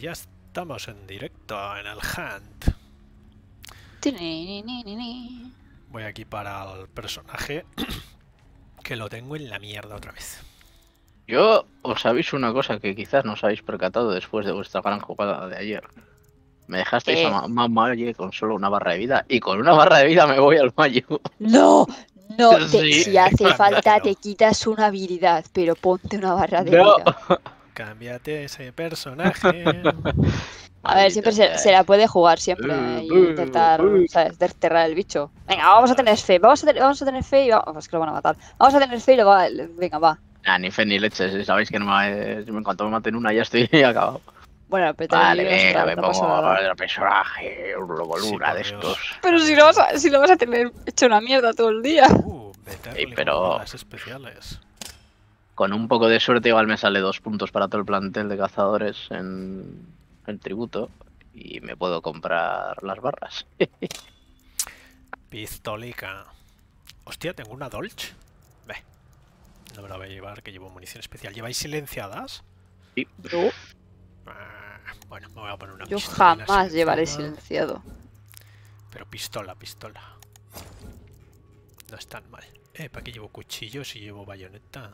ya estamos en directo en el Hunt. Voy aquí para el personaje que lo tengo en la mierda otra vez. Yo os aviso una cosa que quizás no os habéis percatado después de vuestra gran jugada de ayer. Me dejasteis a Malle con solo una barra de vida y con una barra de vida me voy al Mayo. No, no, Sí. si hace falta te quitas una habilidad, pero ponte una barra de No. vida. Cámbiate ese personaje. A ver, siempre se la puede jugar siempre y intentar, ¿sabes?, desterrar el bicho. Venga, vamos a tener fe, vamos a tener fe y vamos, es que lo van a matar. Vamos a tener fe y venga, va. Ni fe ni leches, sabéis que no en cuanto me maten una ya estoy acabado. Bueno, pero vale, venga, me pongo el personaje, un lobolura de estos. Pero si lo vas a tener hecho una mierda todo el día. Sí, pero especiales. Con un poco de suerte igual me sale 2 puntos para todo el plantel de cazadores en el tributo y me puedo comprar las barras. Pistolica. Hostia, tengo una Dolch. No me la voy a llevar, que llevo munición especial. ¿Lleváis silenciadas? Sí. No. Bueno, me voy a poner una Yo jamás llevaré silenciado. Pero pistola. No es tan mal. ¿Para qué llevo cuchillos y llevo bayoneta?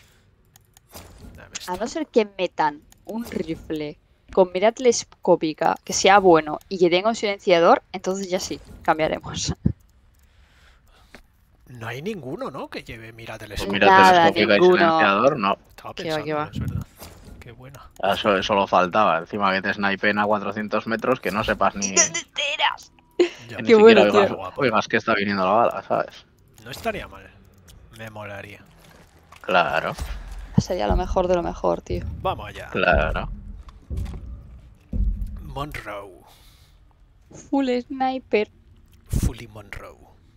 A no ser que metan un rifle con mira telescópica que sea bueno y que tenga un silenciador, entonces ya sí, cambiaremos. No hay ninguno, ¿no? Que lleve mira telescópica. Nada, telescópica y silenciador, no. Estaba pensando, es verdad. Qué buena. Eso solo faltaba. Encima que te snipen a 400 metros que no sepas ni... ¿Dónde enteras? Que ni bueno, oigas que está viniendo la bala, ¿sabes? No estaría mal. Me molaría. Claro. Sería lo mejor de lo mejor, tío. Vamos allá. Claro. Monroe. Full sniper. Fully Monroe.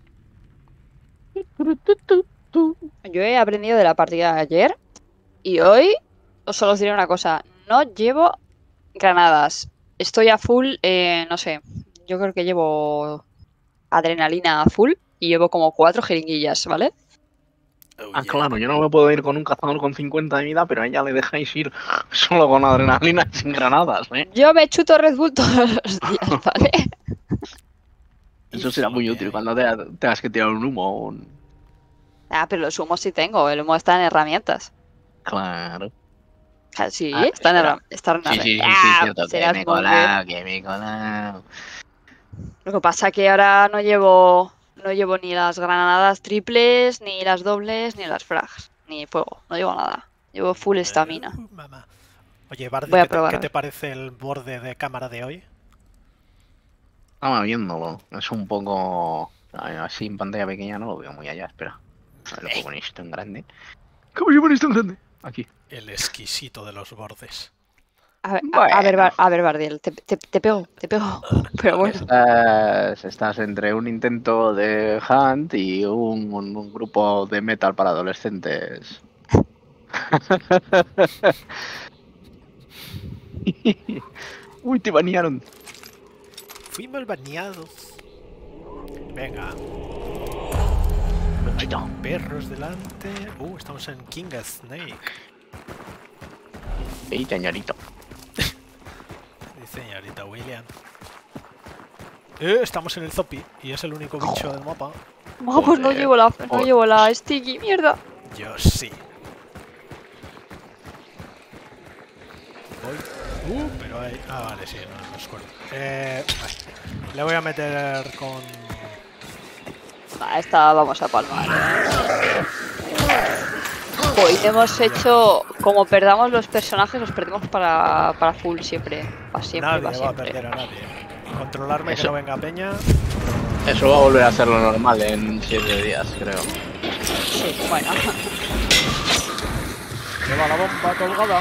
Yo he aprendido de la partida de ayer y hoy os solo os diré una cosa. No llevo granadas. Estoy a full, no sé. Yo creo que llevo adrenalina a full y llevo como 4 jeringuillas, ¿vale? Claro, yo no me puedo ir con un cazador con 50 de vida, pero a ella le dejáis ir solo con adrenalina y sin granadas, ¿eh? Yo me chuto Red Bull todos los días, ¿vale? Eso será muy útil cuando tengas que tirar un humo. Pero los humos sí tengo, el humo está en herramientas. Claro. Sí, está en herramientas. Sí, cierto, que me he colado. Lo que pasa es que ahora no llevo ni las granadas triples, ni las dobles, ni las frags, ni fuego. No llevo nada. Llevo full estamina. Oye, Bardi, ¿qué te parece el borde de cámara de hoy? Estaba viéndolo. Es un poco... Así en pantalla pequeña no lo veo muy allá, espera. A ver, lo ponéis esto en grande. ¿Cómo se pone esto en grande? Aquí. El exquisito de los bordes. A ver, Bardiel, te pego. Pero bueno. Estás entre un intento de Hunt y un grupo de metal para adolescentes. Uy, te banearon. Fuimos baneados. Venga. Hay perros delante. Estamos en King Snake. Sí, señorito. Señorita William. Estamos en el Zopi y es el único bicho del mapa. Pues no llevo la sticky, mierda. Yo sí. Pero hay... vale, sí, no es cuerdo. Le voy a meter con... Esta vamos a palmar. Hoy hemos hecho... Como perdamos los personajes, los perdemos para full siempre. Para siempre, nadie va a perder a nadie. Controlarme que no venga peña. Eso va a volver a ser lo normal en 7 días, creo. Sí, bueno. Lleva la bomba colgada.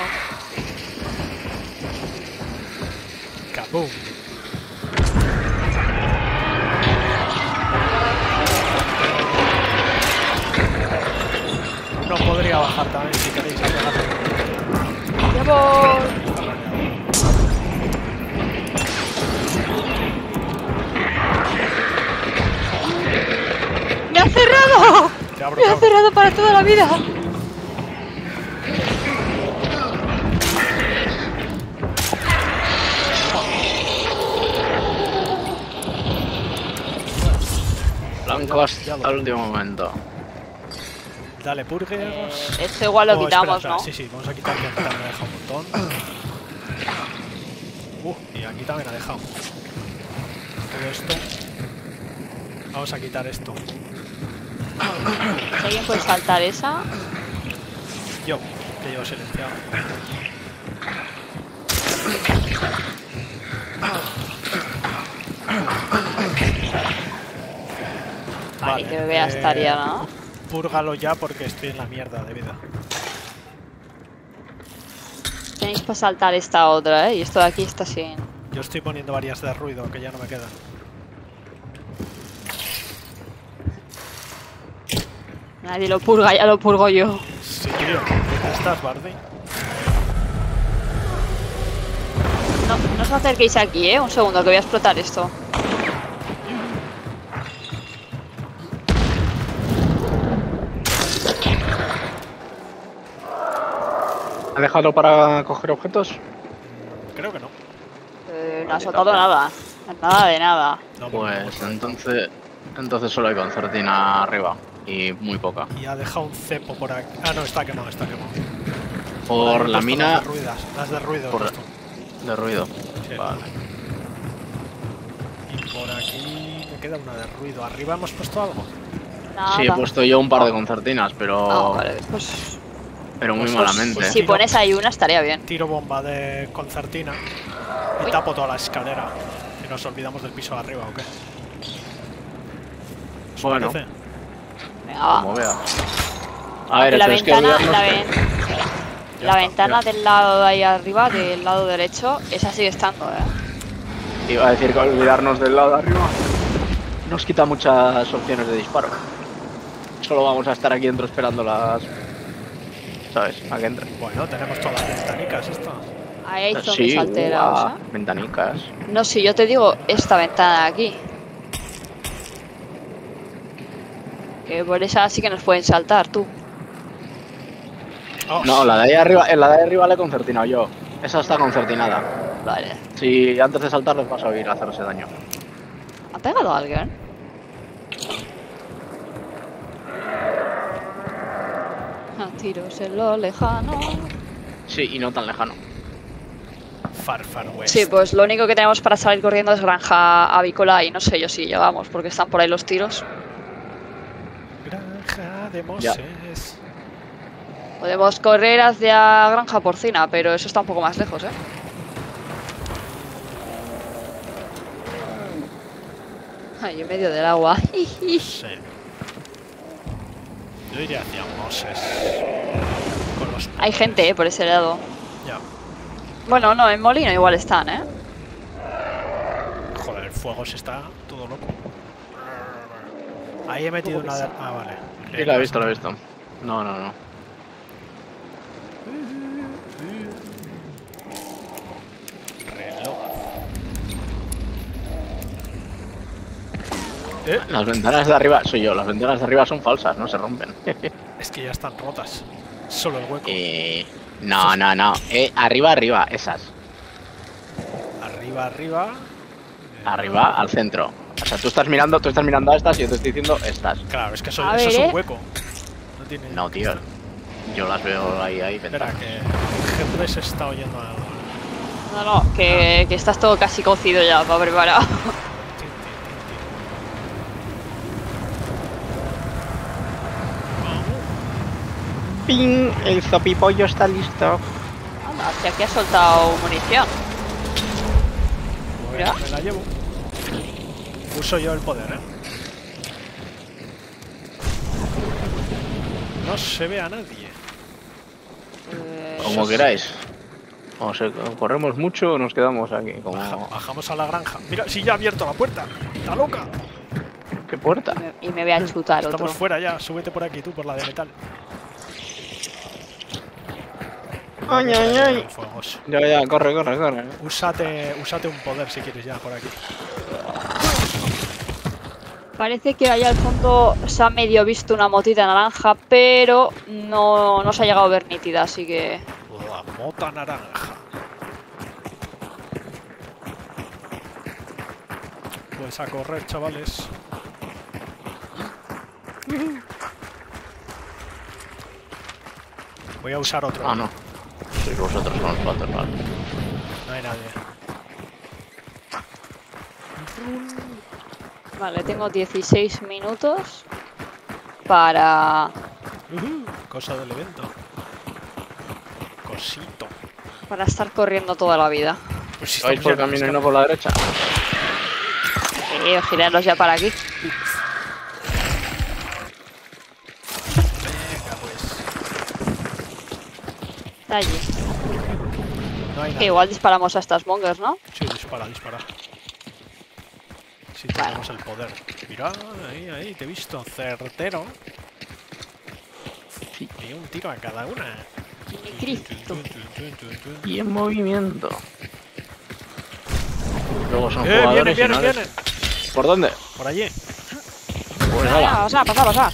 ¡Kabum! Uno podría bajar también si queréis. ¡Ya voy! ¡Me ha cerrado! ¡Me ha cerrado para toda la vida! Long cost ya lo- al último momento. Dale, purgues. Esto igual lo Oh, quitamos, espera, ¿no? Sí, sí, vamos a quitar que aquí también ha dejado un montón. Y aquí también ha dejado. Todo esto. Vamos a quitar esto. Si alguien puede saltar esa. Yo, que llevo silenciado. Vale, que vea estaría, ¿no? Púrgalo ya porque estoy en la mierda de vida. Tenéis para saltar esta otra, ¿eh? Y esto de aquí está sin... Yo estoy poniendo varias de ruido que ya no me quedan. Nadie lo purga, ya lo purgo yo. Sí, tío. ¿Dónde estás, Bardi? No os acerquéis aquí, ¿eh? Un segundo, que voy a explotar esto. ¿Ha dejado para coger objetos? Creo que no. No ha soltado nada. Nada de nada. No, Pues entonces solo hay concertina arriba. Y muy poca. Y ha dejado un cepo por aquí. Ah, no, está quemado, está quemado. Por Ahí he la puesto mina Las de ruido. he Por- puesto. de ruido. Sí. Vale. Y por aquí me queda una de ruido. ¿Arriba hemos puesto algo? Nada. Sí, he puesto yo un par de concertinas, pero, Ah, vale, pues... pero muy Pues- malamente. pues Si pones ahí una estaría bien. Tiro bomba de concertina y Uy. tapo toda la escalera. Y nos olvidamos del piso de arriba, ¿o qué? ¿Os Bueno. parece? Venga, va. Como vea. A ver, la pero es que ventana, olvidarnos la, que- la está, ventana ya. del lado de ahí arriba, del lado derecho, esa sigue estando, ¿eh? Iba a decir que olvidarnos del lado de arriba nos quita muchas opciones de disparo. Solo vamos a estar aquí dentro esperando las... ¿Sabes? A que entre. Bueno, tenemos todas las ventanicas estas. Ahí hay zombies Sí, alterados, ¿eh? ventanicas. No, si yo te digo esta ventana de aquí. Que por esa sí que nos pueden saltar, tú. Oh, No, la de ahí arriba, en la de ahí arriba la he concertinado yo. Esa está concertinada. Vale. Si antes de saltar les vas a oír hacerse daño. ¿Ha pegado a alguien? A tiros en lo lejano. Sí, y no tan lejano. Far Far West. Sí, pues lo único que tenemos para salir corriendo es granja avícola y no sé yo si llegamos porque están por ahí los tiros. Granja de Ya. Moses. Podemos correr hacia granja porcina, pero eso está un poco más lejos, ¿eh? Ahí en medio del agua. Sí. Yo iría hacia Moses. Con los... Hay gente, por ese lado. Ya. Bueno, no, en Molino igual están, ¿eh? Joder, el fuego se está todo loco. Ahí he metido una de... Ah, vale. Sí, la he visto, la he visto. No, no, no. Reloj. Las ventanas de arriba, soy yo, las ventanas de arriba son falsas, no se rompen. Es que ya están rotas. Solo el hueco. No, no, no. Arriba, arriba, esas. Arriba, arriba. Arriba, al centro. O sea, tú estás mirando a estas y yo te estoy diciendo estas. Claro, es que eso, A eso ver, es un ¿eh? hueco. No tiene... No, tío. Yo las veo ahí, Espera, ventanas. que G3 se está oyendo algo. No, no, que estás todo casi cocido ya para preparar. Tin, tin, tin, tin. ¡Ping! El zopipollo está listo. Anda, si aquí has soltado munición. Pues Mira. me la llevo. Uso yo el poder, ¿eh? No se ve a nadie. Como queráis. O sea, corremos mucho o nos quedamos aquí. Como... Bajamos a la granja. Mira, si ya ha abierto la puerta. ¡Está loca! ¿Qué puerta? Y me voy a chutar otro. Estamos fuera ya. Súbete por aquí tú, por la de metal. Ay, ay, ay. Fuegos. Ya, corre, corre, corre. Úsate un poder si quieres ya por aquí. Parece que allá al fondo se ha medio visto una motita naranja, pero no se ha llegado a ver nítida, así que... La mota naranja. Pues a correr, chavales. Voy a usar otro. Ah, no. Sois vosotros con los patos, vale. No hay nadie. Vale, tengo 16 minutos para Cosa del evento. Cosito. estar corriendo toda la vida. Pues si ¿Vais estamos por ya en el camino y el no por la derecha? Girarlos ya para aquí. Venga, pues. Está allí. No hay Que nada. igual disparamos a estas mongers, ¿no? Sí, dispara, dispara. Si tenemos el poder. Mira, ahí, te he visto. Certero. Sí. Y un tiro a cada una. Mi Cristo. Y en movimiento. Luego son Vienen, jugadores y vienen, no les- vienen. ¿Por dónde? Por allí. Pues Venga, nada. pasa.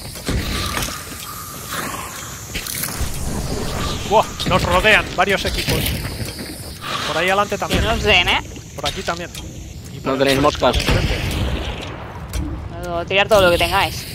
¡Buah! Nos rodean varios equipos. Por ahí adelante Que también. nos den, ¿eh? Por aquí también. Y por No el tenéis frente, moscas. por el frente. Puedo tirar todo lo que tengáis.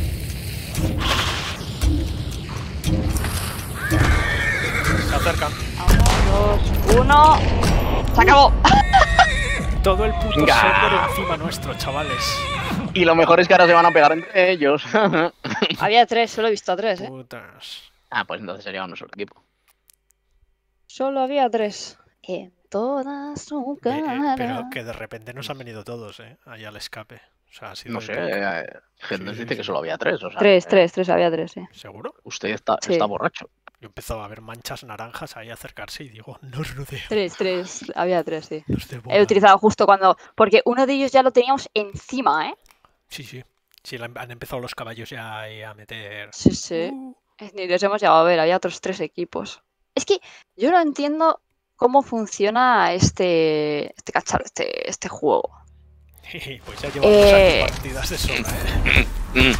Se acercan. 2, 1. ¡Se acabó! Todo el puto Venga. server encima nuestro, chavales. Y lo mejor es que ahora se van a pegar entre ellos. Había 3, solo he visto a 3, ¿eh? Putas. Ah, pues entonces sería uno solo equipo. Solo había 3. En toda su cara. Pero que de repente nos han venido todos, ahí al escape. O sea, ha sido No de sé, toque. Genders Sí, dice sí. que solo había 3. O sea, 3, había 3, sí. ¿Seguro? Usted está Sí. borracho. Yo empezaba a ver manchas naranjas ahí acercarse y digo, nos rodean, 3, había 3, sí. nos devoran. He utilizado justo cuando. Porque uno de ellos ya lo teníamos encima, ¿eh? Sí, sí. Sí, han empezado los caballos ya ahí a meter. Sí. Ni los hemos llegado a ver, había otros 3 equipos. Es que yo no entiendo cómo funciona este cacharro, este juego. Pues ya llevamos Eh. aquí partidas de sobra,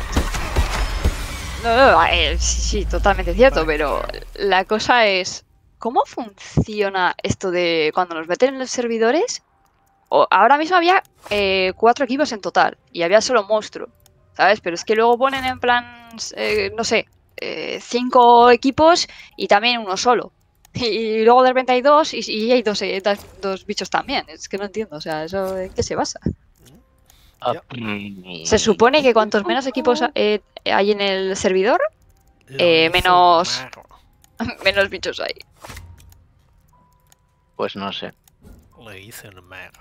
No, sí, totalmente cierto, Vale. pero la cosa es, ¿cómo funciona esto de cuando nos meten en los servidores? Ahora mismo había 4 equipos en total y había solo monstruo, ¿sabes? Pero es que luego ponen en plan, no sé, 5 equipos y también uno solo. Y luego de repente hay 2 y hay 2 bichos también. Es que no entiendo, o sea, ¿eso en qué se basa? Ya. Se supone que cuantos menos equipos hay en el servidor, Lo hizo menos- un mago. menos bichos hay. Pues no sé. Le hice un mago.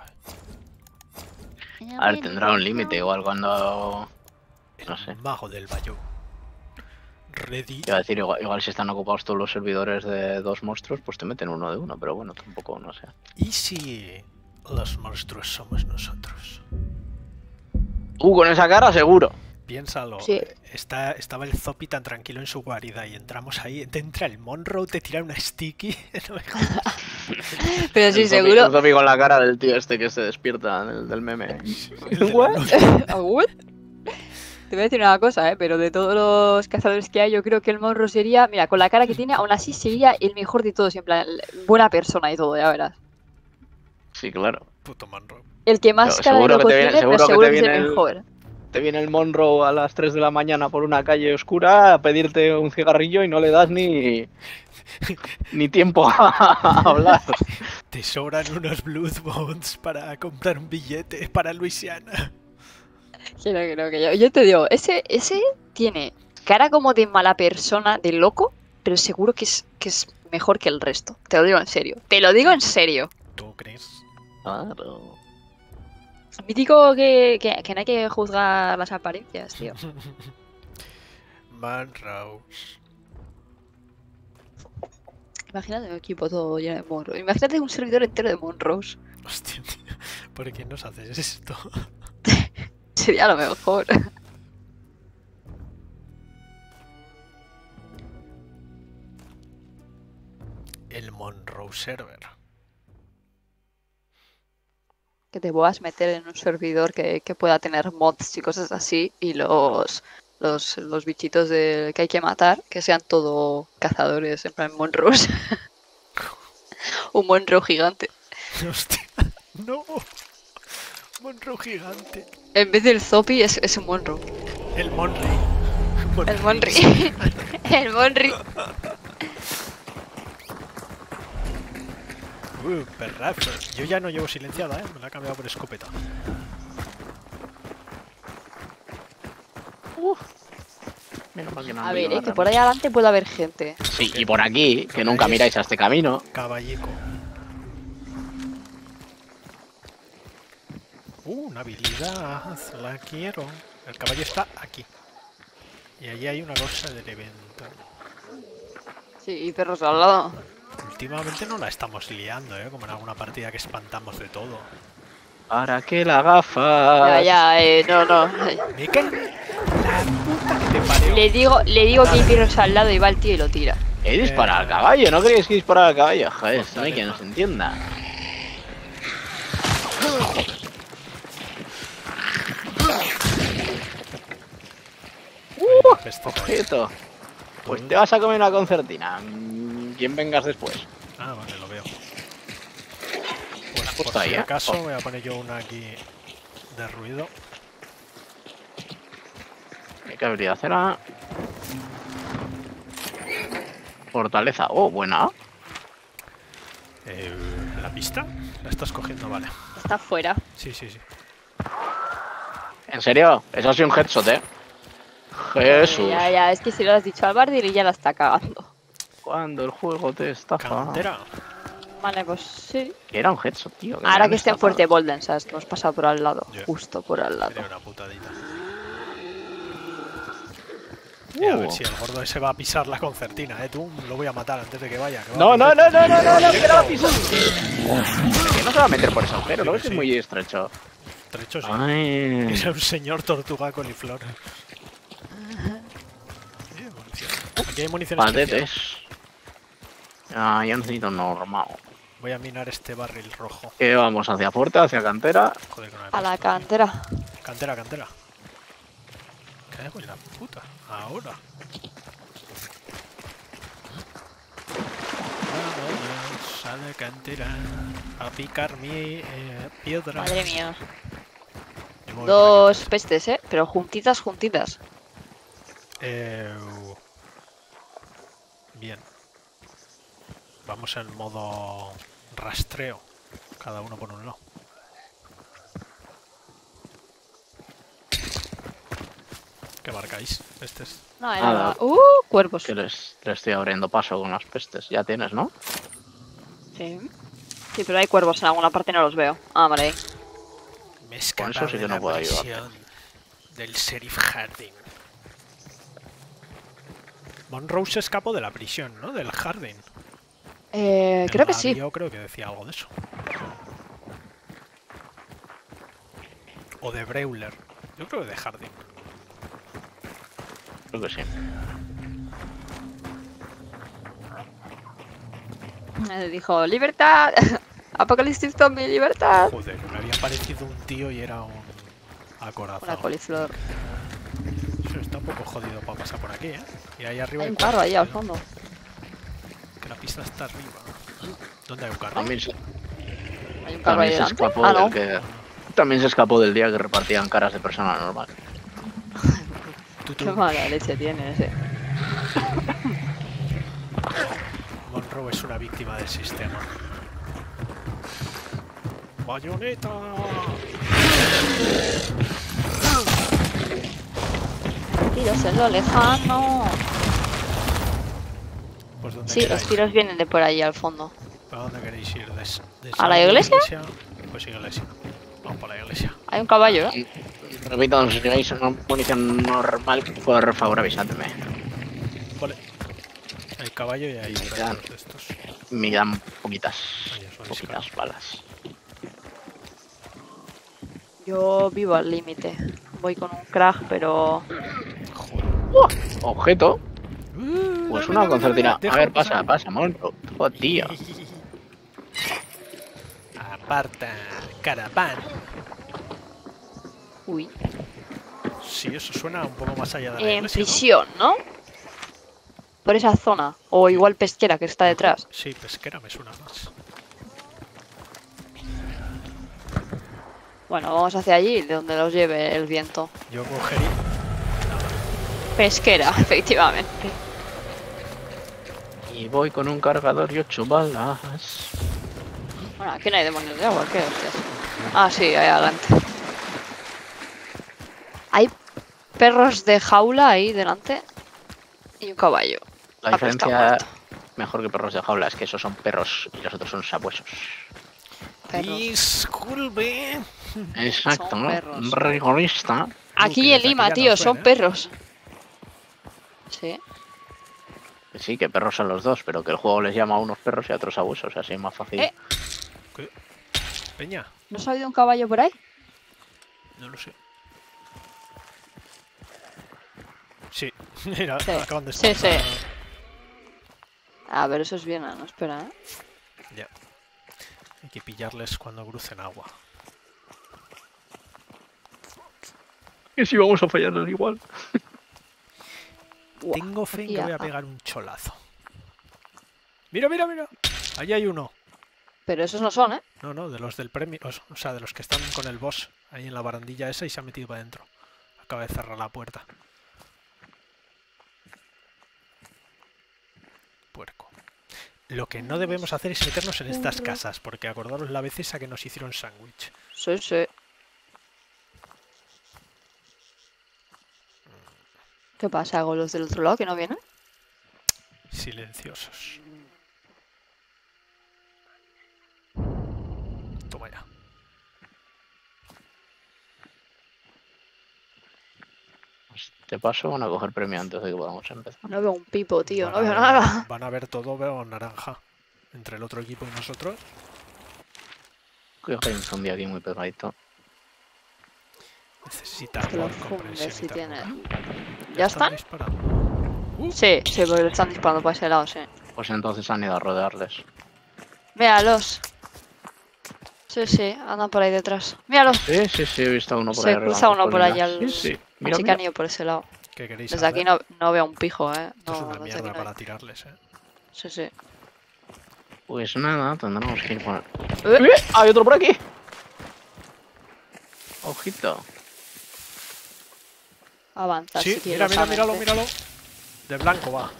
A ver, tendrá un límite igual cuando... No sé. Mago del Bayo. Ready. Iba a decir, igual si están ocupados todos los servidores de 2 monstruos, pues te meten uno de uno, pero bueno, tampoco, no sé. ¿Y si los monstruos somos nosotros? Con esa cara seguro. Piénsalo. Sí. Estaba el Zopi tan tranquilo en su guarida y entramos ahí. Te entra el Monroe, te tira una sticky. No me jodas. Pero sí, El seguro. zombie con la cara del tío este que se despierta del meme. El de la ¿What? noche. ¿What? Te voy a decir una cosa, pero de todos los cazadores que hay, yo creo que el Monroe sería, mira, con la cara que tiene, aún así sería el mejor de todos, en plan, buena persona y todo, ya verás. Sí, claro. Puto Monroe. El que más Pero cara de seguro que loco te viene- tiene, pero seguro que seguro te que es el viene el- mejor. Te viene el Monroe a las 3 de la mañana por una calle oscura a pedirte un cigarrillo y no le das ni tiempo a hablar. Te sobran unos Blood Bonds para comprar un billete para Luisiana. Que yo te digo, ese tiene cara como de mala persona, de loco, pero seguro que es mejor que el resto. Te lo digo en serio. Te lo digo en serio. ¿Tú crees? Claro. Mítico que no hay que juzgar las apariencias, tío. Monroe. Imagínate un equipo todo lleno de Monroe. Imagínate un servidor entero de Monroes. Hostia, tío. ¿Por qué nos haces esto? Sería lo mejor. El Monroe Server. Que te puedas meter en un servidor que pueda tener mods y cosas así. Y los bichitos que hay que matar, que sean todo cazadores, en plan Monroes. Un Monroe gigante. Hostia, no. Monroe gigante. En vez del Zopi es un Monroe. El Monroe. El Monri. El Monri. Perrazo. Yo ya no llevo silenciada, me la he cambiado por escopeta. Menos mal que no A han ver, ido que por ahí adelante puede haber gente. Sí, y por aquí, que nunca miráis a este camino. Caballico. Una habilidad. La quiero. El caballo está aquí. Y allí hay una cosa del evento. Sí, y perros al lado. Últimamente no la estamos liando, como en alguna partida que espantamos de todo. ¿Para qué la gafa? Ya, no. Miquel, la puta que te parió. Le digo que hay perros al lado y va el tío y lo tira. He disparado al caballo, ¿no queréis que disparar al caballo? Joder, esto no hay quien nos entienda. Objeto. Pues te vas a comer una concertina. ¿Quién vengas después? Ah, vale, lo veo. Pues Justo por ahí, si ¿eh? acaso voy a poner yo una aquí de ruido. ¿Qué habilidad será? Fortaleza. Oh, buena. ¿La pista? ¿La estás cogiendo? Vale. Está fuera. Sí. ¿En serio? Eso ha sido un headshot, Jesús. Ya, es que si lo has dicho al Bardir y ya la está cagando. Cuando el juego te estafa. Cantera. Vale, pues sí. Que era un headshot, tío. Ahora que esté en Fuerte Bolden, ¿sabes? Que hemos pasado por al lado. Yeah. Justo por al lado. Sería una putadita. Y a ver si el gordo ese va a pisar la concertina, tú lo voy a matar antes de que vaya. Que No, va que no va a pisar. Que no se va a meter por ese agujero, ¿no? Es Sí. muy estrecho. Trecho, sí. Ay. Era un señor tortuga coliflor. Aquí hay munición especial. Patetes. Ah, yo necesito normal. Voy a minar este barril rojo. ¿Qué vamos? ¿Hacia fuerte? ¿Hacia cantera? Joder, que no me he A la puesto. cantera. Cantera. Cago en la puta. Ahora. Vamos a la cantera a picar mi piedra. Madre mía. Y me voy por Dos pestes, pero juntitas. aquí. Bien. Vamos en modo rastreo. Cada uno por un lado. ¿Qué marcáis? Este es... No, Nada. nada. Cuervos. Que les estoy abriendo paso con las pestes. Ya tienes, ¿no? Sí. Sí, pero hay cuervos en alguna parte y no los veo. Ah, vale. Me Con escapa eso sí de que no la puedo ayudarte. prisión del sheriff Harding. Monroe se escapó de la prisión, ¿no? Del Harding. Creo que sí. Yo creo que decía algo de eso. O de Breuler. Yo creo que de Harding. Creo que sí. Dijo, ¡libertad! Apocalipsis zombie, libertad. Joder, me había parecido un tío y era un acorazado. Una coliflor. Eso está un poco jodido para pasar por aquí, Y ahí arriba Hay un cuatro, carro ahí al tío. fondo. Que la pista está arriba. ¿Dónde hay un carro? También se, Hay un carro ahí también se delante. escapó Ah, no. del que... También se escapó del día que repartían caras de persona normal. Tutu. Qué mala leche tiene ese. Monroe es una víctima del sistema. ¡Bayoneta! Tiros en lo lejano. Pues ¿dónde Sí, los queráis? tiros vienen de por ahí al fondo. ¿Para dónde queréis ir? ¿A la iglesia? Pues iglesia. Vamos para la iglesia. Hay un caballo, ¿eh? Repito, si tenéis una munición normal, por favor avisadme. Vale. Hay caballo y hay Ya. otros de estos. Me dan poquitas Ahí os lo discaro. balas. Yo vivo al límite. Voy con un crack, pero... Joder. Objeto. Pues una concertina. Deja A ver, pasar. pasa, Monro. Oh, tío. Aparta, caraván. Uy. Sí, eso suena un poco más allá de la En iglesia, ¿no? prisión, ¿no? Por esa zona. O igual pesquera que está detrás. Sí, pesquera me suena más. Bueno, vamos hacia allí, de donde los lleve el viento. Yo cogería... Pesquera, efectivamente. Y voy con un cargador y 8 balas. Bueno, aquí no hay demonios de agua, ¿qué hostias? Ah, sí, ahí adelante. Hay perros de jaula ahí delante y un caballo. La Ah, pero está diferencia, muerto. mejor que perros de jaula, es que esos son perros y los otros son sabuesos. Perros. Disculpe. Exacto, Son ¿no? perros. Rigorista. Aquí que en desde Lima, aquí ya tío, nos son ven, ¿eh? perros. Sí. Sí, que perros son los dos, pero que el juego les llama a unos perros y a otros sabuesos, así es más fácil. ¿Qué? Peña, ¿No ha habido un caballo por ahí? no lo sé. Sí, mira, Sí. acaban de Sí, espantar. sí. A ver, eso es bien, no espera, ¿eh? Ya. Hay que pillarles cuando crucen agua. Que si vamos a fallarles igual. Buah, Tengo fe en aquí que voy a ya- pegar un cholazo. Mira, mira, mira. Allí hay uno. Pero esos no son, ¿eh? No, no, de los del premio. O sea, de los que están con el boss ahí en la barandilla esa y se ha metido para adentro. Acaba de cerrar la puerta. Puerco. Lo que no debemos hacer es meternos en estas casas, porque acordaros la vez esa que nos hicieron sándwich. Sí, sí. ¿Qué pasa con los del otro lado que no vienen? Silenciosos. Toma ya. Te paso, van a coger premio antes de que podamos empezar. No veo un pipo, tío, Van no a veo ver- nada. Van a ver todo, veo naranja. Entre el otro equipo y nosotros. Creo que hay un zombie aquí muy pegadito. Necesita Que lo amor, comprensión funde si y ternura. tiene. ¿Ya están? Disparando. Sí, sí, porque le están disparando para ese lado, sí. Pues entonces han ido a rodearles. Míralos. Sí, sí, andan por ahí detrás. Míralos. Sí, sí, sí, he visto a uno por Se ahí arriba. cruza en las uno por allá. colinas. Sí, sí. Mira, Así que mira. han ido por ese lado. ¿Qué queréis Desde hacer? aquí no veo un pijo, ¿eh? Esto es No, una desde mierda aquí no para hay. tirarles, ¿eh? Sí, sí. Pues nada, tendremos que ir por... ¡Eh! ¡Hay otro por aquí! Ojito. Avanza, Sí, mira, mira, míralo, míralo. De blanco va.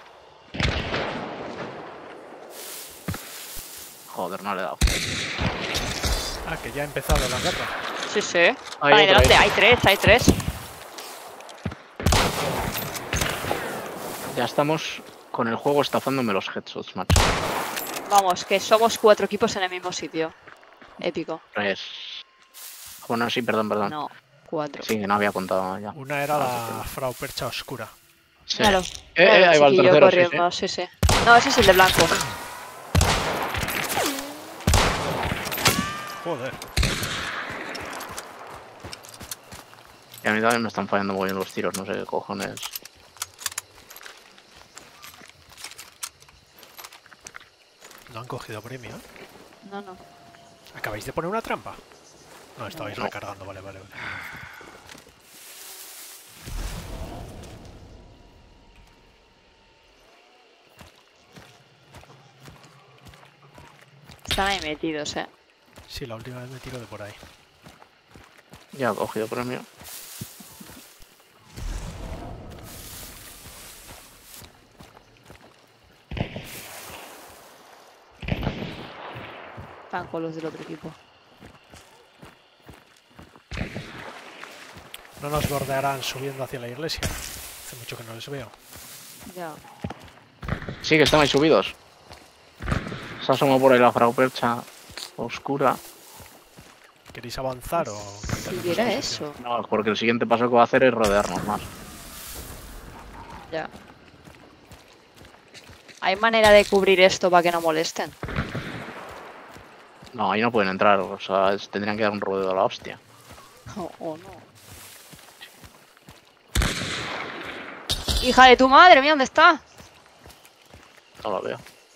Joder, no le he dado. Ah, que ya ha empezado la guerra. Sí, sí. Hay Ahí otro delante, ahí. hay tres. Ya estamos con el juego estafándome los headshots, macho. Vamos, que somos 4 equipos en el mismo sitio. Épico. 3. Bueno, sí, perdón. No, 4. Sí, que no había contado ya. Una era la Frau Percha Oscura. Sí. Míralo. Ahí va el tercero, sí, corriendo, sí, sí. No, ese es el de blanco. Joder. Y a mí también me están fallando muy bien los tiros, no sé qué cojones. No han cogido premio. No, no. ¿Acabáis de poner una trampa? No, estabais No. recargando, vale. Están ahí metidos, ¿eh? Sí, la última vez me tiro de por ahí. Ya he cogido premio. Están con los del otro equipo. No nos bordearán subiendo hacia la iglesia. Hace mucho que no les veo. Ya. Sí, que están ahí subidos. Se asoma por ahí la Frau Percha oscura. ¿Queréis avanzar o...? Si mantenernos viera en posición? eso. No, porque el siguiente paso que va a hacer es rodearnos más. Ya. ¿Hay manera de cubrir esto para que no molesten? No, ahí no pueden entrar, o sea, tendrían que dar un rodeo a la hostia. O no. ¡Hija de tu madre! ¡Mira dónde está! No lo veo.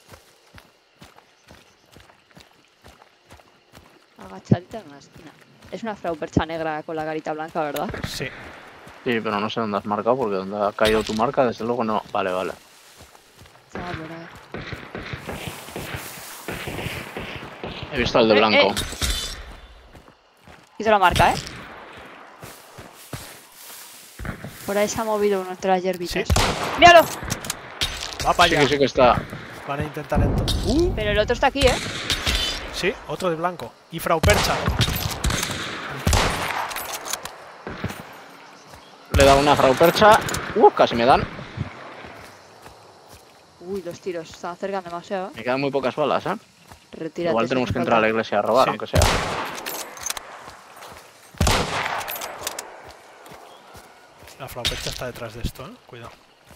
Agachadita en una esquina. Es una Frau Percha negra con la carita blanca, ¿verdad? Sí. Sí, pero no sé dónde has marcado, porque donde ha caído tu marca, desde luego no. Vale. Estaba por ahí. He visto al de blanco. Hizo la marca, ¿eh? Por ahí se ha movido uno entre las hierbitas. Sí. ¡Míralo! Va para allá. Sí que está. Van a intentar entonces... Pero el otro está aquí, ¿eh? Sí, otro de blanco. Y Frau Percha. Le he dado una Frau Percha. Casi me dan. Uy, los tiros se acercan demasiado. Me quedan muy pocas balas, ¿eh? Retírate. Igual si tenemos hace que entrar a la falta. iglesia a robar, Sí. aunque sea. La Frau Percha está detrás de esto, ¿eh? Cuidado.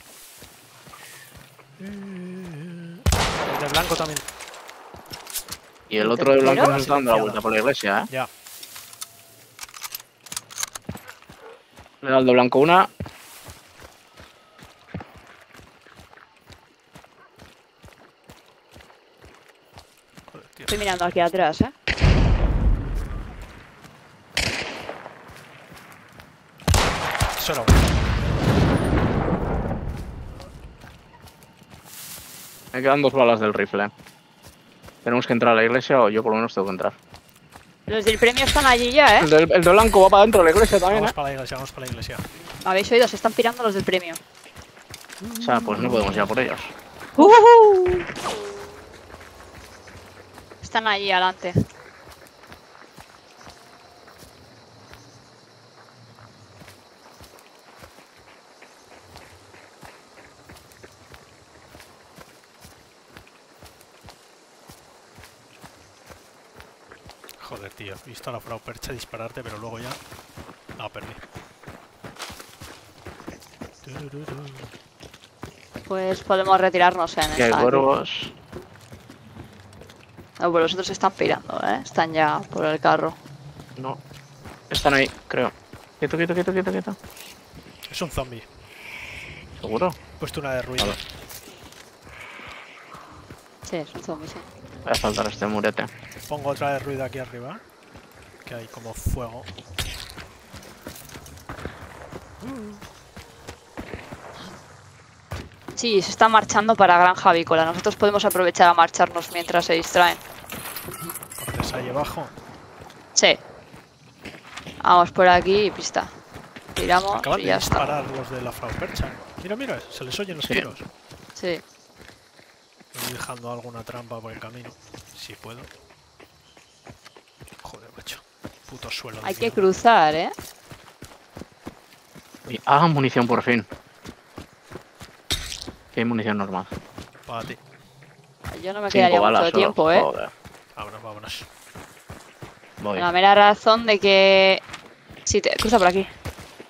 El de blanco también. Y el otro de blanco tercero? nos está dando la vuelta por la iglesia, ¿eh? Ya. Le he dado al de blanco una. Joder, tío. Estoy mirando aquí atrás, ¿eh? Solo. Me quedan 2 balas del rifle. Tenemos que entrar a la iglesia o yo por lo menos tengo que entrar. Los del premio están allí ya, ¿eh? El de blanco va para adentro de la iglesia también, Vamos ¿eh? para la iglesia, vamos para la iglesia. ¿Habéis oído? Se están pirando los del premio. O sea, pues no podemos ir a por ellos. Están allí adelante. Joder, tío. He visto a la Frau Percha dispararte, pero luego ya... la perdí. Pues podemos retirarnos en Y hay esta. cuervos. Ah, pues los otros se están pirando, ¿eh? Están ya por el carro. No. Están ahí, creo. Quieto, quieto, quieto, quieto, quieto. Es un zombie. ¿Seguro? He puesto una de ruido. A ver. Sí, es un zombie, sí. Voy a saltar este murete. Pongo otra de ruido aquí arriba. Que hay como fuego. Sí, se está marchando para Granja Avícola. Nosotros podemos aprovechar a marcharnos mientras se distraen. Cortes ahí abajo. Sí. Vamos por aquí y pista. Tiramos Acaban y de ya está. disparar los de la Frau Percha. Mira, mira, se les oyen los Sí. tiros. Sí. Voy dejando alguna trampa por el camino. Si puedo. Joder, macho. Puto suelo. de Hay que mierda. cruzar, ¿eh? Ah, munición por fin. Que hay munición normal. Para ti. Yo no me 5 quedaría mucho balas de solo. tiempo, ¿eh? Joder. Vámonos, vámonos. Voy. La mera razón de que... Sí, te cruza por aquí.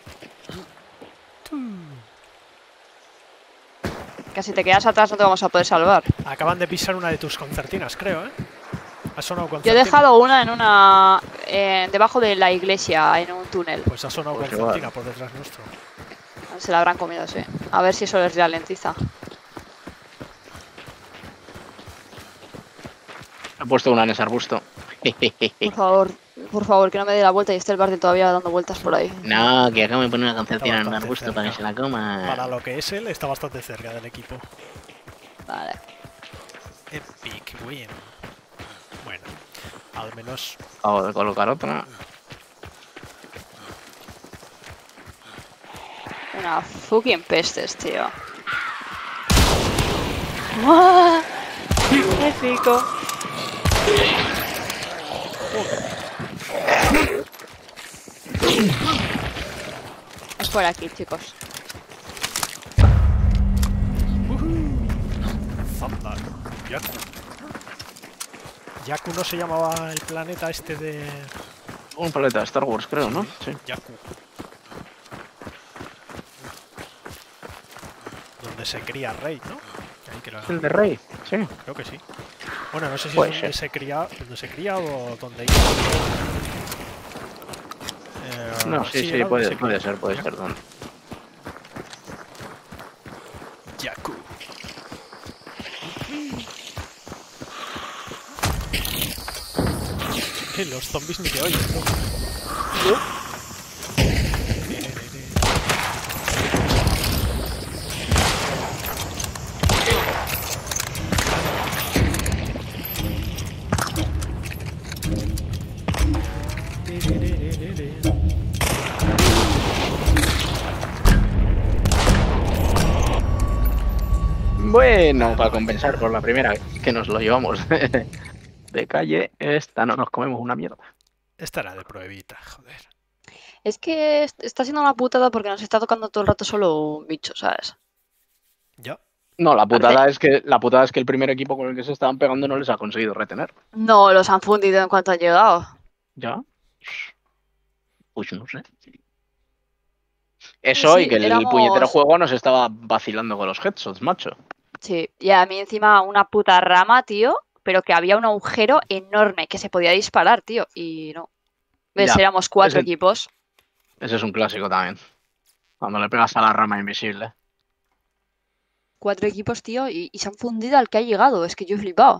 Que si te quedas atrás no te vamos a poder salvar. Acaban de pisar una de tus concertinas, creo, ¿eh? Ha sonado Yo concertina. he dejado una en una... debajo de la iglesia, en un túnel. Pues ha sonado Pues concertina igual. por detrás nuestro. Se la habrán comido, sí. A ver si eso les ralentiza. He puesto una en ese arbusto. Por favor, que no me dé la vuelta y esté el Barty todavía dando vueltas por ahí. No, que acabo de poner una concertina Está en un bastante arbusto para que se cerca. la coma. Para lo que es él, está bastante cerca del equipo. Vale. Epic win. Bueno, al menos Acabo de colocar otra. Una fucking pestes, tío. ¡Buah! Épico. Es por aquí, chicos. Zandar. Yaku. Yaku no se llamaba el planeta este de... Un planeta de Star Wars, creo, ¿no? Sí. Yaku. Donde se cría Rey, ¿no? Ahí que era- ¿El de Rey? Sí. Creo que sí. Bueno, no sé si Puede es donde ser. donde se cría o donde iba. No, sí, sí, era donde puede se cría. ser, puede ser. ¿Dónde? Yaku. Los zombies ni te oyen, tú. Bueno, para compensar por la primera vez que nos lo llevamos de de calle, esta no nos comemos una mierda. Esta era de pruebita, joder. Es que está siendo una putada porque nos está tocando todo el rato solo un bicho, ¿sabes? ¿Ya? No, la putada es que el primer equipo con el que se estaban pegando no les ha conseguido retener. No, los han fundido en cuanto han llegado. ¿Ya? Pues no sé. Eso Sí, y que el éramos- puñetero juego nos estaba vacilando con los headshots, macho. Sí, y a mí encima una puta rama, tío, pero que había un agujero enorme que se podía disparar, tío, y no. ¿Ves? Ya, Éramos 4 ese- equipos. Ese es un clásico también. Cuando le pegas a la rama invisible. 4 equipos, tío, y se han fundido al que ha llegado. Es que yo he flipado.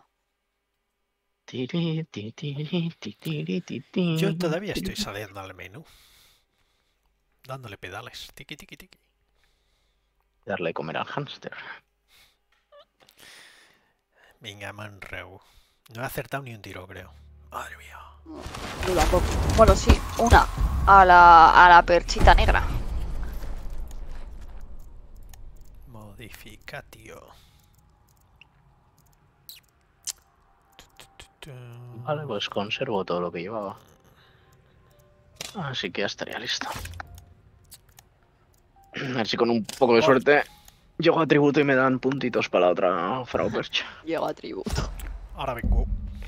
Yo todavía estoy saliendo al menú. Dándole pedales. Tiki, tiki, tiki. Darle de comer al hámster. Venga, Manreu. No he acertado ni un tiro, creo. Madre mía. Yo tampoco. Bueno, sí, una. A la perchita negra. Modifica, tío. Vale, pues conservo todo lo que llevaba. Así que ya estaría listo. A ver si con un poco de suerte llego a tributo y me dan puntitos para la otra Frau Percha. Llego a tributo. Ahora vengo.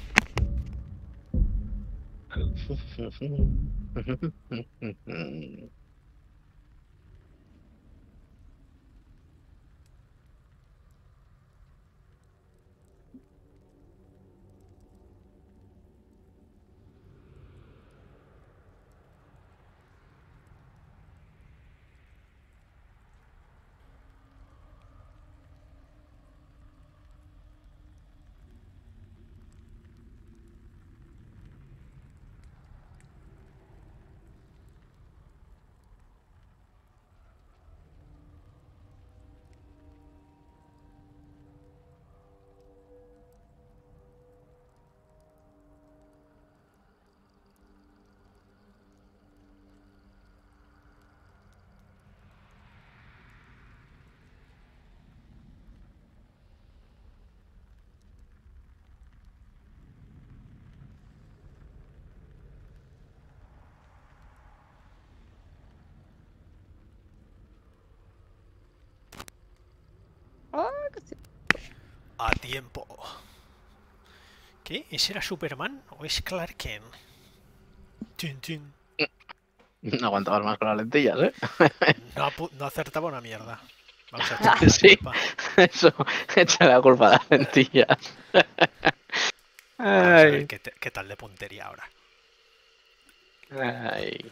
A tiempo. ¿Qué? ¿Ese era Superman o es Clark Kent? Chin, chin. No aguantabas más con las lentillas, ¿eh? No acertaba una mierda. Vamos a echarle la Sí, culpa. eso, echa la culpa a las lentillas. Vamos a ver Ay, qué tal de puntería ahora. ay.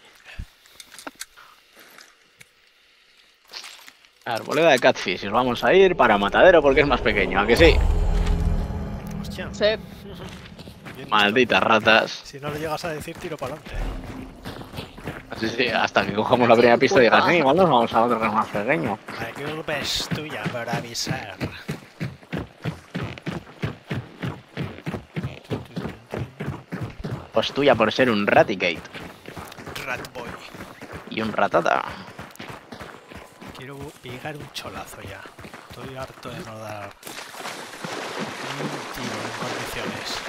Arboleda de Catfish, nos vamos a ir para Matadero porque es más pequeño, ¿a que sí? Hostia. Sí. Bien Malditas ratas. visto. Si no lo llegas a decir, tiro para adelante. Así sí, hasta que cojamos la primera pista y digas, igual nos vamos a otro que es más pequeño. La culpa es tuya por avisar. Pues tuya por ser un Raticate Ratboy. y un ratata. Quiero pegar un cholazo ya. Estoy harto de no dar ni un tiro en condiciones.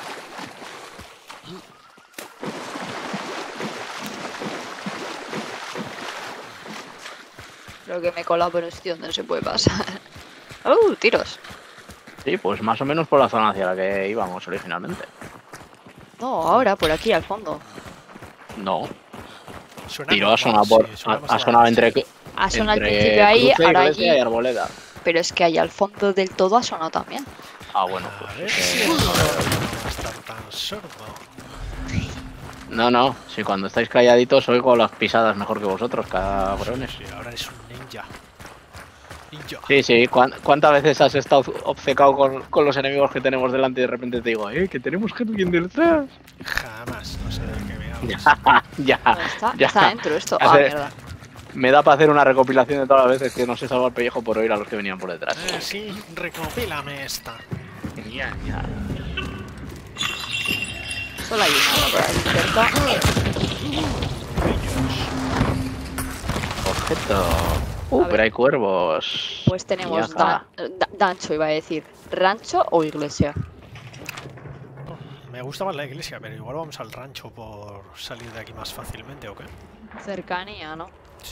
Creo que me he colado por un sitio donde no se puede pasar. Tiros. Sí, pues más o menos por la zona hacia la que íbamos originalmente. No, ahora, por aquí, al fondo. No, Suena tiro ha normal, sonado, por, sí, suena más ha a la sonado derecha. entre, Ha sonado al entre principio ahí, Cruce, ahora Iglesia allí. y Arboleda. Pero es que ahí al fondo del todo ha sonado también. Ah, bueno, A pues ver es que- si el no va a estar tan sordo. No, si cuando estáis calladitos oigo las pisadas mejor que vosotros, cabrones. Sí, ahora es un ninja. Ninja. Sí, ¿cuántas veces has estado obcecado con los enemigos que tenemos delante y de repente te digo, que tenemos gente bien detrás? Jamás, no sé de qué me hablas. Ya, ¿Dónde está? ya. Está dentro esto. Ya Ah, sé. mierda. Me da para hacer una recopilación de todas las veces que nos he salvado el pellejo por oír a los que venían por detrás. Sí, recopílame esta. Ya. Solo hay uno por ahí cerca. Objeto. A ver. Pero hay cuervos. Pues tenemos Ya está. Dancho, iba a decir. ¿Rancho o iglesia? Me gusta más la iglesia, pero igual vamos al rancho por salir de aquí más fácilmente, ¿o qué? Cercanía, ¿no? Sí.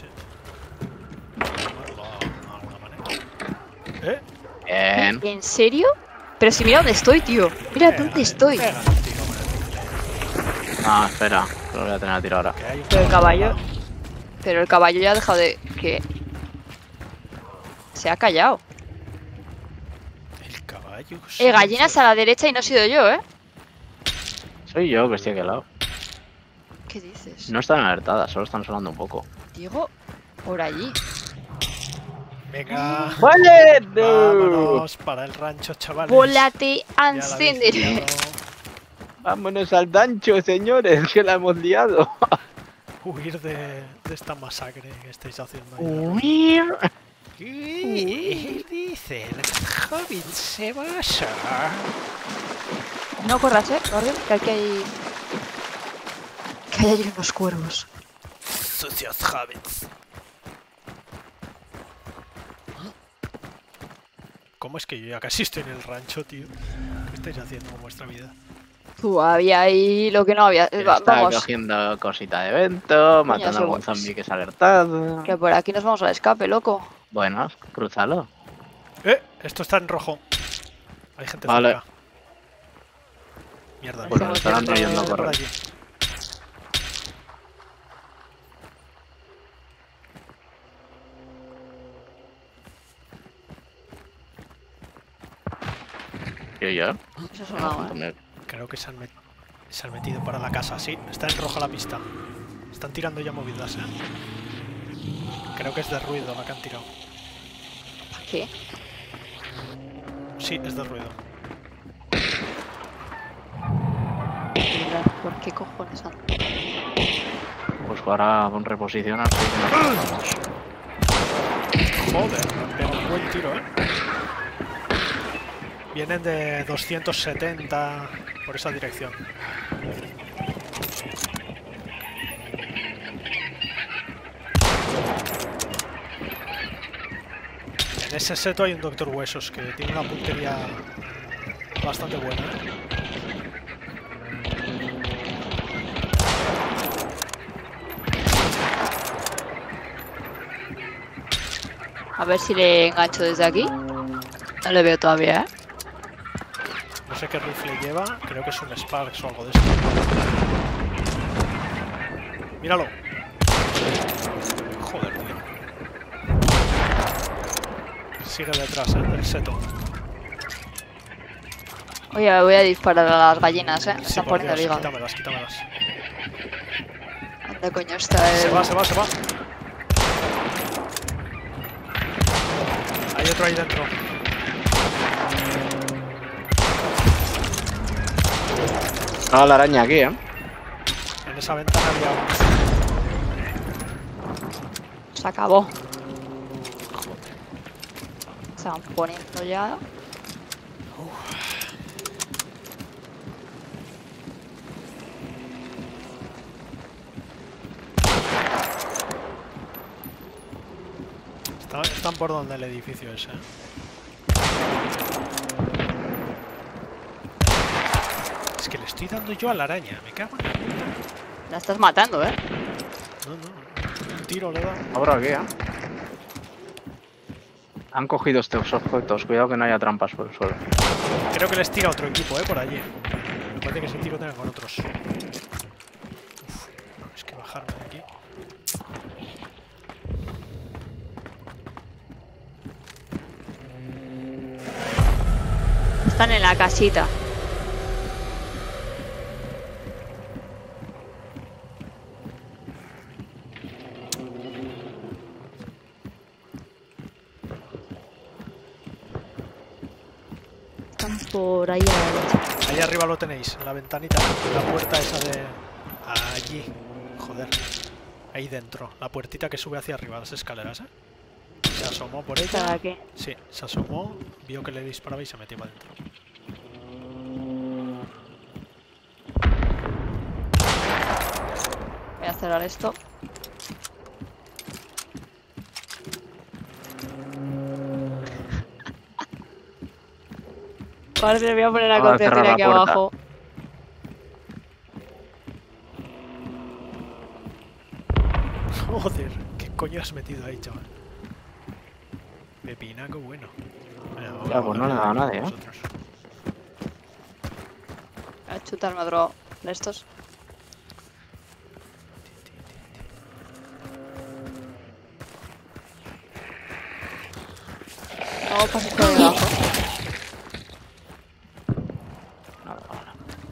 De alguna manera. ¿Eh? Bien. ¿En serio? Pero si mira dónde estoy, tío. Mira dónde estoy. Pega un tiro con el rifle. Ah, espera. Lo voy a tener a tiro ahora. Que hay un Pero el caballo. al lado. Pero el caballo ya ha dejado de. ¿Qué? Se ha callado. El caballo. Gallinas a la derecha y no he sido yo, ¿eh? Soy yo que estoy aquí al lado. ¿Qué dices? No están alertadas, solo están sonando un poco. Digo, por allí. Venga. ¡Vale! Vámonos para el rancho, chavales. Volate Ya la habéis encender. liado. Vámonos al dancho, señores, que la hemos liado. Huir de esta masacre que estáis haciendo ahí. Huir. ¿Qué dice? El joven se basa. No corras, Gordon, que aquí hay. Que hay allí unos cuervos. Sucios hobbits. ¿Cómo es que yo ya casi estoy en el rancho, tío? ¿Qué estáis haciendo con vuestra vida? Había ahí lo que no había. Está Vamos, cogiendo cosita de evento, matando a algún huevos. zombie que se ha alertado. que por aquí nos vamos al escape, loco. Bueno, crúzalo. Esto está en rojo. Hay gente Vale. cerca. Mierda, Bueno, mierda, estarán mierda, trayendo a por correr. allí. Yo. Eso ha sonado, Creo que se han metido para la casa. Sí, está en rojo la pista. Están tirando ya movidas, Creo que es de ruido la que han tirado. ¿Qué? Sí, es de ruido. ¿Por qué cojones han? Pues para reposicionar. Joder, me han pegado un buen tiro, Vienen de 270 por esa dirección. En ese seto hay un Doctor Huesos que tiene una puntería bastante buena, A ver si le engancho desde aquí. No le veo todavía, No sé qué rifle lleva, creo que es un Sparks o algo de esto. Míralo. Joder, tío. Sigue detrás, del seto. Oye, voy a disparar a las gallinas, Me Sí, están por poniendo el Dios, hígado. quítamelas. ¿Dónde coño está el...? Se va. Hay otro ahí dentro. Ah, la araña aquí, En esa ventana había uno. Se acabó. Se van poniendo ya. Están por donde el edificio ese, Es que le estoy dando yo a la araña, me cago en la puta. La estás matando, No, un tiro le da. Abro aquí, Han cogido estos objetos, cuidado que no haya trampas por el suelo. Creo que les tira otro equipo, por allí. Me parece que ese tiro tenga con otros. Uf, no, es que bajarme de aquí. Están en la casita. Están por ahí a la derecha. Ahí arriba lo tenéis, en la ventanita, la puerta esa de... Allí, joder. Ahí dentro, la puertita que sube hacia arriba, las escaleras, Se asomó por ¿Está ella. aquí? Sí, se asomó, vio que le disparaba y se metió para adentro. Voy a cerrar esto. Parece que voy a poner la Ahora cerrar concertina la aquí puerta. abajo. Joder, ¿qué coño has metido ahí, chaval? Pepinaco bueno. Bueno, Ya, pues no le ha dado a nadie, ¿eh? vosotros. A chutarme otro de estos. No pases por debajo. Nada, nada.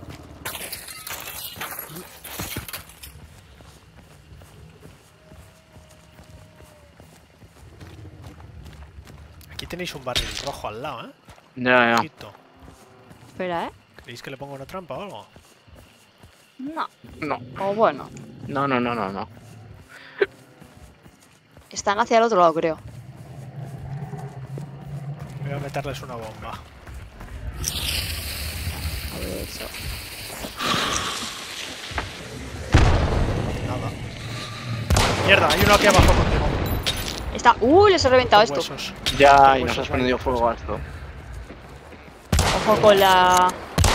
Aquí tenéis un barril rojo al lado, ¿eh? Ya. Ojito. Espera, ¿eh? ¿Queréis que le ponga una trampa o algo? No. No. O bueno. No. Están hacia el otro lado, creo. Voy a meterles una bomba. A ver, eso. Nada. Mierda, hay uno aquí abajo contigo. Está. Les he reventado esto. Huesos. Ya, y Huesos, nos has prendido huesos. fuego a esto. Ojo con la.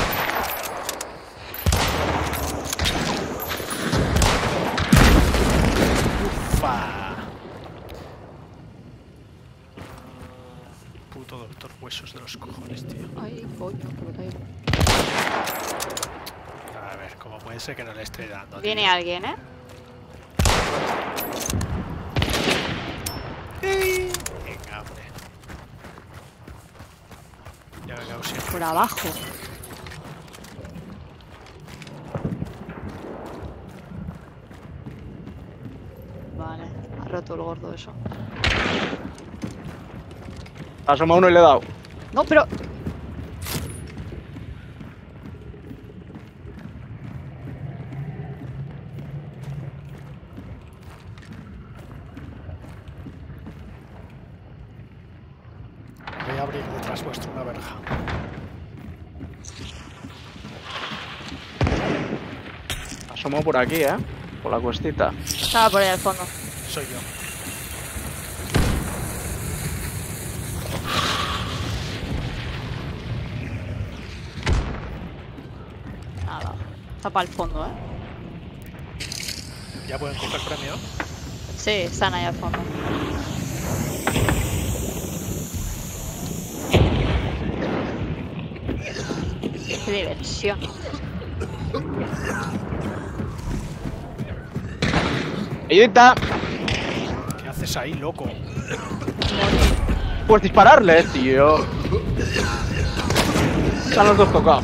Ufa. Puto doctor huesos de los cojones, tío. Ay, coño, que me caigo. A ver, ¿cómo puede ser que no le estoy dando, tío? Viene alguien, ¿eh? Venga, hombre. Ya me cago siempre. Por abajo. Vale, ha roto el gordo eso. Asoma uno y le he dado. No, pero. Voy a abrir detrás vuestro una verja. Asomó por aquí, por la cuestita. Estaba por ahí al fondo. Soy yo. Nada. Está para el fondo, ¿eh? ¿Ya pueden coger premio? Sí, están ahí al fondo. Qué diversión. ¡Ayudita! ¿Qué haces ahí, loco? Pues dispararle, tío. Están los dos tocados.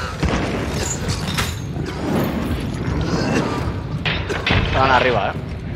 Estaban arriba,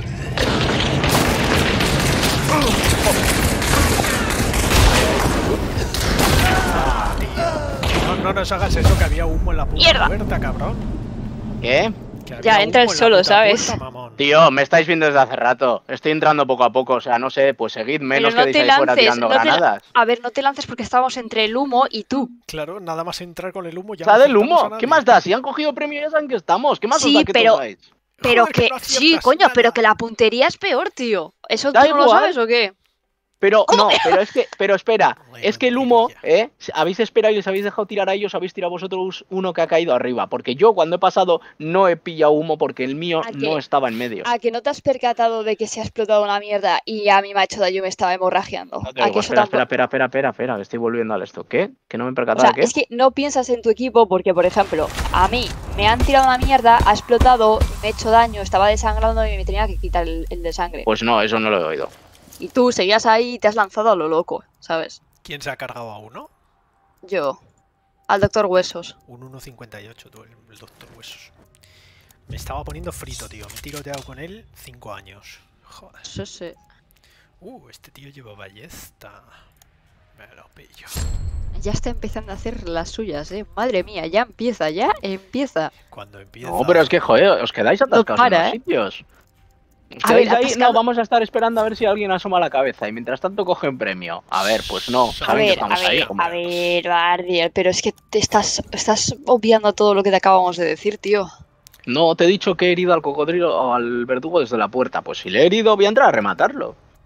No nos hagas eso, que había humo en la puta ¡Mierda! puerta, cabrón. ¿Qué? Que había Ya, entra humo él en la solo, puta ¿sabes? puerta, mamón. Tío, me estáis viendo desde hace rato. Estoy entrando poco a poco, o sea, no sé, pues seguidme, Pero no os no quedéis te ahí fuera lances, tirando no te granadas. A ver, no te lances porque estábamos entre el humo y tú. Claro, nada más entrar con el humo ya. ¡Sal no del acertamos a humo! nadie. ¿Qué más da? Si han cogido premio ya saben que estamos. ¿Qué más os Sí, da que pero- tosáis? Pero Joder, que que. no Sí, aciertas coño, pero nada. que la puntería es peor, tío. ¿Eso Da tú no lo igual. sabes o qué? Pero ¿Cómo no, que? pero espera, Joder, es que el humo, mentirilla. habéis esperado y les habéis dejado tirar a ellos, habéis tirado vosotros uno que ha caído arriba, porque yo cuando he pasado no he pillado humo porque el mío ¿A no qué? estaba en medio. ¿A que no te has percatado de que se ha explotado una mierda y a mí me ha hecho daño y me estaba hemorragiando? No te ¿A digo, que eso espera, tampoco? que estoy volviendo al esto. ¿Qué? ¿Que no me he O percatado sea, de qué? es que no piensas en tu equipo porque, por ejemplo, a mí me han tirado una mierda, ha explotado, me he hecho daño, estaba desangrando y me tenía que quitar el de sangre. Pues no, eso no lo he oído. Y tú seguías ahí y te has lanzado a lo loco, ¿sabes? ¿Quién se ha cargado a uno? Yo. Al doctor Huesos. Un 1.58, tú, el doctor Huesos. Me estaba poniendo frito, tío. Me he tiroteado con él 5 años. Joder. Sí, sí. Este tío lleva ballesta. Me lo pillo. Ya está empezando a hacer las suyas, Madre mía, ya empieza. Cuando empieza... No, pero es que, joder, os quedáis atascados para, en los ¿eh? sitios. Os A ver, quedáis ahí, atascado- no, vamos a estar esperando a ver si alguien asoma la cabeza y mientras tanto cogen premio. A ver, pues no, A saben que estamos ahí, hombre. a ver, Bardiel, pero es que te estás obviando todo lo que te acabamos de decir, tío. No, te he dicho que he herido al cocodrilo o al verdugo desde la puerta. Pues si le he herido, voy a entrar a rematarlo.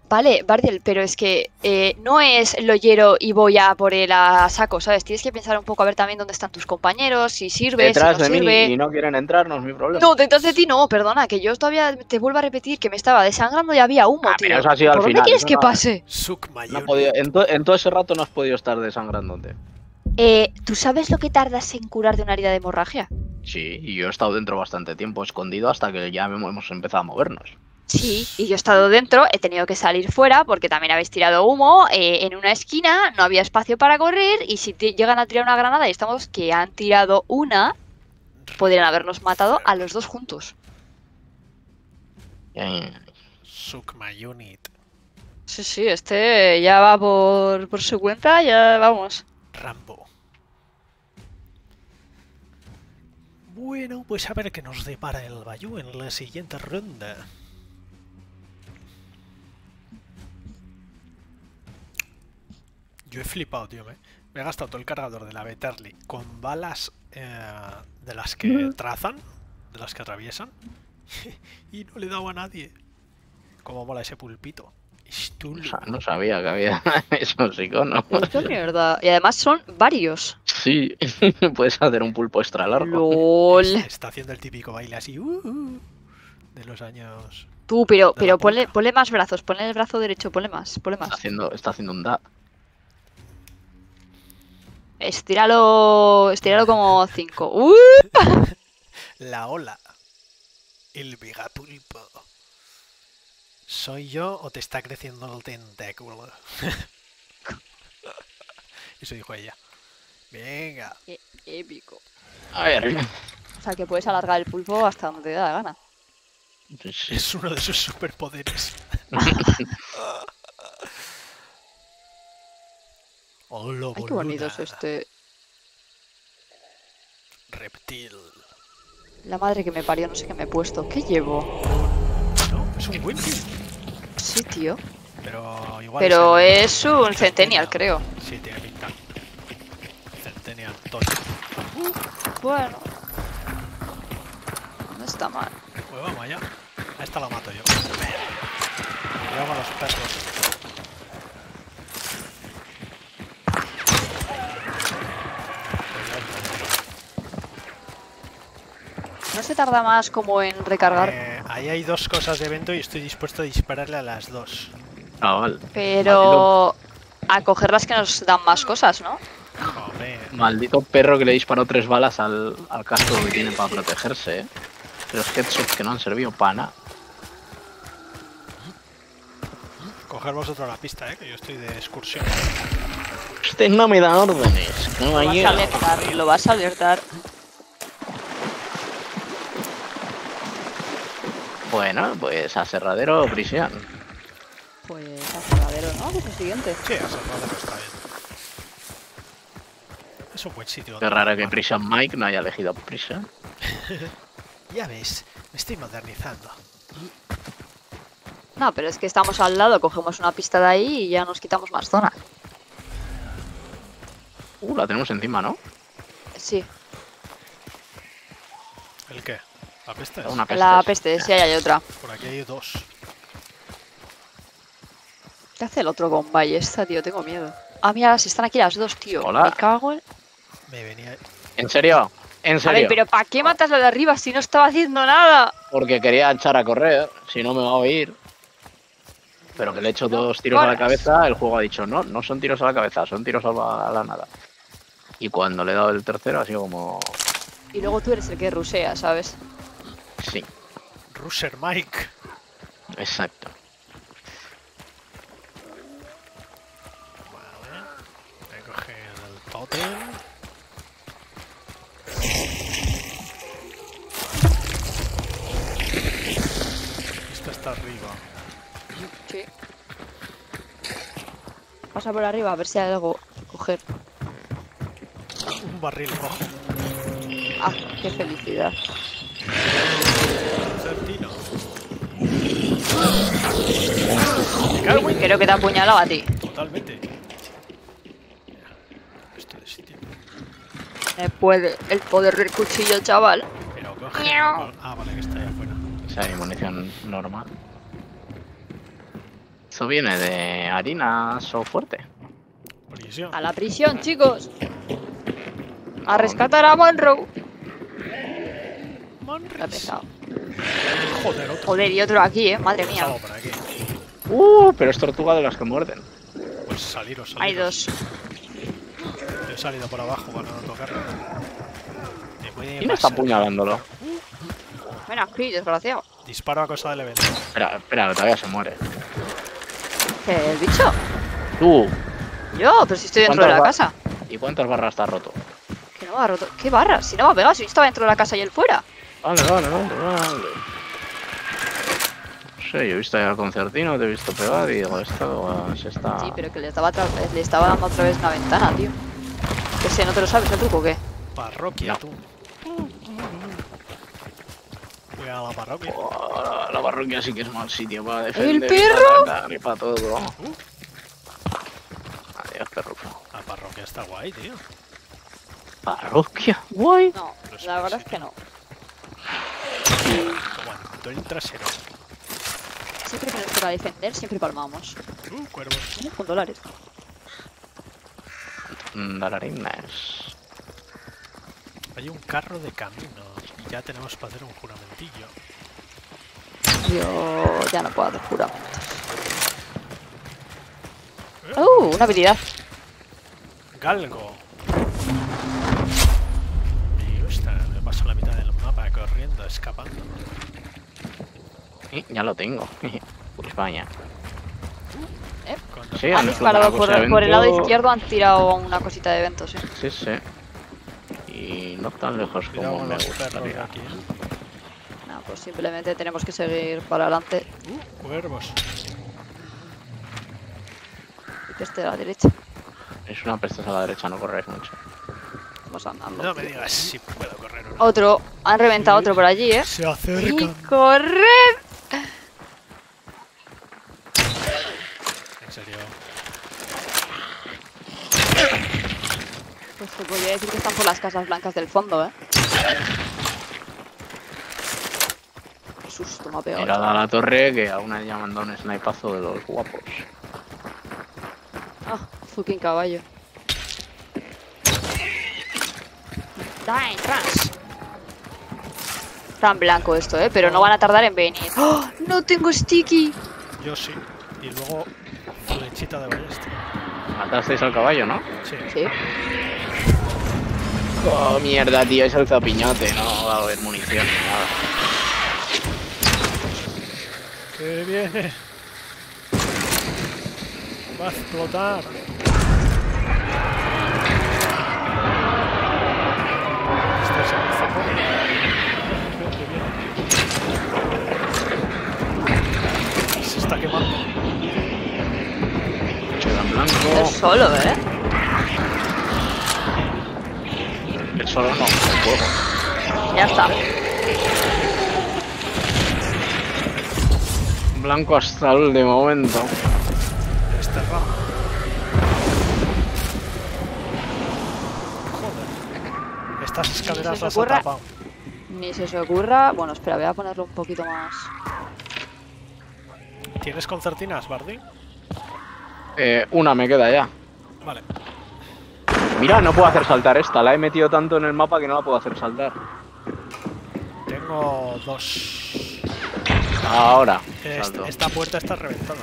Vale, Bardiel, pero es que no es lo hiero y voy a por él a saco, ¿sabes? Tienes que pensar un poco a ver también dónde están tus compañeros, si sirve, Detrás si no de mí sirve. y no quieren entrar, no es mi problema. No, detrás de ti no, perdona, que yo todavía te vuelvo a repetir que me estaba desangrando y había humo, Ah, pero tío. eso ha sido al ¿Por dónde final, quieres eso que no- pase? Suck my No ha unit. podido, en todo ese rato no has podido estar desangrándote. ¿Tú sabes lo que tardas en curar de una herida de hemorragia? Sí, y yo he estado dentro bastante tiempo escondido hasta que ya hemos empezado a movernos. Sí, y yo he estado dentro, he tenido que salir fuera porque también habéis tirado humo en una esquina, no había espacio para correr y si llegan a tirar una granada y estamos que han tirado una, podrían habernos matado a los dos juntos. Suck my unit. Sí, sí, este ya va por su cuenta, ya vamos. Rambo. Bueno, pues a ver qué nos depara el Bayou en la siguiente ronda. Yo he flipado, tío. Me he gastado todo el cargador de la Veterli con balas de las que trazan, de las que atraviesan, y no le he dado a nadie. Cómo mola ese pulpito. No sabía que había esos iconos. ¡Qué mierda! Y además son varios. Sí, puedes hacer un pulpo extra largo. ¡Lol! Está haciendo el típico baile así de los años. Tú, pero de la polka. ponle más brazos, ponle el brazo derecho, ponle más, ponle más. Está haciendo un dab. Estíralo como 5. La ola. El megapulpo. ¿Soy yo o te está creciendo el tentáculo? Eso dijo ella. Venga. Qué épico. A ver. O sea, que puedes alargar el pulpo hasta donde te da la gana. Es uno de sus superpoderes. Hola, Ay, qué bonito es este. Reptil. La madre que me parió, no sé qué me he puesto. ¿Qué llevo? No, es un Wimpy. Sí, tío. Pero igual. Pero el es un Centennial, creo. Sí, tiene pinta. Centennial Toy. Bueno. No está mal. Pues vamos allá. A esta la mato yo. Cuidado con los perros. No se tarda más como en recargar. Ahí hay dos cosas de evento y estoy dispuesto a dispararle a las dos. Ah, vale. Pero a coger las que nos dan más cosas, ¿no? Joder. Maldito perro que le disparó 3 balas al casco que tiene para protegerse, ¿eh? Los headshots que no han servido para nada. Coger vosotros la pista, que yo estoy de excursión. Usted no me da órdenes, caballero. Lo vas a alertar. Bueno, pues aserradero o prisión. Pues aserradero, ¿no? Que es el siguiente. Sí, a Salvador está bien. Es un buen sitio. Qué raro que Prison Mike no haya elegido prisión. Ya ves, me estoy modernizando. No, pero es que estamos al lado, cogemos una pista de ahí y ya nos quitamos más zona. La tenemos encima, ¿no? Sí, ¿El qué? ¿La peste? Una peste. la peste, sí, hay otra. Por aquí hay dos. ¿Qué hace el otro con ballesta, tío? Tengo miedo. Ah, mira, si están aquí las dos, tío. Hola. Me cago en... Me venía... ¿En serio? ¿En A serio? ver, pero ¿para qué matas la de arriba si no estaba haciendo nada? Porque quería echar a correr, si no me va a oír. Pero que le he hecho 2 tiros a la cabeza, el juego ha dicho, no, no son tiros a la cabeza, son tiros a la nada. Y cuando le he dado el tercero ha sido como... Y luego tú eres el que rusea, ¿sabes? Sí, Rusher Mike. exacto. Vale. Voy a coger el tótem. Esto está arriba. Sí. Pasa por arriba a ver si hay algo que coger. Un barril rojo. Ah, qué felicidad. Certino. Creo que te ha apuñalado a ti. Totalmente. Esto de sitio. El poder del cuchillo, chaval. Pero coge. Ah, vale, que está ahí afuera. O sea, hay munición normal. Esto viene de harina so fuerte. Prisión. A la prisión, chicos. A rescatar a Monroe. Monris. La he pesado. Joder, otro. Joder, y otro aquí, madre mía. Salgo por aquí. Pero es tortuga de las que muerden. Pues saliros. Hay dos. Yo he salido por abajo para no tocarlo. Me puede ¿Quién está pasar. apuñalándolo? Ven aquí, desgraciado. Disparo a cosa del evento. Espera, que todavía se muere. ¿Qué, el bicho? Tú, Yo, pero si estoy dentro de la ¿Cuántas casa. ¿y cuántas barras está roto? Que no me ha roto. ¿Qué barra? Si no me ha pegado, si yo estaba dentro de la casa y él fuera. Vale. No sé, yo he visto ya al concertino, te he visto pegar y digo, esto se está... Sí, pero que le estaba dando otra vez una ventana, tío. Que sé, ¿no te lo sabes el truco o qué? Parroquia, No. tú. Cuidado a la parroquia. Oh, la parroquia sí que es mal sitio para defender. ¿El perro? Y para atacar y para todo. Adiós, perro. La parroquia está guay, tío. Parroquia, guay. No, Pero la sí, verdad sí. es que no. Aguantó el trasero. Siempre que nos toca defender, siempre palmamos. Cuervos. Con dólares. Dararines. Hay un carro de camino. Y ya tenemos para hacer un juramentillo. Yo ya no puedo hacer juramentos. Eh, Una habilidad. Galgo. Me gusta. Me paso la mitad del mapa corriendo, escapando. Ya lo tengo. Por España. Cuando Sí, Han han disparado explotado por el lado evento. izquierdo, han tirado una cosita de eventos, Sí. Y no tan lejos Cuidado como con me los perros de gustaría. aquí. No, pues simplemente tenemos que seguir para adelante Cuervos. y que esté a la derecha. Es una peste a la derecha, no corréis mucho. Vamos andando. No me digas si puedo correr o no. Otro. Han reventado otro por allí, ¿eh? Se ¡Y acercan. corred! En serio. Pues te podría decir que están por las casas blancas del fondo, ¿eh? Qué susto me ha pegado. Mirad a la torre que aún hay mandado un snipazo de los guapos. Ah, fucking caballo. Die, trans. Tan blanco esto, ¿eh? Pero no van a tardar en venir. ¡Oh! ¡No tengo sticky! Yo sí. Y luego flechita de ballesta. Matasteis al caballo, ¿no? Sí. Sí. Oh, mierda, tío, es el zapiñote. No va a haber munición ni nada. ¡Que viene! ¡Va a explotar! Este es el foco. Que viene. Se está quemando. Queda en Es blanco. solo, ¿eh? El solo no, el fuego. Ya está. Blanco hasta el de momento. Desterrado. Joder. Estas escaleras se las ha ocurra. tapado. Ni se os ocurra. Bueno, espera, voy a ponerlo un poquito más. ¿Tienes concertinas, Bardi? Una me queda ya. Vale. Mira, no puedo hacer saltar esta. La he metido tanto en el mapa que no la puedo hacer saltar. Tengo dos. Ahora. Salto. Esta puerta está reventada.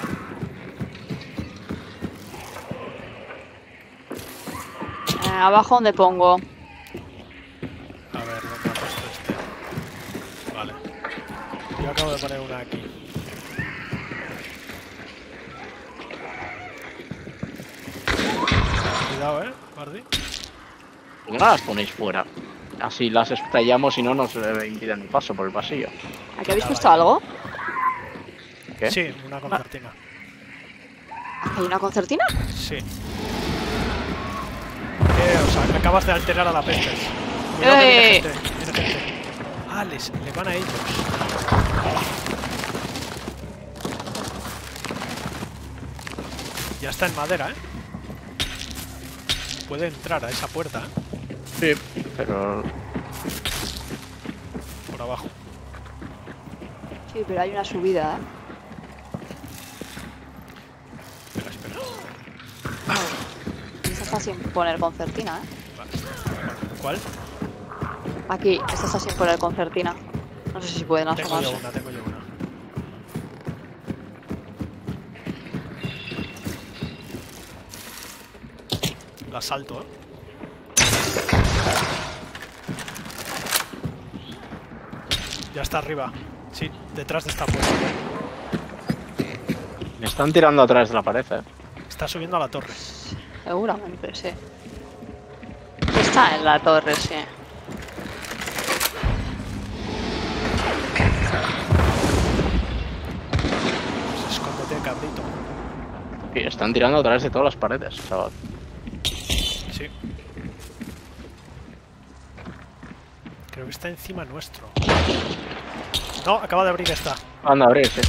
Abajo donde pongo. A ver, ¿dónde ha puesto este? Vale. Yo acabo de poner una aquí. Cuidado, Bardi. ¿Por qué no las ponéis fuera? Así las estallamos y no nos impiden el paso por el pasillo. ¿Aquí habéis puesto algo? ¿Qué? Sí, una concertina. ¿Hay una concertina? Sí. O sea, que acabas de alterar a la peste. Cuidado que viene gente, viene gente. Ah, le van a ellos. Ya está en madera, Puede entrar a esa puerta, Sí, pero... por abajo. Sí, pero hay una subida, ¿eh? está sin poner concertina, ¿eh? Vale. ¿Cuál? Aquí, esta está sin poner concertina. No sé si pueden Tengo yo asomarse. una, tengo yo una. La salto, ¿eh? Ya está arriba. Sí, detrás de esta puerta. Me están tirando a través de la pared, Está subiendo a la torre. Seguramente, sí. Está en la torre, sí. Pues escóndete, cabrito. Sí, están tirando a través de todas las paredes, chaval. Sí. Creo que está encima nuestro. No, acaba de abrir esta. Anda, abrir, sí.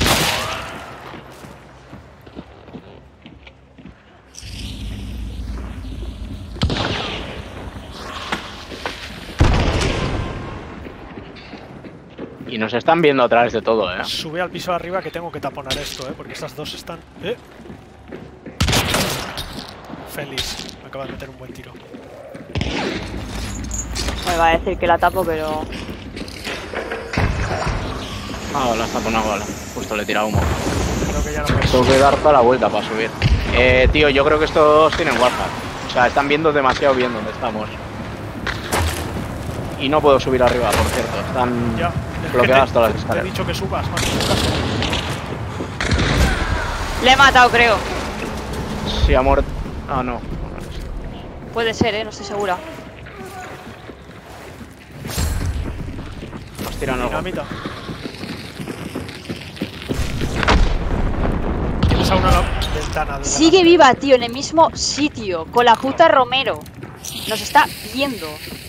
Y nos están viendo a través de todo, Sube al piso de arriba que tengo que taponar esto, porque estas dos están... Feliz. Me acaba de meter un buen tiro. Me va a decir que la tapo, pero... Ah, vale, está con una bala. Justo le tira humo. Creo que ya no me... Tengo que dar toda la vuelta para subir. Tío, yo creo que estos tienen WhatsApp. O sea, están viendo demasiado bien donde estamos. Y no puedo subir arriba, por cierto. Están Ya. bloqueadas todas las Te he escaleras. dicho que subas, más. Le he matado, creo. Sí, amor. Ah, no. Puede ser, no estoy segura. Nos tiran algo. Dinamita. Tienes a una ventana. de Sigue delante. viva, tío, en el mismo sitio. Con la puta Romero. Nos está viendo.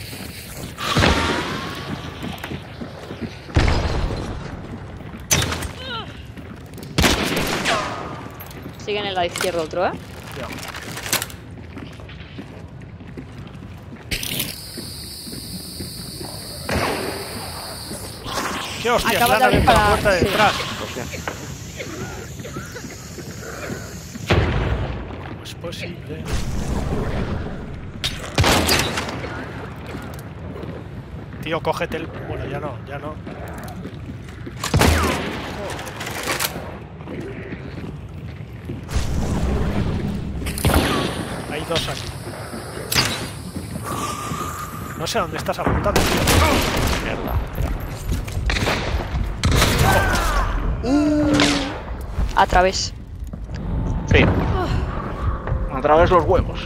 Siguen en la izquierda otro, ¿eh? Ya. ¿Qué hostias? Acaba Le han de abierto la abrir puerta de sí. detrás. ¿Cómo es posible? Tío, cógete el... Bueno, ya no, ya no. Hay dos aquí. No sé a dónde estás apuntando, tío. Mierda. A través. Sí. A través los huevos.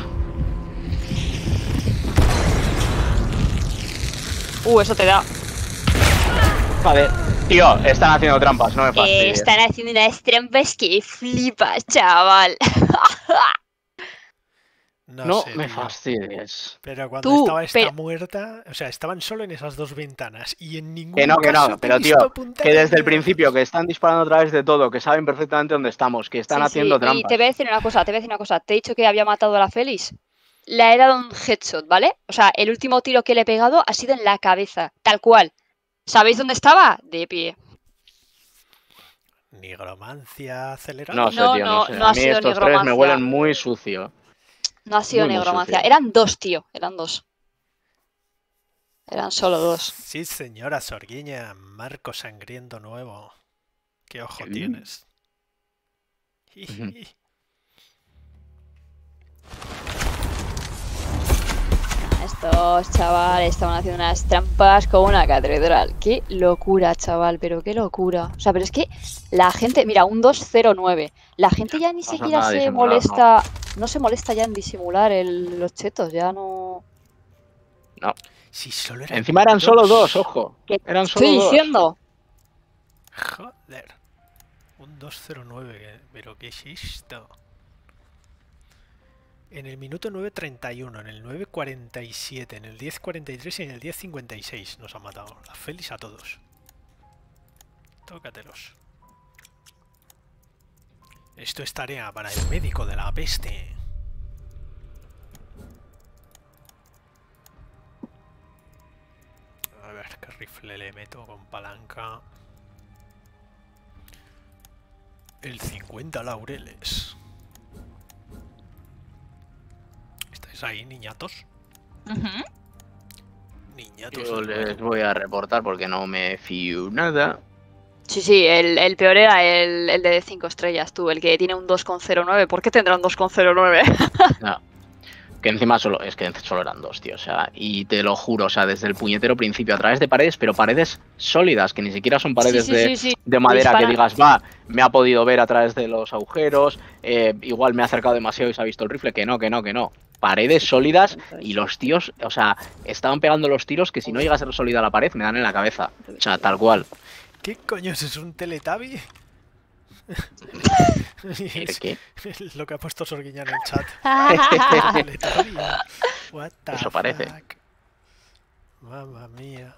Eso te da. Vale. Tío, están haciendo trampas, no me fastidies. Están haciendo unas trampas que flipas, chaval. No sé, me tío. fastidies. Pero cuando Tú, estaba esta pero- muerta, o sea, estaban solo en esas dos ventanas y en ningún Que no, caso te he pero visto tío, apuntar que a desde el mierda. principio que están disparando a través de todo, que saben perfectamente dónde estamos, que están Sí, haciendo sí, trampas. y te voy a decir una cosa, Te he dicho que había matado a la Félix. Le he dado un headshot, ¿vale? O sea, el último tiro que le he pegado ha sido en la cabeza, tal cual. ¿Sabéis dónde estaba? De pie. Nigromancia acelerada. No sé, No, tío, no sé. no A ha mí sido estos tres me nigromancia. huelen muy sucio. No ha sido Muy negromancia. sucio. Eran dos, tío. Eran dos. Eran solo dos. Sí, señora Sorguiña, marco sangriento nuevo. ¿Qué ojo ¿Qué? tienes? Estos chavales estaban haciendo unas trampas como una catedral. Qué locura, chaval, pero qué locura. O sea, pero es que la gente, mira, un 209. La gente ya ni Pasa siquiera nada, se disimular, molesta, no se molesta ya en disimular los chetos, ya no. No. Si solo eran Encima eran solo dos, ojo. ¿Qué Eran estoy solo dos. diciendo? Joder. Un 209, pero ¿qué es esto? En el minuto 9:31, en el 9:47, en el 10:43 y en el 10:56 nos han matado. La Félix a todos. Tócatelos. Esto es tarea para el médico de la peste. A ver qué rifle le meto con palanca. El 50 laureles. Esta haces ahí, niñatos? Ujú. Niñatos. Yo del les barrio. voy a reportar porque no me fío nada. Sí, el peor era el de 5 estrellas, tú, el que tiene un 2,09. ¿Por qué tendrá un 2,09? No. Que encima solo eran dos, tío. O sea, y te lo juro, o sea, desde el puñetero principio, a través de paredes, pero paredes sólidas, que ni siquiera son paredes Sí. de madera que Dispara. digas, va, me ha podido ver a través de los agujeros, igual me ha acercado demasiado y se ha visto el rifle, que no. Paredes sólidas y los tíos, o sea, estaban pegando los tiros que si no llega a ser sólida la pared, me dan en la cabeza. O sea, tal cual. ¿Qué coño es un Teletubby? Es ¿Qué? lo que ha puesto Sorguiña en el chat. Teletubby. What the Eso parece. fuck? Mamma mía.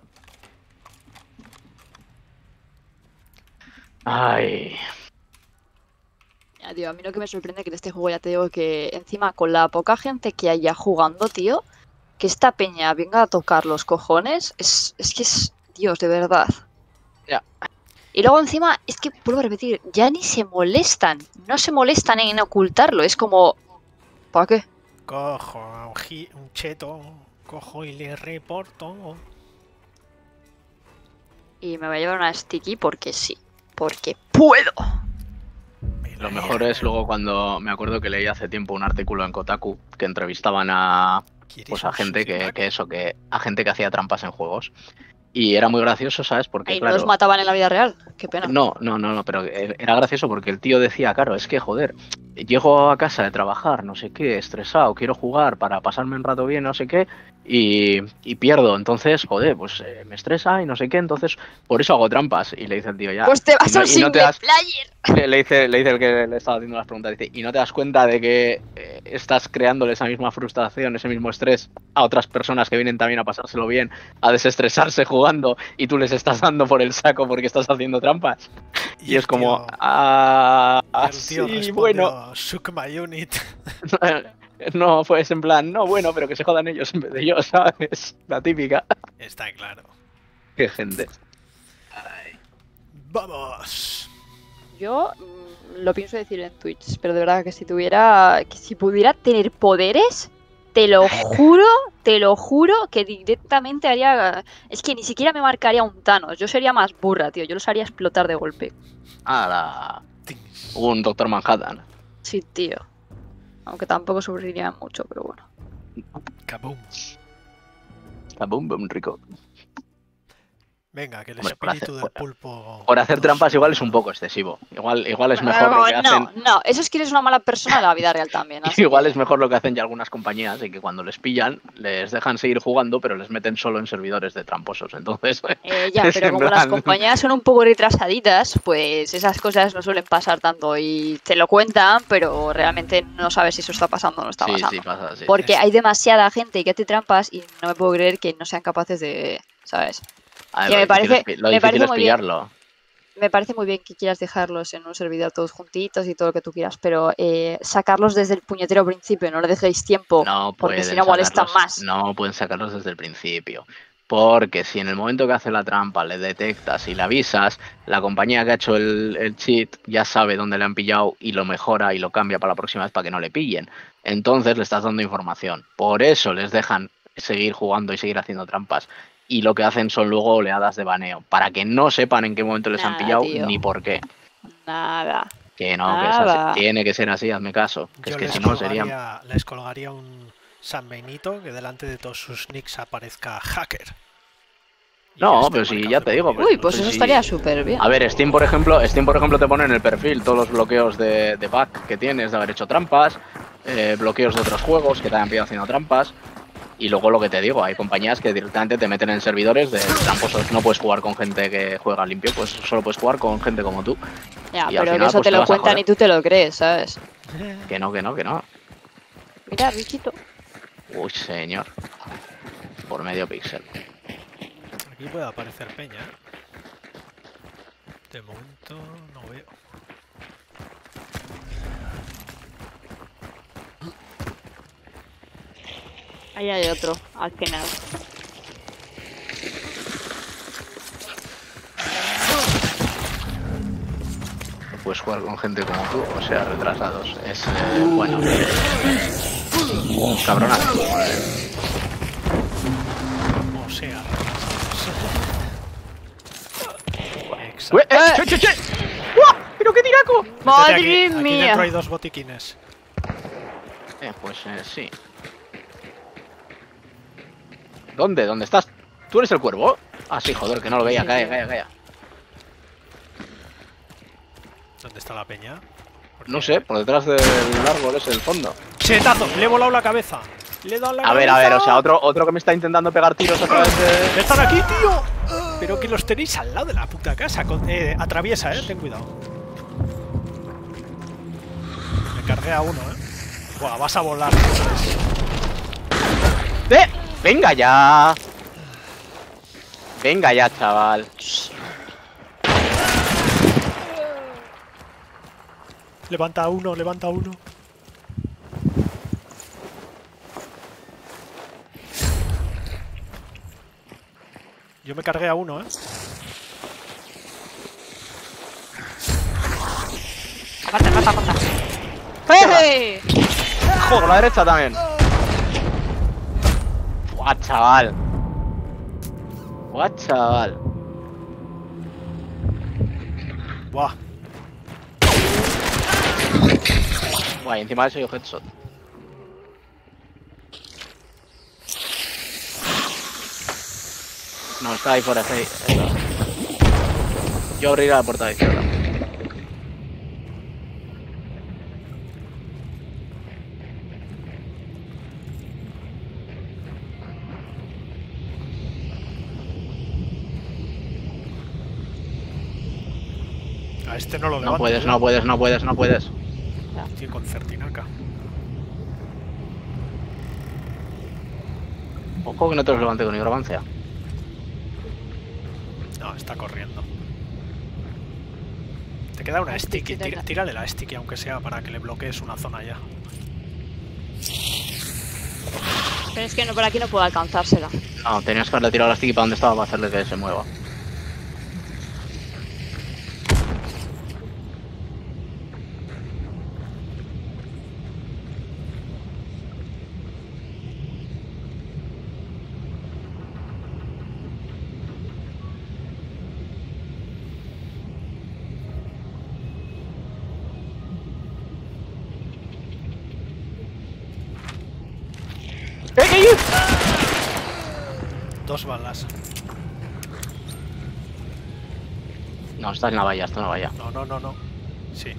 Ay. Ya, tío, a mí lo que me sorprende que en este juego ya te digo que encima con la poca gente que haya jugando, tío, que esta peña venga a tocar los cojones, es que es Dios, de verdad. Ya. Y luego encima, es que, vuelvo a repetir, ya ni se molestan. No se molestan en ocultarlo. Es como, ¿para qué? Cojo a un cheto, cojo y le reporto. Y me voy a llevar una sticky porque sí. Porque puedo. Lo mejor es luego cuando me acuerdo que leí hace tiempo un artículo en Kotaku que entrevistaban a pues a gente a gente que hacía trampas en juegos. Y era muy gracioso, ¿sabes? Porque Ahí no los claro, mataban en la vida real. Qué pena. no, pero era gracioso porque el tío decía, claro, es que joder, llego a casa de trabajar, no sé qué, estresado, quiero jugar para pasarme un rato bien, no sé qué, y pierdo, entonces, joder, pues me estresa y no sé qué, entonces por eso hago trampas. Y le dice el tío, ya. Pues te vas a un y no single te das, player. le dice el que le estaba haciendo las preguntas, dice, ¿y no te das cuenta de que estás creándole esa misma frustración, ese mismo estrés a otras personas que vienen también a pasárselo bien, a desestresarse jugando, y tú les estás dando por el saco porque estás haciendo trampas? Y es como, el tío sí, bueno. respondió, Suck my unit. No, pues en plan, no, bueno, pero que se jodan ellos en vez de yo, ¿sabes? La típica. Está claro. Qué gente. ¡Vamos! Yo lo pienso decir en Twitch, pero de verdad que si pudiera tener poderes, te lo juro que directamente haría. Es que ni siquiera me marcaría un Thanos, yo sería más burra, tío, yo los haría explotar de golpe. Un Doctor Manhattan. Sí, tío. Aunque tampoco sufriría mucho, pero bueno. Kaboom. Boom, boom, rico. Venga, que el Hombre, espíritu del pulpo. Por hacer nos trampas igual una- es un poco excesivo. Igual es mejor lo que hacen. No, eso es que eres una mala persona de la vida real también. así Igual que- es mejor lo que hacen ya algunas compañías, y que cuando les pillan, les dejan seguir jugando, pero les meten solo en servidores de tramposos. Entonces, Ya, es pero en como las plan- compañías son un poco retrasaditas, pues esas cosas no suelen pasar tanto y te lo cuentan, pero realmente no sabes si eso está pasando o no está Sí, pasando. sí, pasa, sí. Porque hay demasiada gente que hace trampas y no me puedo creer que no sean capaces de, ¿sabes? A ver, que me parece- lo me difícil parece es muy bien. pillarlo. Me parece muy bien que quieras dejarlos en un servidor todos juntitos y todo lo que tú quieras, pero sacarlos desde el puñetero principio, no le dejéis tiempo, No porque si pueden no molestan sacarlos, más. no pueden sacarlos desde el principio. Porque si en el momento que hace la trampa le detectas y le avisas, la compañía que ha hecho el cheat ya sabe dónde le han pillado y lo mejora y lo cambia para la próxima vez para que no le pillen. Entonces le estás dando información. Por eso les dejan seguir jugando y seguir haciendo trampas. Y lo que hacen son luego oleadas de baneo, para que no sepan en qué momento les han Nada, pillado tío. ni por qué. Nada. Que no, que es así. Nada. Tiene que ser así, hazme caso. Que Yo es que les si no serían... colgaría un San Benito que delante de todos sus nicks aparezca hacker. Y No, ya pero está si marcado ya de te por digo, vida. Uy, no pues sé eso si- estaría súper bien. A ver, Steam por ejemplo te pone en el perfil todos los bloqueos de bug que tienes de haber hecho trampas, bloqueos de otros juegos que te hayan pillado haciendo trampas. Y luego lo que te digo, hay compañías que directamente te meten en servidores de tramposos. No puedes jugar con gente que juega limpio, pues solo puedes jugar con gente como tú. Ya, y al pero que final, eso pues, te te lo vas a cuentan joder. y tú te lo crees, ¿sabes? Que no. Mira, bichito. Uy, señor. Por medio píxel. Aquí puede aparecer peña. De momento no veo. Ahí hay otro, al final. No puedes jugar con gente como tú, o sea, retrasados. Es bueno. Cabrona. O sea, Ué, exacto. che! ¡Uah! ¡Pero qué tiraco! ¡Madre Aquí dentro mía! hay 2 botiquines. Pues sí. ¿Dónde? ¿Dónde estás? ¿Tú eres el cuervo? Ah, sí, joder, que no lo veía. Sí, Calla. ¿Dónde está la peña? No sé, por detrás del árbol es el fondo. ¡Chetazo! Le he volado la cabeza. Le he dado la A ver, cabeza. o sea, otro que me está intentando pegar tiros a través de... ¡Están aquí, tío! Pero que los tenéis al lado de la puta casa. Atraviesa, ten cuidado. Me cargué a uno, Buah, vas a volar. ¡Venga ya! Venga ya, chaval. Levanta uno, levanta uno. Yo me cargué a uno, Aparta. ¡Eh! Por la derecha también. Buah, chaval. Buah. Buah, y encima de eso yo headshot. No, está ahí fuera, está ahí. Yo abriré la puerta de izquierda. A este no lo No levanto. puedes, no puedes. Tío, con Certinaca. Ojo que no te los levante con nigromancia. No, está corriendo. Te queda una sticky. Tírale la sticky, aunque sea para que le bloquees una zona ya. Pero es que no, por aquí no puedo alcanzársela. No, tenías que haberle tirado la sticky para donde estaba para hacerle que se mueva. Dos balas. No, está en la valla, está en la valla. No. Sí.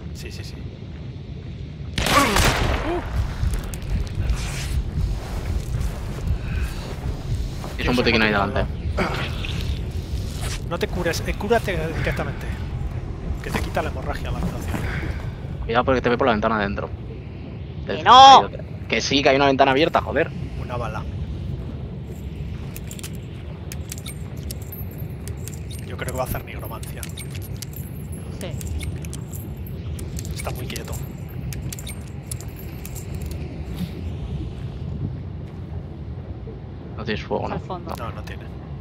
Es un botiquín ahí delante. No te cures, cúrate directamente. Que te quita la hemorragia la curación. Cuidado porque te ve por la ventana adentro. ¡Que no! Que sí, que hay una ventana abierta, joder. Una bala. Yo creo que va a hacer nigromancia. Sí. Está muy quieto. No tienes fuego, Al ¿no? fondo. No tiene.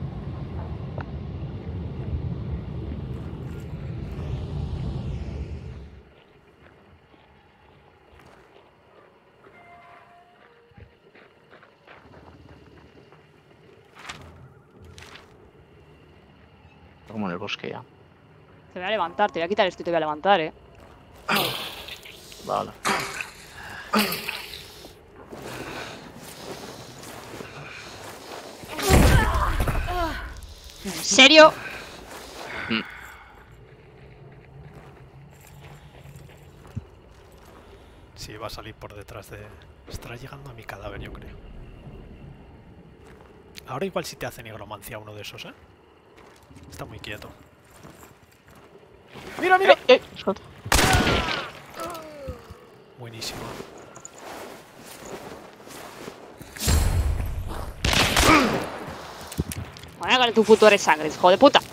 Como en el bosque ya. Te voy a levantar, te voy a quitar esto y te voy a levantar, Vale. ¿En serio? Sí, va a salir por detrás de... Estará llegando a mi cadáver, yo creo. Ahora igual si te hace nigromancia uno de esos, Está muy quieto. ¡Mira! Buenísimo. Bueno, con tu puto eres sangre, hijo de puta.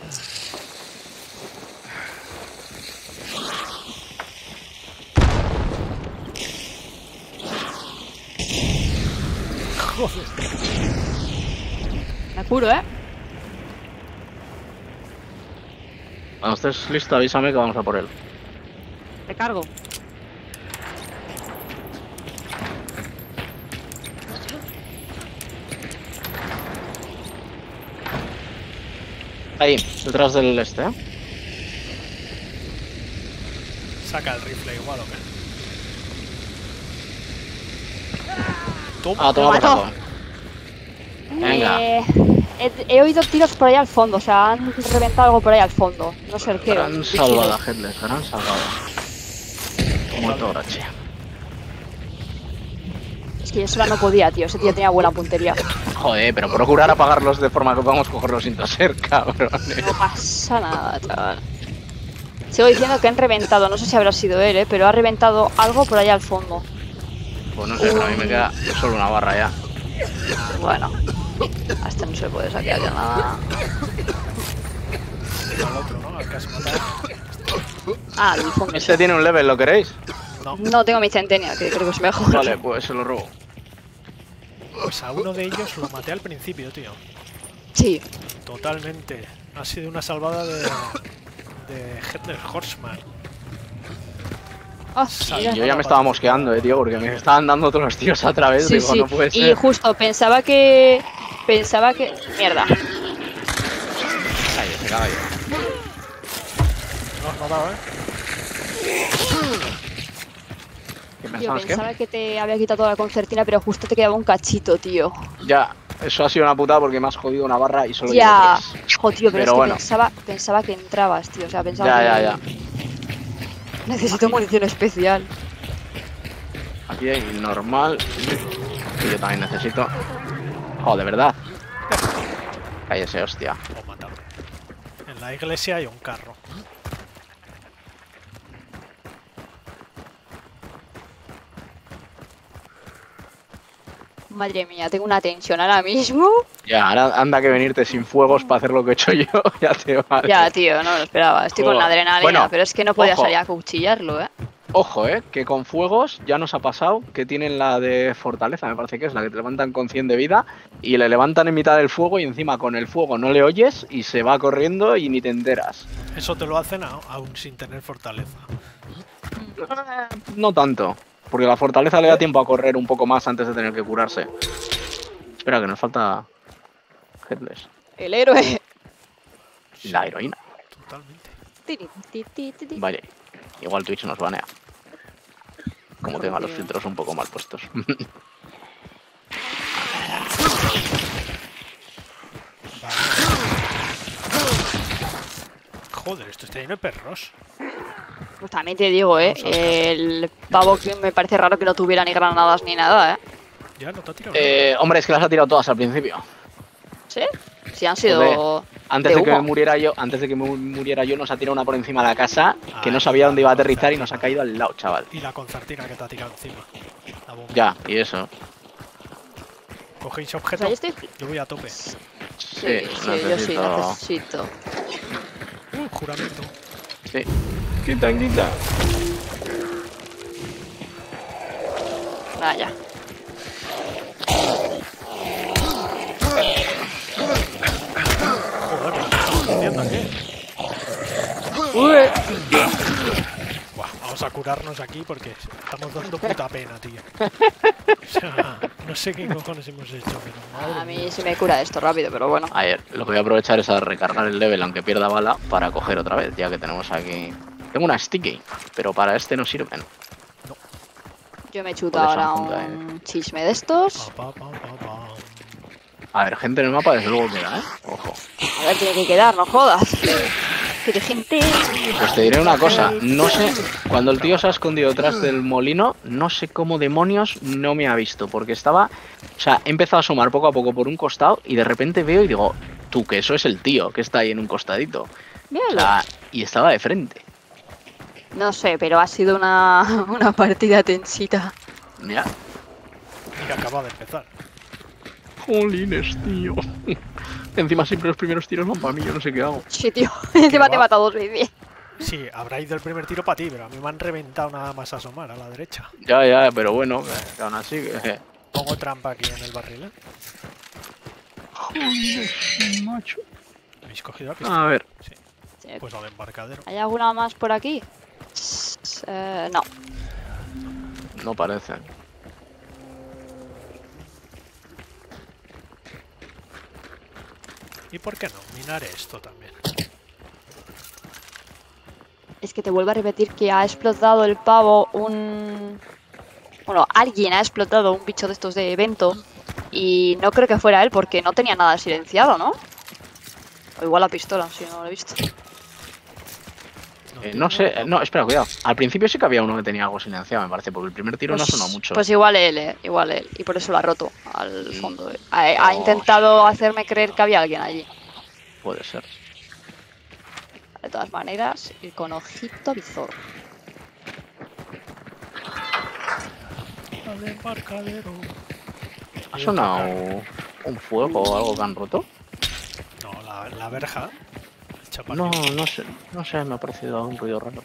Joder. Me curo, Cuando estés listo, avísame que vamos a por él. Te cargo. Ahí, detrás del este, ¿eh? Saca el rifle igual o qué. Toma. Ah, toma Lo por mató. saco. Venga. He oído tiros por ahí al fondo, o sea, han reventado algo por ahí al fondo. No sé el qué. Gran un salvada, bichito. Headless, gran salvada. Como Torache. Es que yo sola no podía, tío. Ese tío tenía buena puntería. Joder, pero procurar apagarlos de forma que podamos cogerlos sin toser, cabrón. No pasa nada, chaval. Sigo diciendo que han reventado, no sé si habrá sido él, pero ha reventado algo por allá al fondo. Pues no sé, pero a mí me queda solo una barra ya. Bueno, hasta no se puede sacar ya nada. Al otro, ¿no? Al que has matado. Ah, el fondo. Este tiene un level, ¿lo queréis? No. No tengo mi centenia, que creo que es mejor. Vale, pues se lo robo. Pues a uno de ellos lo maté al principio, tío. Sí. Totalmente. Ha sido una salvada de Headless Horseman. Ah, Sal- mira. Yo ya me estaba mosqueando, tío, porque me estaban dando otros los tiros a través. Sí, Digo, sí. no puede Y ser. justo pensaba que. Mierda. Ay, se caga ahí. No has matado, ¿eh? ¿Qué Tío, pensabas que? pensaba que te había quitado toda la concertina, pero justo te quedaba un cachito, tío. Ya, eso ha sido una putada porque me has jodido una barra y solo Ya. llevo 3. Jo, tío, pero es Pero que bueno. pensaba que entrabas, tío. O sea, pensaba Ya, que. ya, ya. Necesito munición especial. Aquí hay normal. Y yo también necesito. Joder, de verdad. Cállese, hostia. Lo he matado. En la iglesia hay un carro. Madre mía, tengo una tensión ahora mismo. Ya, ahora anda que venirte sin fuegos para hacer lo que he hecho yo. Ya te vale. Ya, tío, no me lo esperaba. Estoy con la Joder. adrenalina, Bueno, pero es que no podía ojo. salir a cuchillarlo, ¿eh? Ojo, que con fuegos ya nos ha pasado que tienen la de fortaleza, me parece que es la que te levantan con 100 de vida y le levantan en mitad del fuego y encima con el fuego no le oyes y se va corriendo y ni te enteras. Eso te lo hacen aún sin tener fortaleza. No tanto, porque la fortaleza le da tiempo a correr un poco más antes de tener que curarse. Espera, que nos falta Headless. El héroe. La heroína. Totalmente. Tiri, ti, ti, ti, ti. Vale, igual Twitch nos banea. Como tenga los Tío. filtros un poco mal puestos. Vale. Joder, esto está lleno de perros. Pues también te digo, ¿eh? El pavo que me parece raro que no tuviera ni granadas ni nada, ¿eh? Ya no te ha tirado nada. Hombre, es que las ha tirado todas al principio. ¿Sí? Sí, han sido. Antes de que humo. me muriera yo, nos ha tirado una por encima de la casa que no Ay, sabía dónde iba a la aterrizar y concertina. nos ha caído al lado, chaval. Y la concertina que te ha tirado encima. La bomba. Ya, y eso. Cogéis O objeto. sea, yo estoy. Yo voy a tope. Sí, Sí, yo sí necesito. Juramento. Sí. Quita, quita. Vaya. Joder, ¿qué estamos haciendo aquí? Buah, vamos a curarnos aquí porque estamos dando puta pena, tío. O sea, no sé qué cojones hemos hecho, pero madre A mí mía. se me cura esto rápido, pero bueno. A ver, lo que voy a aprovechar es a recargar el level aunque pierda bala para coger otra vez, ya que tenemos aquí... Tengo una sticky, pero para este no sirven. Yo me chuto Pues ahora esa punta, un chisme de estos. Pa, pa, pa, pa, pa. A ver, gente en el mapa desde luego queda, ¿eh? Ojo. A ver, tiene que quedar, no jodas. Que de gente. Pues te diré una cosa, no sé, cuando el tío se ha escondido detrás del molino, no sé cómo demonios no me ha visto, porque estaba, o sea, he empezado a asomar poco a poco por un costado y de repente veo y digo, tú, que eso es el tío que está ahí en un costadito. O Míralo. sea, y estaba de frente. No sé, pero ha sido una partida tensita. Mira. Que acaba de empezar. Jolines, tío. Encima siempre los primeros tiros van para mí, yo no sé qué hago. Sí, tío. Encima te va? mata dos veces. Sí, habrá ido el primer tiro para ti, pero a mí me han reventado nada más asomar a la derecha. Ya, pero bueno, que aún así... Pongo trampa aquí en el barril, ¿eh? Jolines, macho. ¿Habéis cogido la pistola? A ver, Sí, Sí. pues al embarcadero. ¿Hay alguna más por aquí? No. no parece. ¿Y por qué no? Minar esto también. Es que te vuelvo a repetir que ha explotado el pavo un... Bueno, alguien ha explotado un bicho de estos de evento. Y no creo que fuera él porque no tenía nada silenciado, ¿no? O igual la pistola, si no lo he visto. No sé, no, espera, cuidado. Al principio sí que había uno que tenía algo silenciado, me parece, porque el primer tiro no sonó mucho. Pues igual él, igual él. Y por eso lo ha roto al fondo. Ha intentado hacerme creer que había alguien allí. Puede ser. De todas maneras, y con ojito visor. Al embarcadero. ¿Ha sonado un fuego o algo que han roto? No, la verja. El chaparrín. No, no sé, me ha parecido un ruido raro.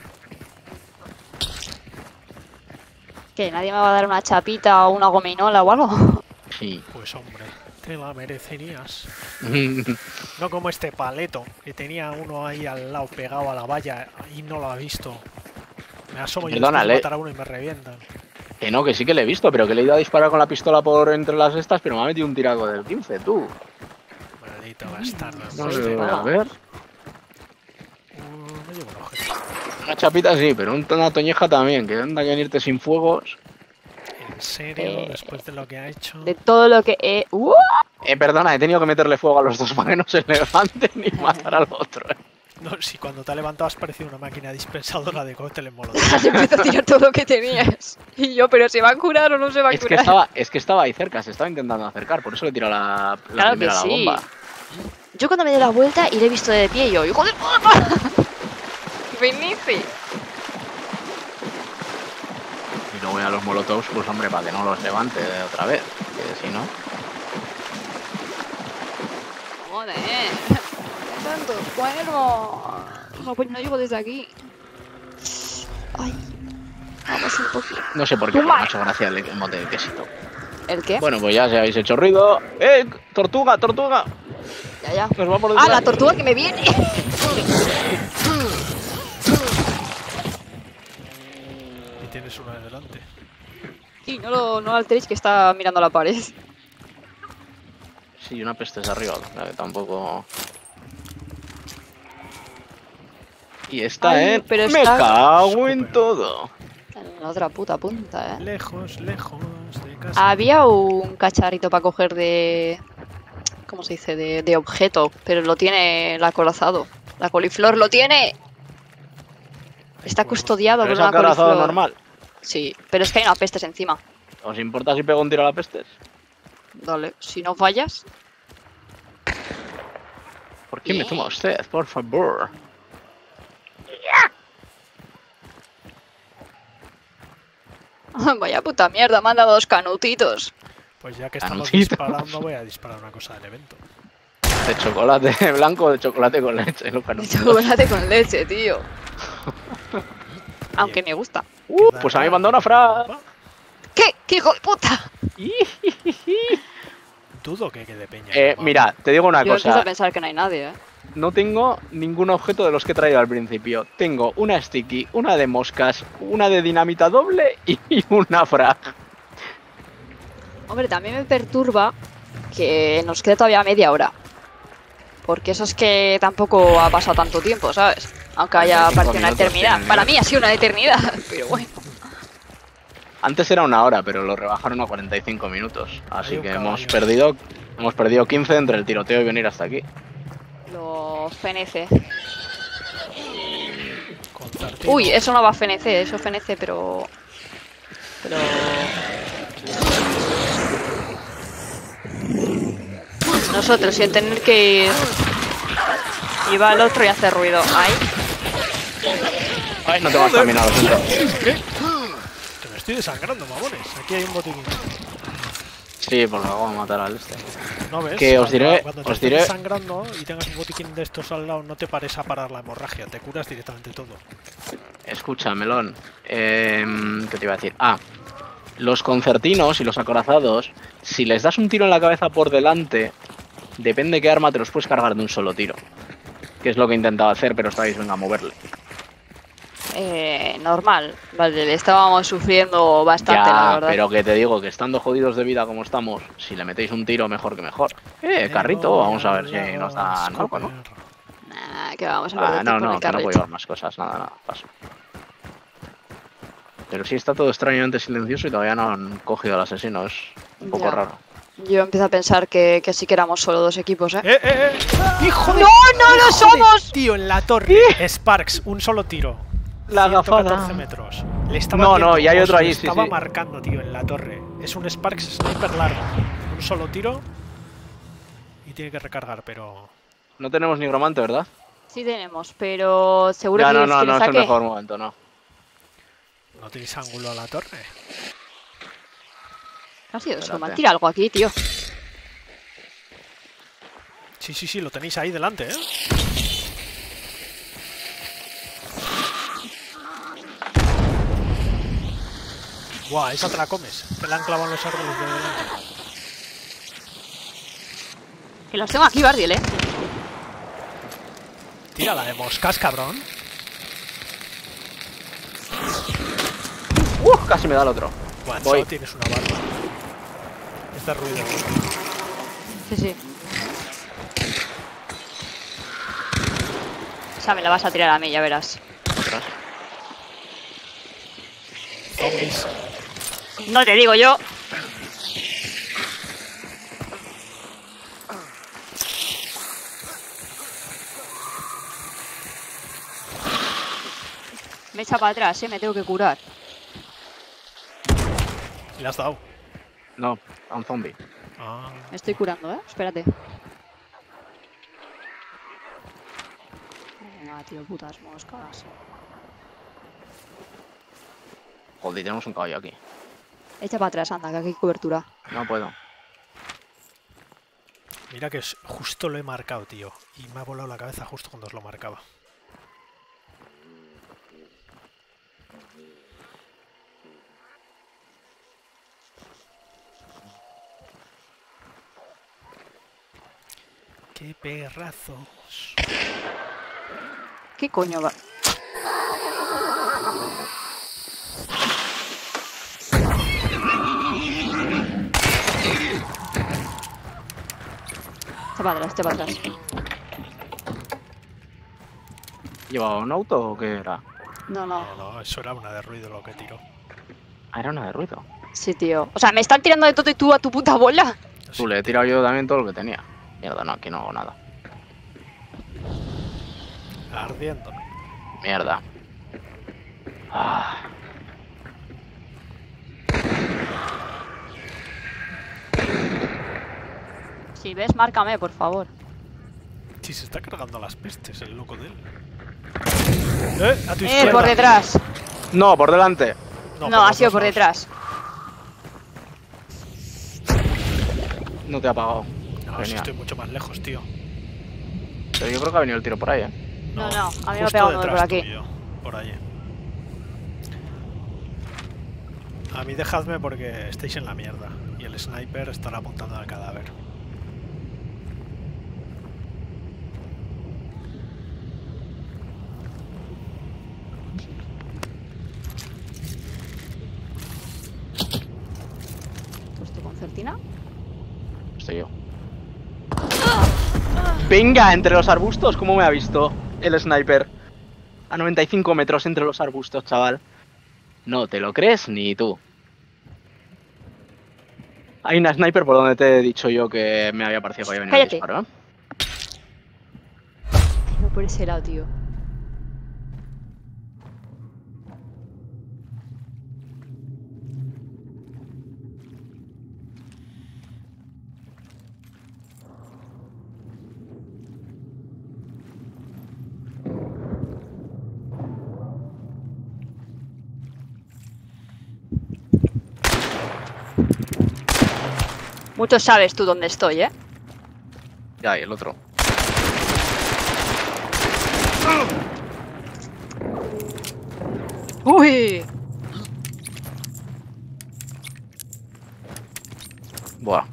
¿Qué? ¿Nadie me va a dar una chapita o una gominola o algo? Sí. Pues hombre, te la merecerías. No como este paleto, que tenía uno ahí al lado pegado a la valla y no lo ha visto. Me asomo y Perdónale. matar a uno y me revientan. Que no, que sí que le he visto, pero que le he ido a disparar con la pistola por entre las estas, pero me ha metido un tiraco del 15, tú. Maldito bastardo. No Pues sé, venga. a ver. Me llevo un objeto. Una chapita sí, pero una toñeja también, que anda que irte sin fuegos. ¿En serio? Después de lo que ha hecho. De todo lo que he... Perdona, he tenido que meterle fuego a los dos para que no se levanten ni matar al otro. No, si cuando te levantabas parecía una máquina dispensadora de cócteles molotov. Has empezado a tirar todo lo que tenías. Y yo, pero ¿se va a curar o no se va a Es curar? que estaba ahí cerca, se estaba intentando acercar, por eso le tiró la Claro que primera la sí. bomba. Yo cuando me di la vuelta y le he visto de pie y yo, ¡hijo de puta! ¡Vinici! Y luego ya los molotovs, pues hombre, para que no los levante otra vez, que si no... Joder, tanto cuervo. No, pues no llego desde aquí. Ay, vamos un poquito. No sé por qué, pero Toma. me ha hecho gracia el mote de quesito. ¿El qué? Bueno, pues ya se habéis hecho ruido. ¡Eh! ¡Tortuga, tortuga! Ya. Nos va por ¡Ah, detrás. la tortuga que me viene! Y tienes una de delante. Y no lo alteréis que está mirando a la pared. Sí, una peste es arriba, la que tampoco... Y está, Ay, pero Me está- cago en todo. En la otra puta punta, Lejos, lejos de casa. Había un cacharrito para coger de... ¿Cómo se dice? De objeto, pero lo tiene el acorazado. La coliflor lo tiene. Está custodiado ¿Pero por es una acorazado coliflor. normal? Sí, pero es que hay una pestes encima. ¿Os importa si pego un tiro a la pestes? Dale, si no fallas. ¿Por qué me toma usted? Por favor. Vaya puta mierda, me han dado 2 canutitos. Pues ya que estamos Anuncitos. disparando, voy a disparar una cosa del evento. De chocolate blanco o de chocolate con leche. Los De canutos. chocolate con leche, tío. Aunque me gusta. Pues a mí me han dado una fra. ¿Qué? ¿Qué hijo de puta? Dudo que quede peña. ¿no? Mira, te digo una Yo empiezo a cosa. pensar que no hay nadie, No tengo ningún objeto de los que he traído al principio. Tengo una sticky, una de moscas, una de dinamita doble y una frag. Hombre, también me perturba que nos quede todavía media hora. Porque eso es que tampoco ha pasado tanto tiempo, ¿sabes? Aunque haya 45 parecido una minutos eternidad. tienen, Para mí ha sido una eternidad, pero bueno. Antes era una hora, pero lo rebajaron a 45 minutos. Así Hay un que caballo. hemos perdido 15 entre el tiroteo y venir hasta aquí. Los FNC. Con Tartino. Uy, eso no va a FNC, eso FNC, pero... Nosotros, sin tener que ir... Y va el otro y hace ruido. Ahí. Ay, no tengo estamina, lo siento. ¿Qué? Que me estoy desangrando, mamones. Aquí hay un botiquín. Sí, pues luego vamos a matar al este. ¿No ves? Que os diré- Cuando te os estés diré- desangrando y tengas un botiquín de estos al lado, no te pares a parar la hemorragia. Te curas directamente todo. Escucha, Melón. ¿Qué te iba a decir? Ah, los concertinos y los acorazados, si les das un tiro en la cabeza por delante, depende de qué arma te los puedes cargar de un solo tiro. Que es lo que intentaba hacer, pero estáis, venga, a moverle. Normal. Vale, le estábamos sufriendo bastante, la Ya, verdad. pero que te digo que estando jodidos de vida como estamos, si le metéis un tiro, mejor que mejor. Carrito, vamos a ver si nos da algo, ¿no? Nah, que vamos a perder No, tiempo en no, el que no puedo carrete. llevar más cosas, nada, paso. Pero sí está todo extrañamente silencioso y todavía no han cogido al asesino, es un poco Ya. raro. Yo empiezo a pensar que sí que éramos solo 2 equipos, ¿eh? ¡Hijo de... ¡No, no lo hijo de somos! tío, en la torre. Sparks, un solo tiro. La 114 gafada. metros. Le estaba No, viendo, no, y hay os otro lo ahí, sí, estaba sí. marcando, tío, en la torre. Es un Sparks sniper largo. Un solo tiro. Y tiene que recargar, pero... No tenemos nigromante, ¿verdad? Sí tenemos, pero seguro Ya, que no, quieres no, que le no es el saque. mejor momento, no. ¿No tenéis ángulo a la torre? ¿Qué ha sido eso? Me han Espérate. tirado algo aquí, tío. Sí, sí, sí, lo tenéis ahí delante, ¿eh? Buah, esa te la comes. Te la han clavado en los árboles de delante. Que los tengo aquí, Bardiel, ¿eh? Tírala de moscas, cabrón. Casi me da el otro. Bueno, Voy. solo tienes una barba. Es de ruido. Sí, sí. Esa me la vas a tirar a mí, ya verás. Ostras. Zombies. No te digo yo. Me echa para atrás, me tengo que curar. Le has dado. No, a un zombie. Ah, Me estoy curando, espérate. Venga, tío, putas moscas. Joder, tenemos un caballo aquí. Echa para atrás, anda, que aquí hay cobertura. No puedo. mira que justo lo he marcado, tío. Y me ha volado la cabeza justo cuando os lo marcaba. ¡Qué perrazos! ¿Qué coño va? Echa para atrás, echa para atrás. ¿Llevaba un auto o qué era? No, no. No, no, eso era una de ruido lo que tiró. Ah, era una de ruido. Sí, tío. O sea, me están tirando de todo y tú a tu puta bola. Tú, le he tirado yo también todo lo que tenía. Mierda, no, aquí no hago nada. Ardiendo. Mierda. Ah, Si ves, márcame, por favor. Sí, se está cargando las pestes, el loco de él. A tu Por detrás. No, por delante. No, ha sido por detrás. No te ha apagado. No, si Genial. estoy mucho más lejos, tío. Pero yo creo que ha venido el tiro por ahí, No, a mí me ha justo pegado uno por detrás aquí. tuyo, por allí. A mí dejadme porque estáis en la mierda. Y el sniper estará apuntando al cadáver. ¿Puesto concertina? Estoy yo. Venga, entre los arbustos, ¿cómo me ha visto el sniper? A 95 metros entre los arbustos, chaval. No te lo crees ni tú. Hay una sniper por donde te he dicho yo que me había parecido que había venido el Cállate. disparo, ¿eh? No por ese lado, tío. Mucho sabes tú dónde estoy, ¿eh? Ya, y el otro. ¡Uy! Buah.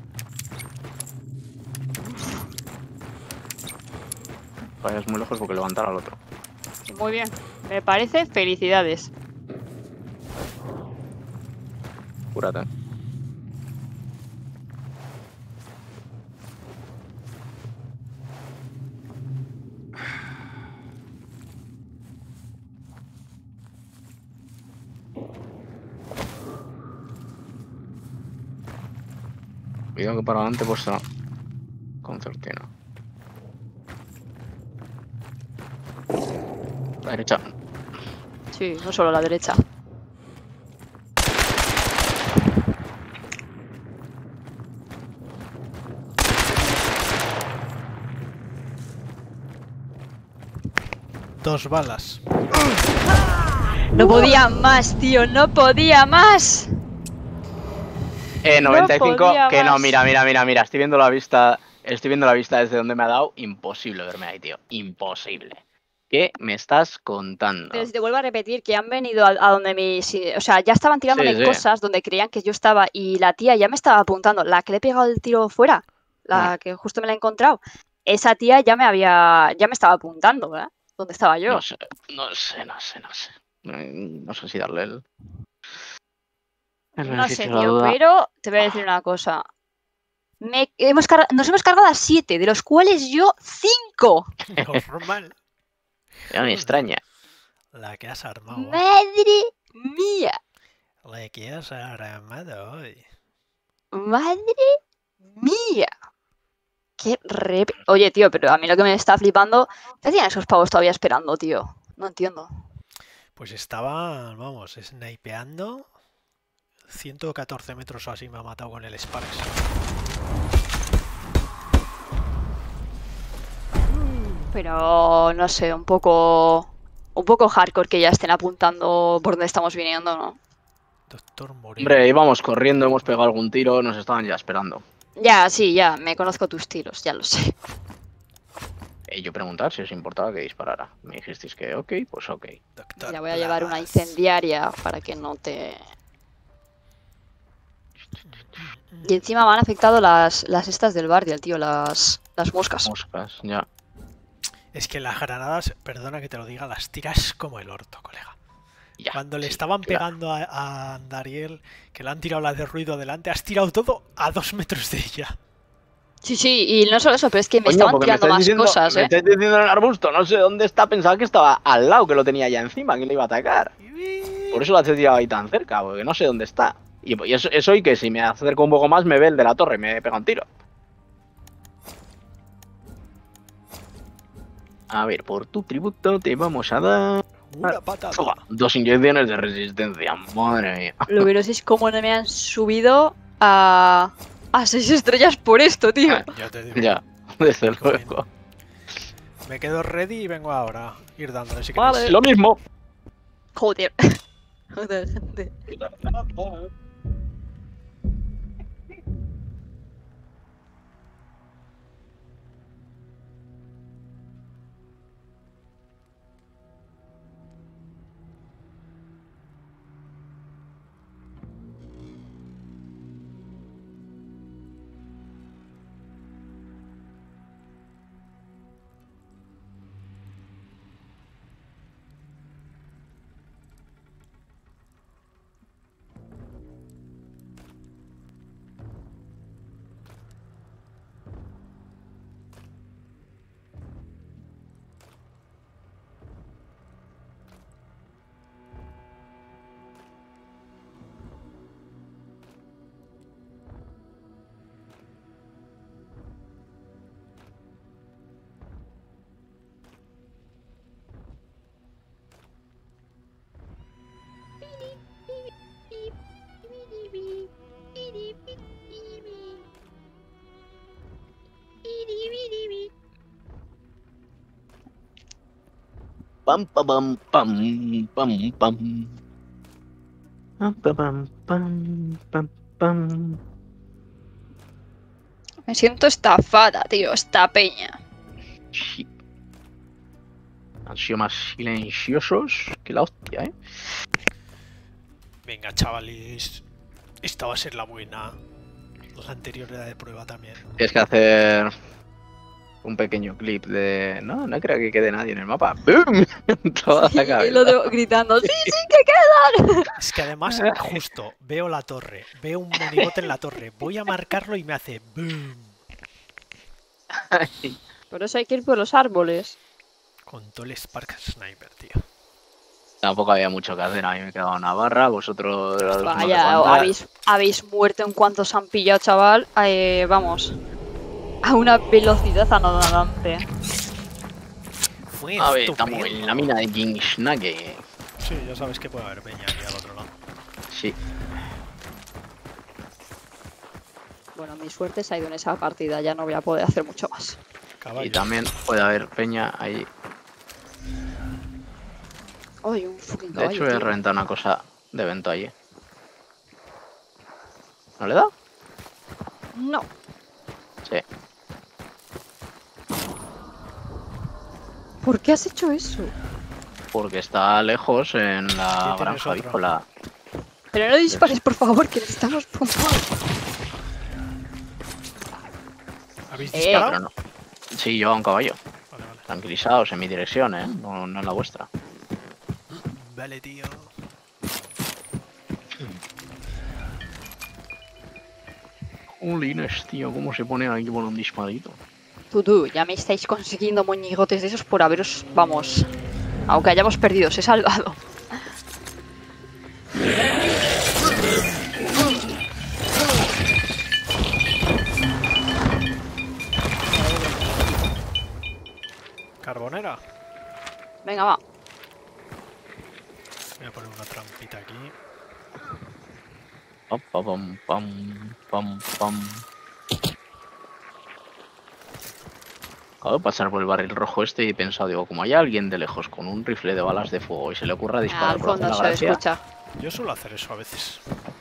Vayas muy lejos porque levantar al otro. Muy bien. Me parece felicidades. Cúrate. Cuidado que para adelante puesto concertina. La derecha. Sí, no solo a la derecha. Dos balas. No podía más, tío, no podía más. 95, podía que no, más. mira. Estoy viendo la vista desde donde me ha dado. Imposible verme ahí, tío. Imposible. ¿Qué me estás contando? Pero si te vuelvo a repetir que han venido a donde o sea, ya estaban tirándome Sí. cosas donde creían que yo estaba y la tía ya me estaba apuntando. La que le he pegado el tiro fuera, la que justo me la he encontrado, esa tía ya me estaba apuntando, ¿verdad? ¿Dónde estaba yo? No sé. No sé si darle el... No sé, tío, pero te voy a decir una cosa. Nos hemos cargado a 7, de los cuales yo 5. Normal. Ya me extraña. La que has armado. ¡Madre mía! La que has armado hoy. ¡Madre mía! ¡Qué Oye, tío, pero a mí lo que me está flipando... ¿Qué hacían esos pavos todavía esperando, tío? No entiendo. Pues estaban, vamos, snipeando. 114 metros o así me ha matado con el Sparks. Pero, no sé, un poco hardcore que ya estén apuntando por donde estamos viniendo, ¿no? Doctor Moreno. Hombre, íbamos corriendo, hemos pegado algún tiro, nos estaban ya esperando. Ya, sí, ya, me conozco tus tiros, ya lo sé. Yo preguntar si os importaba que disparara. Me dijisteis que ok, pues ok. Doctor Ya voy a llevar una Blas. incendiaria para que no te... Y encima me han afectado las estas del barrio, tío, las moscas. Moscas, ya. Es que las granadas, perdona que te lo diga, las tiras como el orto, colega. Ya, Cuando le sí, estaban claro. pegando a Dariel, que le han tirado las de ruido adelante, has tirado todo a 2 metros de ella. Sí, sí, y no solo eso, pero es que me Coño, estaban porque tirando más cosas, me ¿eh? estáis diciendo en el arbusto, no sé dónde está, pensaba que estaba al lado, que lo tenía ya encima, que le iba a atacar. Por eso la he tirado ahí tan cerca, porque no sé dónde está. Y eso y que si me acerco un poco más me ve el de la torre y me pega un tiro. A ver, por tu tributo te vamos a dar... Una patada. 2 inyecciones de resistencia, madre mía. Lo que no sé es cómo no me han subido a 6 estrellas por esto, tío. Ya te digo. Ya, desde luego. Me quedo ready y vengo ahora. Ir dándole si Vale. queréis. Lo mismo. Joder. Joder, gente. Pam, pam, pam, pam, pam, pam. Pam, pam, pam, pam, pam. Me siento estafada, tío, esta peña. Sí. Han sido más silenciosos que la hostia, ¿eh? Venga, chavales. Esta va a ser la buena. La anterior era de prueba también. Tienes que hacer un pequeño clip de... No creo que quede nadie en el mapa. ¡Bum! Toda la Y cabeza. el otro gritando, ¡sí, sí, que quedan! Es que además, justo, veo la torre, veo un monigote en la torre, voy a marcarlo y me hace boom. Por eso hay que ir por los árboles. Con todo el Spark Sniper, tío. Tampoco había mucho que hacer. A mí me quedaba una barra. Vosotros... Vaya, habéis muerto en cuanto os han pillado, chaval. Vamos. A una velocidad anodante. Fue A ver, estamos estupendo. en la mina de Gingsnake. Sí, ya sabes que puede haber peña aquí al otro lado. Sí. Bueno, mi suerte se ha ido en esa partida, ya no voy a poder hacer mucho más. Caballo. Y también puede haber peña ahí. Ay, un fucking De caballo, hecho, voy a tío. reventar una cosa de evento allí. ¿No le da? No. Sí. ¿Por qué has hecho eso? Porque está lejos en la Aquí tienes granja otro. avícola. Pero no dispares, por favor, que necesitamos puntos. ¿Habéis Eh. disparado? Pero no. Sí, yo a un caballo. Vale, vale. Tranquilizados, en mi dirección, ¿eh? No, no en la vuestra. Vale, tío. Jolines, tío, ¿cómo se pone aquí por un disparito? Tú, ya me estáis consiguiendo moñigotes de esos por haberos, vamos, aunque hayamos perdido, os he salvado. Carbonera. Venga, va. Voy a poner una trampita aquí. Pam, pam, pam, pam, pam. Acabo de pasar por el barril rojo este y he pensado, digo, como hay alguien de lejos con un rifle de balas de fuego y se le ocurra disparar Al por hacer fondo la se gracia... escucha. Yo suelo hacer eso a veces.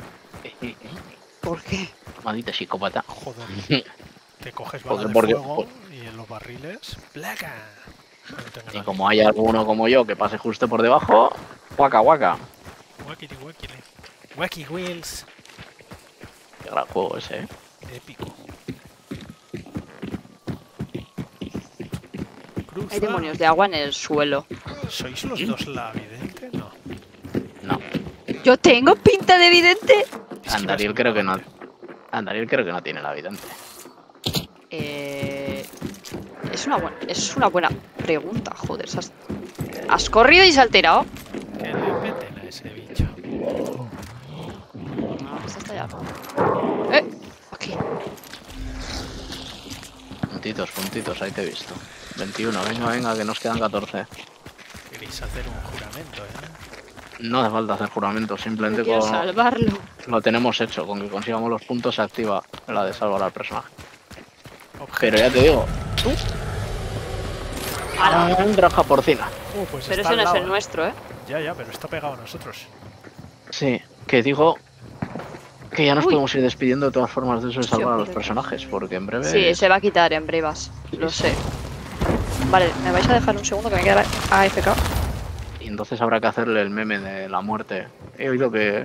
¿Por qué? Maldita psicópata. Joder. Te coges Porque- balas de porque- fuego y en los barriles. ¡Placa! No tengo Y nada. como hay alguno como yo que pase justo por debajo, guaca guaca. Wackity wackity. Wacky Wheels. Qué gran juego ese, ¿eh? Épico. Cruza. Hay demonios de agua en el suelo. ¿Sois los dos la vidente? No. No, ¿Yo tengo pinta de vidente? Es que Andariel vas creo que muy no. valiente. Andariel creo que no tiene la vidente. Es una buena pregunta, joder. Has corrido y se ha alterado. Que le meten a ese bicho. No, esta está ya. Aquí. Puntitos, puntitos, ahí te he visto. 21, venga, venga, que nos quedan 14. Queréis hacer un juramento, ¿eh? No hace falta hacer juramento, simplemente Yo quiero con... salvarlo. lo tenemos hecho. Con que consigamos los puntos se activa la de salvar al personaje. Objeto. Pero ya te digo, granja porcina. Pues Pero está ese no al es lado, el nuestro, ¿eh? Ya, pero está pegado a nosotros. Sí, que digo que ya nos Uy. podemos ir despidiendo de todas formas de eso de Sí, salvar a los joder. personajes, porque en breve... Sí, se va a quitar en brevas. Lo sé. Vale, ¿me vais a dejar un segundo que me queda AFK? Y entonces habrá que hacerle el meme de la muerte. He oído que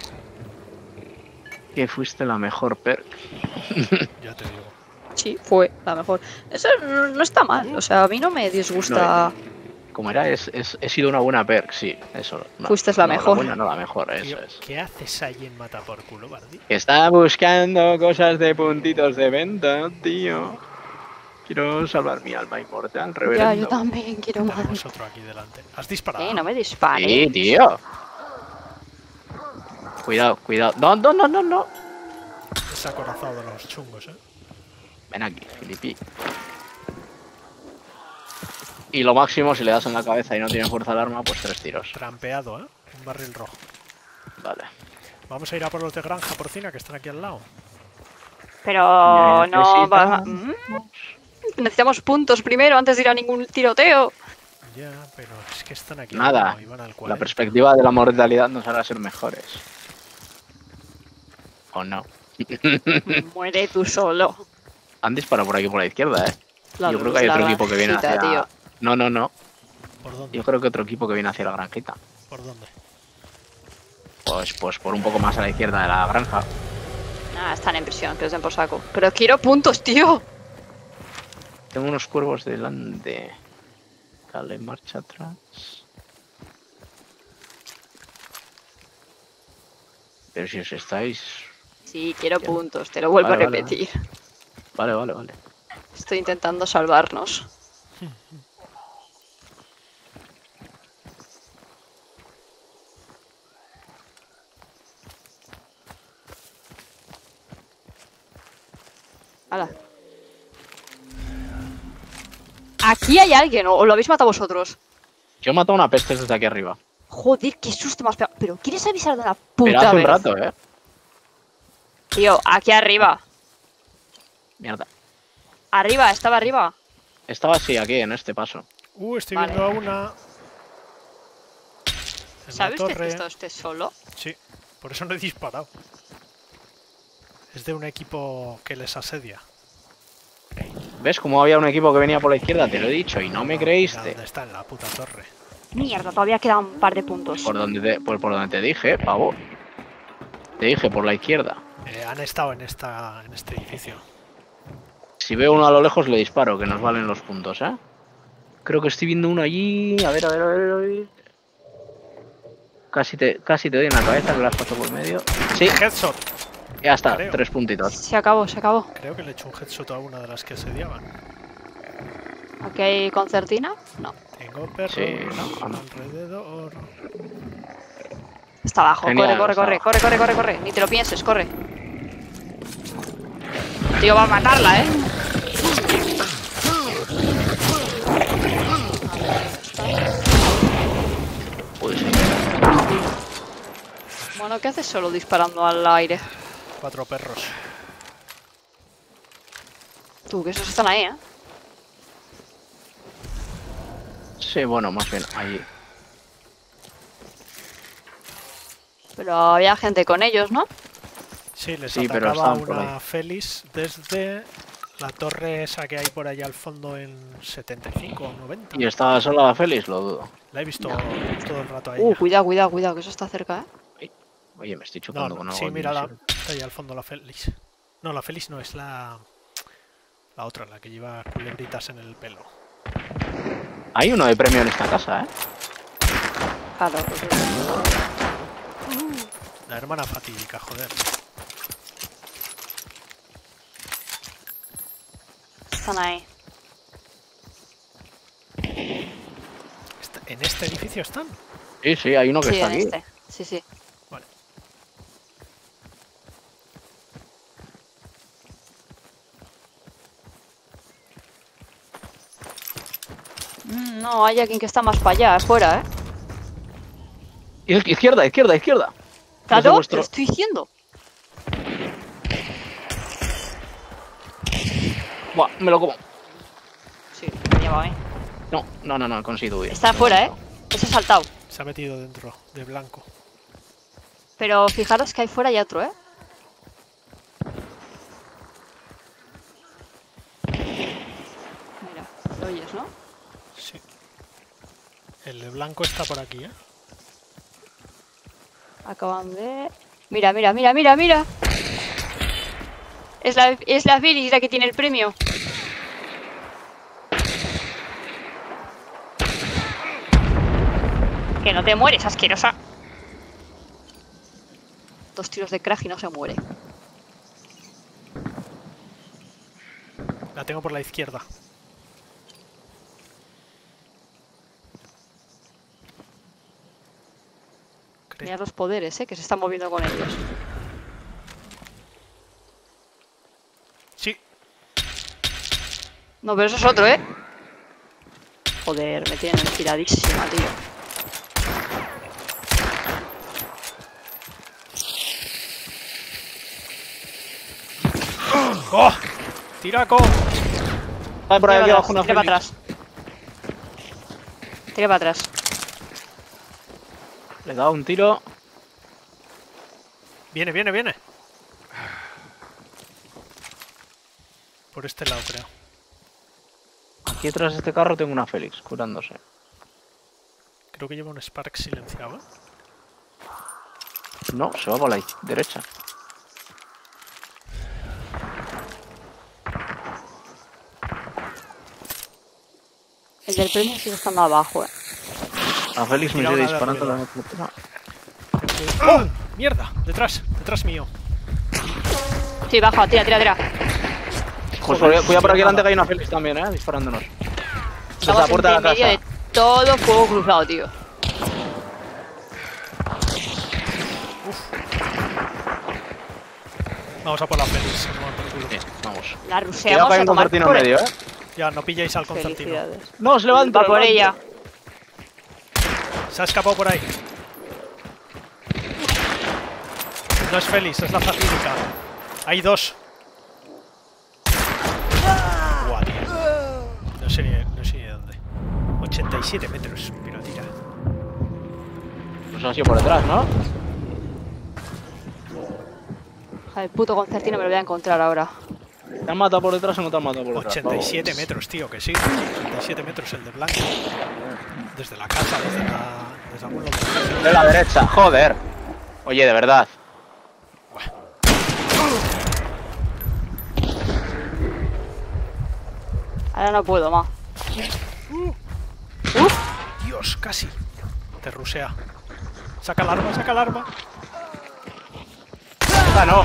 fuiste la mejor perk. Ya te digo. Sí, fue la mejor. Eso no está mal, o sea, a mí no me disgusta. Como era, he sido una buena perk, sí, eso. No, Fuiste la no, mejor. buena, no la mejor, eso Tío, es. ¿qué haces ahí en Mata por culo, Bardi? Que está buscando cosas de puntitos de venta, tío. Quiero salvar mi alma inmortal, Ya, reverendo. yo también quiero más. Tenemos otro aquí delante. ¿Has disparado? No me dispares. Sí, tío. Cuidado, cuidado. No, no, no, no, no. Es acorazado de los chungos, ¿eh? Ven aquí, Filipi. Y lo máximo, si le das en la cabeza y no tiene fuerza de arma, pues 3 tiros. Trampeado, ¿eh? Un barril rojo. Vale. Vamos a ir a por los de granja porcina que están aquí al lado. Pero no va. Necesitamos- Necesitamos puntos primero antes de ir a ningún tiroteo. Ya, pero es que están aquí Nada. al lado y van al La 40. perspectiva de la mortalidad nos hará ser mejores. ¿O no? Muere tú solo. Han disparado por aquí por la izquierda, ¿eh? La Yo creo luz, que hay la otro equipo que viene granjita, hacia... tío. No, no, no. ¿Por dónde? Yo creo que otro equipo que viene hacia la granjita. ¿Por dónde? Pues por un poco más a la izquierda de la granja. Ah, están en prisión, que os den por saco. Pero quiero puntos, tío. Tengo unos cuervos delante. Dale, marcha atrás. Pero si os estáis... Sí, quiero puntos, te lo vuelvo Vale, a vale, repetir. Vale, vale, vale. Estoy intentando salvarnos. Hala. Aquí hay alguien, o lo habéis matado vosotros. Yo he matado una peste desde aquí arriba. Joder, qué susto más pegado. Pero ¿quieres avisar de la Pero puta hace un vez? rato, ¿eh? Tío, aquí arriba. Mierda. Arriba, estaba arriba. Estaba así, aquí, en este paso. Estoy Vale. viendo a una. En ¿Sabe la usted que torre. está usted solo? Sí, por eso no he disparado. Es de un equipo que les asedia. ¿Ves cómo había un equipo que venía por la izquierda? Te lo he dicho y no me Mira creíste. dónde está, en la puta torre. Mierda, todavía quedan un par de puntos. Por donde te dije, pavo. Te dije, por la izquierda. Han estado en este edificio. Si veo uno a lo lejos le disparo, que nos valen los puntos, ¿eh? Creo que estoy viendo uno allí. A ver, a ver. Casi te doy en la cabeza, que la has pasado por medio. Sí, Headshot. ya está, Creo. 3 puntitos. Se acabó, se acabó. Creo que le he hecho un headshot a una de las que asediaban. ¿Aquí hay concertina? No. Tengo perros Sí, no. alrededor. Está abajo. Genial, corre, está corre, abajo. corre, corre, corre, corre. Ni te lo pienses, corre. Tío, va a matarla, ¿eh? Uy, sí. Bueno, ¿qué haces solo disparando al aire? 4 perros. Tú, que esos están ahí, ¿eh? Sí, bueno, más bien allí. Pero había gente con ellos, ¿no? Sí, les Sí, pero atacaba estaban por una ahí. Félix desde la torre esa que hay por allá al fondo en 75 o 90. ¿Y estaba sola la Félix? Lo dudo. La he visto todo el rato a ella. Cuidado, cuidado, cuidado, que eso está cerca, ¿eh? Oye, me estoy No, chocando no, con algo. sí, mírala. invisible. Está ahí al fondo la Félix. No, la Félix no, es la otra, la que lleva culebritas en el pelo. Hay uno de premio en esta casa, ¿eh? Claro, pues La hermana fatídica, joder. están ahí. ¿En este edificio están? Sí, sí, hay uno que Sí, está en aquí. este. Sí, sí. Vale. No, hay alguien que está más para allá, afuera, ¿eh? Izquierda, izquierda, izquierda. Desde Claro, vuestro- te lo estoy diciendo. Buah, me lo como. Sí, me lleva a mí. No, he conseguido huir. Está afuera, ¿eh? Ese ha saltado. Se ha metido dentro de blanco. Pero fijaros que ahí fuera hay otro, ¿eh? Mira, lo oyes, ¿no? Sí. El de blanco está por aquí, ¿eh? Acaban de... Mira, mira, mira, mira, mira. Es la Phyllis la que tiene el premio. Que no te mueres, asquerosa. 2 tiros de crack y no se muere. La tengo por la izquierda. Mira los poderes, que se están moviendo con ellos. Sí, No, pero eso es otro, ¿eh? Joder, me tienen tiradísima, tío. ¡oh! ¡Tiraco! Hay por ahí Tira abajo una para Félix. atrás. Tira para atrás. Le he dado un tiro. Viene, viene, viene. Por este lado, creo. Aquí detrás de este carro tengo una Félix curándose. Creo que lleva un Spark silenciado, ¿eh? No, se va por la derecha. El del premio sigue estando abajo, La Félix me Tira sigue una de disparando. rueda. ¡Oh! ¡Mierda! Detrás, detrás mío. Sí, baja, tira, tira, tira. Pues cuidado por aquí delante que hay una Félix también, disparándonos. Desde la Estamos puerta de en la medio de casa. todo fuego cruzado, tío. Vamos a por la Félix. a tomar por culo. Sí, vamos. La Cuidado ruseamos que hay a un tomar Constantino por en medio, ¿eh? Ya, no pilláis al Constantino. Felicidades. No, se levanta. Va por ella. Se ha escapado por ahí. No es Félix, es la fatídica. Hay dos. Buah, tío. No sé ni dónde. 87 metros, pero tira. Pues ha sido por detrás, ¿no? El puto concertino me lo voy a encontrar ahora. ¿Te han matado por detrás o no te han matado por detrás? 87 metros, tío, que sí. 87 metros el de blanco. Desde la casa, desde algún lado. De la derecha, joder. Oye, de verdad. Ahora no puedo más. Dios, casi. Te rusea. Saca el arma, saca el arma. Ah, no.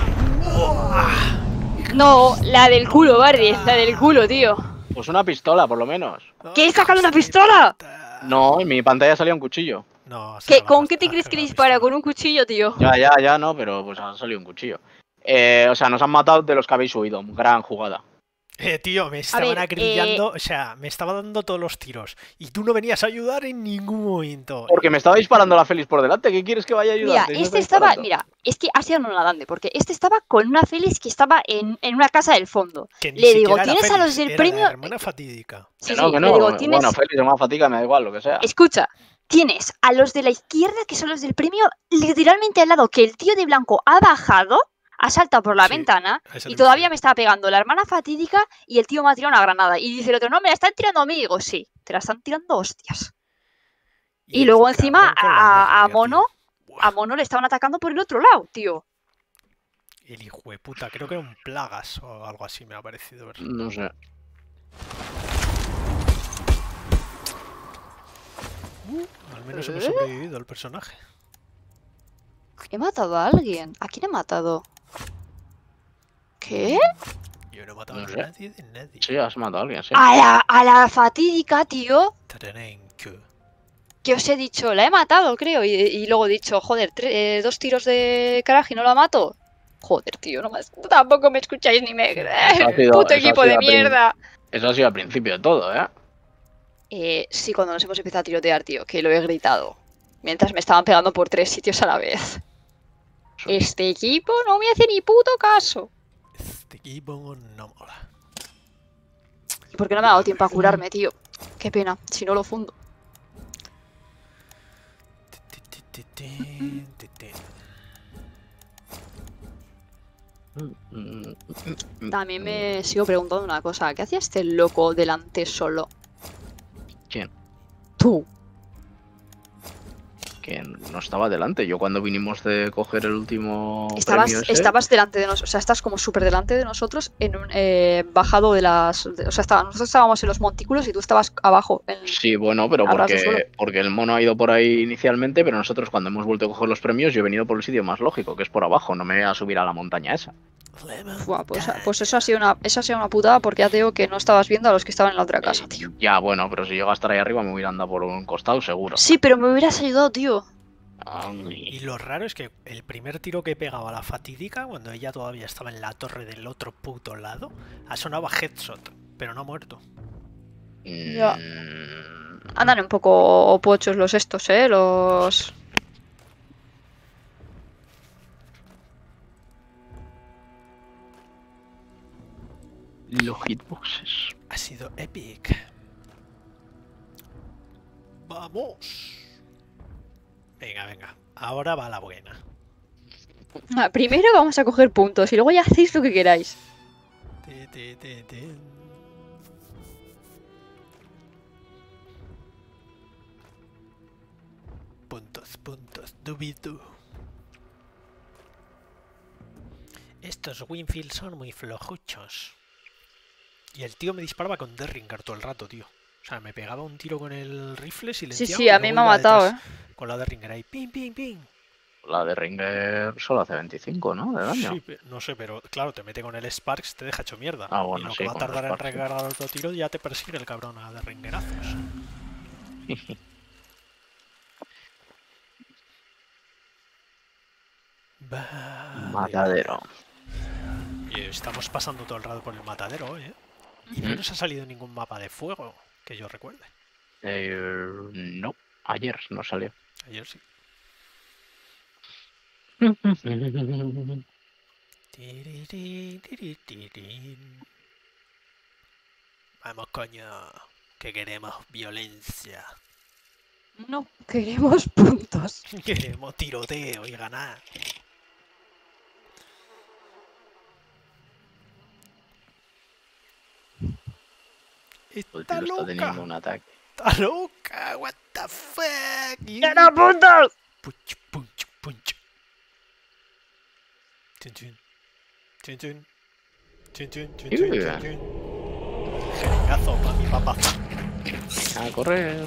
No, la del culo, Barry. La del culo, tío. Pues una pistola, por lo menos. ¿Qué? ¿Sacando una pistola? No, en mi pantalla salía un cuchillo. No, ¿Con qué te crees que dispara? ¿Con un cuchillo, tío? Ya, no, pero pues ha salido un cuchillo. O sea, nos han matado de los que habéis huido. Gran jugada. Tío, me estaban ver, acribillando, o sea, me estaba dando todos los tiros. Y tú no venías a ayudar en ningún momento. Porque me estaba disparando la Félix por delante. ¿Qué quieres que vaya a ayudar? Mira, este estaba, mira, es que ha sido un nadante, porque este estaba con una Félix que estaba en una casa del fondo. Que ni Le digo, siquiera era ¿tienes a Félix, los del era premio? La hermana fatídica. Sí, Que no, sí, que le no. digo, ¿tienes? Bueno, Félix o más fatiga, me da igual, lo que sea. Escucha, tienes a los de la izquierda, que son los del premio, literalmente al lado, que el tío de blanco ha bajado, ha saltado por la Sí, ventana a ese y le todavía gusta. me estaba pegando la hermana fatídica y el tío me ha tirado una granada. Y dice el otro, no, me la están tirando a mí. Y digo, sí, te la están tirando hostias. Y el luego encima cabrón con la a Derringer, Mono, tío. a Buah, Mono le estaban atacando por el otro lado, tío. el hijo de puta, creo que era un plagas o algo así me ha parecido ver. No sé. Al menos hemos sobrevivido el personaje. He matado a alguien. ¿A quién he matado? ¿Qué? Yo no he matado No a sé. nadie de nadie. Sí, has matado a alguien, sí. A la fatídica, tío. Trenque. Que os he dicho, la he matado, creo. Y luego he dicho, joder, 2 tiros de carajo y no la mato. Joder, tío, tampoco me escucháis ni me... Eso ha sido- Puto eso ha equipo sido de al prin- mierda. Eso ha sido al principio de todo, ¿eh? Sí, cuando nos hemos empezado a tirotear, tío, que lo he gritado. Mientras me estaban pegando por 3 sitios a la vez. Este equipo no me hace ni puto caso. Este equipo no mola. ¿Y por qué no me ha dado tiempo a curarme, tío? Qué pena, si no lo fundo. También me sigo preguntando una cosa. ¿Qué hacía este loco delante solo? ¿Quién? Tú. Que no estaba delante. Yo cuando vinimos de coger el último premio ese, Estabas delante de nosotros. O sea, estás como súper delante de nosotros en un bajado de las... o sea, nosotros estábamos en los montículos y tú estabas abajo. Sí, bueno, pero a ras de suelo. porque el mono ha ido por ahí inicialmente, pero nosotros cuando hemos vuelto a coger los premios, yo he venido por el sitio más lógico, que es por abajo, no me voy a subir a la montaña esa. Buah, pues eso ha sido una putada porque ya te digo que no estabas viendo a los que estaban en la otra casa, tío. Ya, bueno, pero si llego a estar ahí arriba me hubiera andado por un costado, seguro. Sí, pero me hubieras ayudado, tío. Y lo raro es que el primer tiro que he pegado a la fatídica, cuando ella todavía estaba en la torre del otro puto lado, ha sonado a headshot, pero no ha muerto. Ya. Andan un poco pochos los estos, los... Los hitboxes. Ha sido epic. ¡Vamos! Venga. Ahora va la buena. Primero vamos a coger puntos y luego ya hacéis lo que queráis. Puntos, dubidu. Estos Winfield son muy flojuchos. Y el tío me disparaba con Derringer todo el rato, tío. O sea, me pegaba un tiro con el rifle silenciado. Sí, a mí me ha matado, Con la Derringer ahí, ping. La de Ringer solo hace 25, ¿no? De daño. Sí, no sé, pero claro, te mete con el Sparks, te deja hecho mierda. Ah, bueno, y lo sí, que va a con el tardar en Sparks, sí. recargar otro tiro ya te persigue el cabrón a Derringerazos. Matadero. Oye, estamos pasando todo el rato por el matadero hoy, ¿eh? Y no nos ha salido ningún mapa de fuego, que yo recuerde. No, ayer no salió. Ayer sí. Vamos, coño, que queremos violencia. No queremos puntos. Queremos tiroteo y ganar. El Está tío está teniendo loca. un ataque. Está loca. What the fuck. ¡Quiero puntos! Punch, punch, punch. Chun, chun. Chun, chun. Chun, chun, chun, chun, chun, chun. Jeringazo para mi papá. A correr.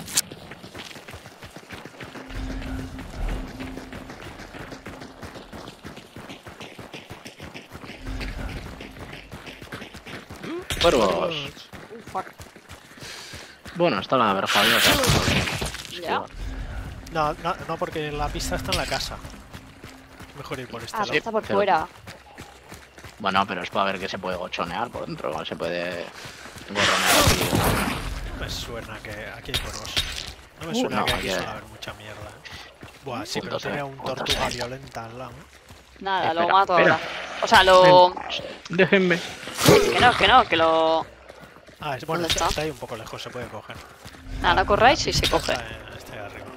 Cuervos. Fuck. Bueno, está la verja. Ya. No, no, no, porque la pista está en la casa. Mejor ir por este Ah, lado. pero está por pero- fuera. Bueno, pero es para ver que se puede gochonear por dentro. Se puede gorronear aquí. No me suena que aquí hay cuervos. No me suena no, que aquí aquí suele hay. haber mucha mierda. Buah, sí, pero Puntos, tiene un puntos, tortuga violenta al lado. Nada, lo Espera, mato espera. ahora. O sea, lo... Déjenme. Que lo... Ah, es bueno, ¿Dónde está? está? Ahí un poco lejos, se puede coger. Nada, no corráis y se coge. Está ahí arriba.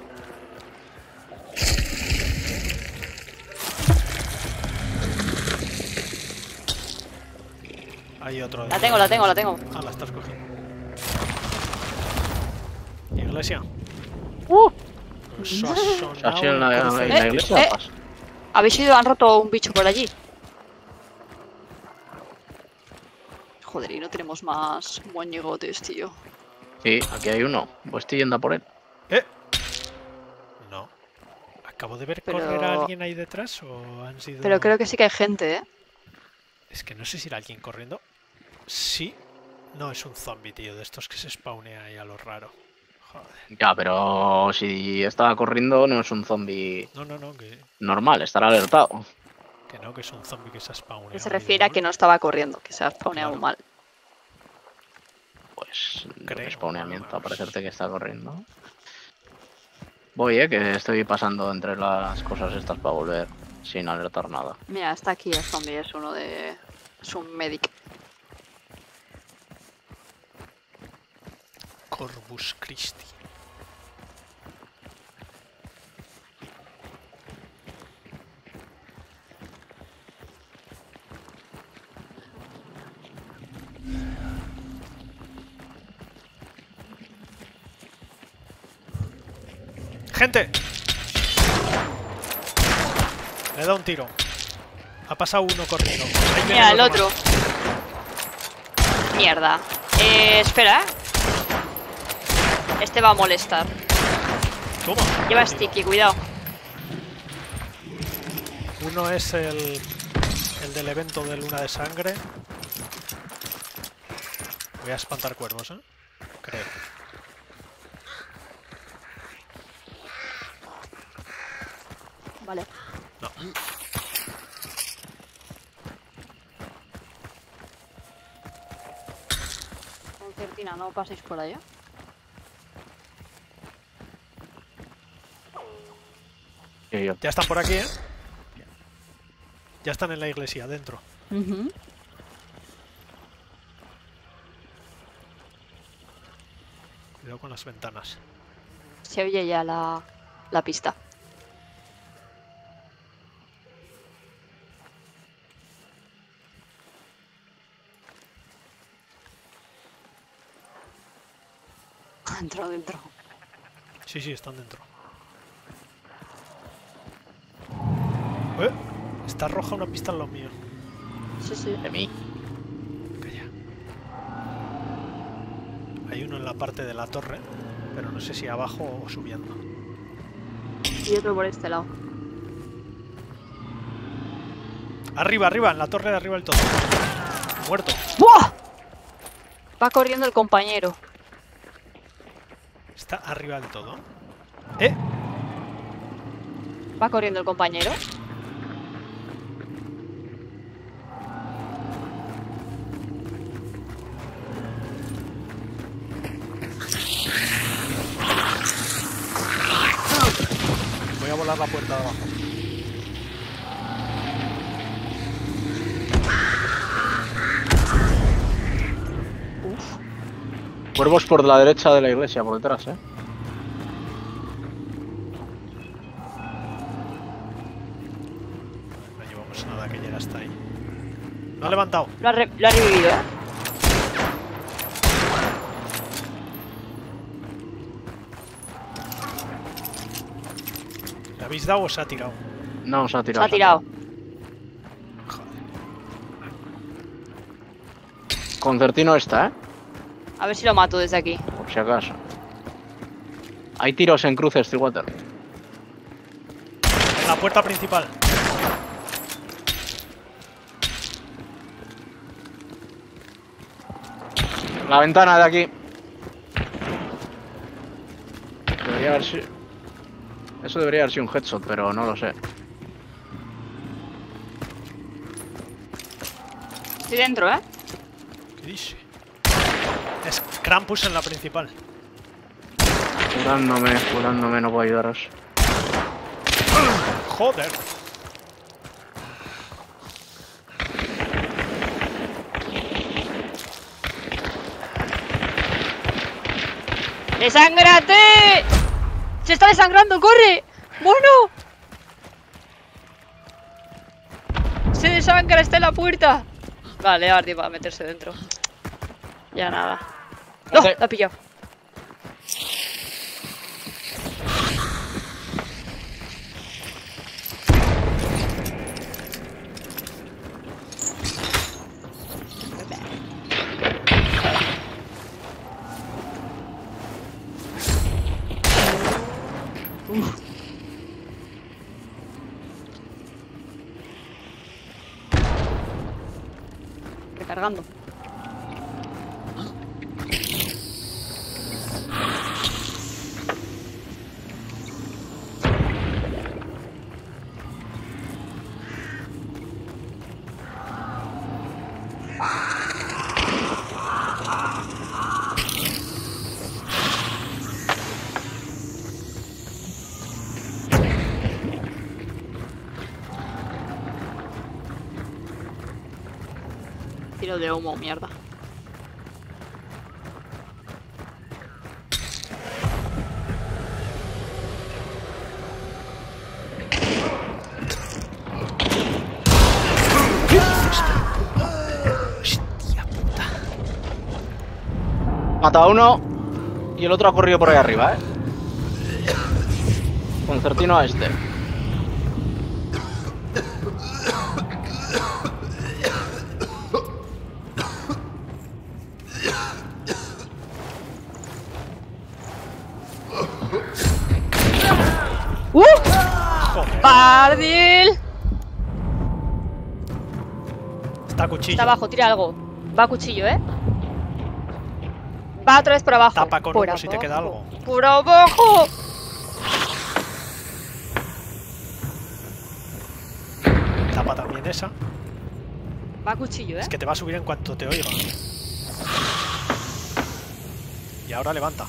Hay otro. La tengo, la tengo, la tengo. Ah, la estás cogiendo. Iglesia. Eso ha sonado Así en el la cruce. iglesia. eh. ¿Habéis ido? Han roto un bicho por allí. Joder, y no tenemos más moñigotes, tío. Sí, aquí hay uno. Pues estoy yendo a por él. ¡Eh! No. ¿Acabo de ver Pero- correr a alguien ahí detrás o han sido...? Pero creo que sí que hay gente, ¿eh? Es que no sé si era alguien corriendo. Sí. No, es un zombie, tío, de estos que se spawnea ahí a lo raro. Joder. Ya, pero si estaba corriendo no es un zombie No, no, no, que normal, estará alertado. no, que es un zombie que se spawnea. Que se refiere a que no estaba corriendo, que se ha spawneado Claro. mal. Pues Creo, respawneamiento, vamos. a parecerte que está corriendo. Voy, que estoy pasando entre las cosas estas para volver sin alertar nada. Mira, está aquí el zombie, es uno de... Es un medic. Corvus Christi. ¡Gente! Le he dado un tiro. Ha pasado uno corriendo. Ahí viene Mira, el más. otro. Mierda. Espera. Este va a molestar. Toma. Lleva Tiro. sticky, cuidado. Uno es el del evento de luna de sangre. Voy a espantar cuervos, ¿eh? Creo. Vale. No. Concertina, no paséis por allá. Y yo, Ya están por aquí, ¿eh? Ya están en la iglesia, dentro. Cuidado con las ventanas. Se oye ya la pista. Ha entrado dentro. Sí, sí, están dentro. ¡Eh! Está roja una pista en lo mío. Sí, sí. de mí. Calla. Hay uno en la parte de la torre, pero no sé si abajo o subiendo. Y otro por este lado. Arriba, arriba, en la torre de arriba del todo. Muerto. ¡Buah! Va corriendo el compañero. Está arriba del todo. ¡Eh! Va corriendo el compañero. levantado abajo. Cuervos por la derecha de la iglesia, por detrás, No llevamos nada que llega hasta ahí. Lo ha levantado. Lo ha revivido, ¿eh? ¿Le habéis dado o se ha tirado? No, se ha Se tirado. ha tirado. Joder. Concertino está, ¿eh? A ver si lo mato desde aquí. Por si acaso. Hay tiros en cruces, Stillwater. En la puerta principal. La ventana de aquí. Debería haber sido... Eso debería haber sido un headshot, pero no lo sé. Estoy dentro, ¿eh? ¿Qué dice? Es Krampus en la principal. Curándome, no puedo ayudaros. Joder. ¡Desángrate! ¡Se está desangrando! ¡Corre! ¡Bueno! ¡Se desangra! ¡Está en la puerta! Vale, ahora va a meterse dentro. Ya nada. ¡No! Vale. La ha pillado. Recargando. Tiro de humo, mierda. Hostia puta. Mata a uno y el otro ha corrido por ahí arriba, ¿eh? Concertino a este. Joder. ¡Pardil! Está a cuchillo. Está abajo, tira algo. Va a cuchillo, ¿eh? Va otra vez por abajo. Tapa con por uno si te queda algo. ¡Por abajo! Tapa también esa. Va a cuchillo, ¿eh? Es que te va a subir en cuanto te oiga. Y ahora levanta.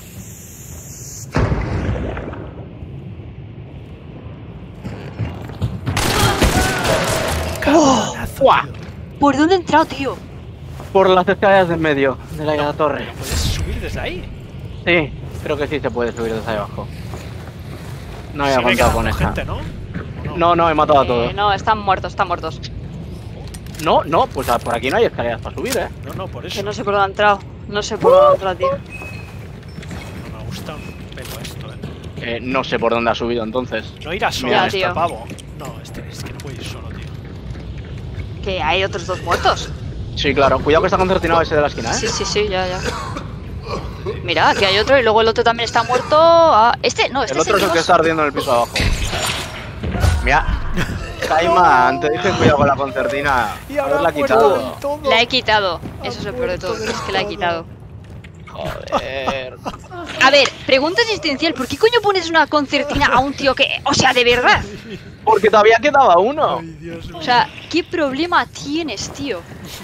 ¡Buah! ¿Por dónde he entrado, tío? Por las escaleras del medio de la torre. ¿Puedes subir desde ahí? Sí, creo que sí se puede subir desde ahí abajo. No había Sigue contado quedando con esa. gente, ¿no? ¿O No, he matado a todos. No, están muertos, están muertos. No, pues por aquí no hay escaleras para subir, ¿eh? No, por eso. Que no sé por dónde ha entrado. No sé por dónde ha entrado, tío. No me gusta un pelo esto, No sé por dónde ha subido entonces. No irá solo Ya, este tío. pavo. No, este es que no puede ir solo, tío. Que hay otros dos muertos. Sí, claro. Cuidado que está concertinado ese de la esquina, ¿eh? Sí, ya. Mira, aquí hay otro y luego el otro también está muerto. Ah, este, no, este El otro es el que dos. está ardiendo en el piso de abajo. Mira. Caimán, te dije cuidado con la concertina. Y Haberla muerto quitado. del todo. La he quitado. Eso es lo peor de todo, muerto es que la he del quitado. Joder. A ver, pregunta existencial, ¿por qué coño pones una concertina a un tío que... O sea, de verdad. Porque todavía quedaba uno. Ay, Dios mío. O sea, ¿qué problema tienes, tío?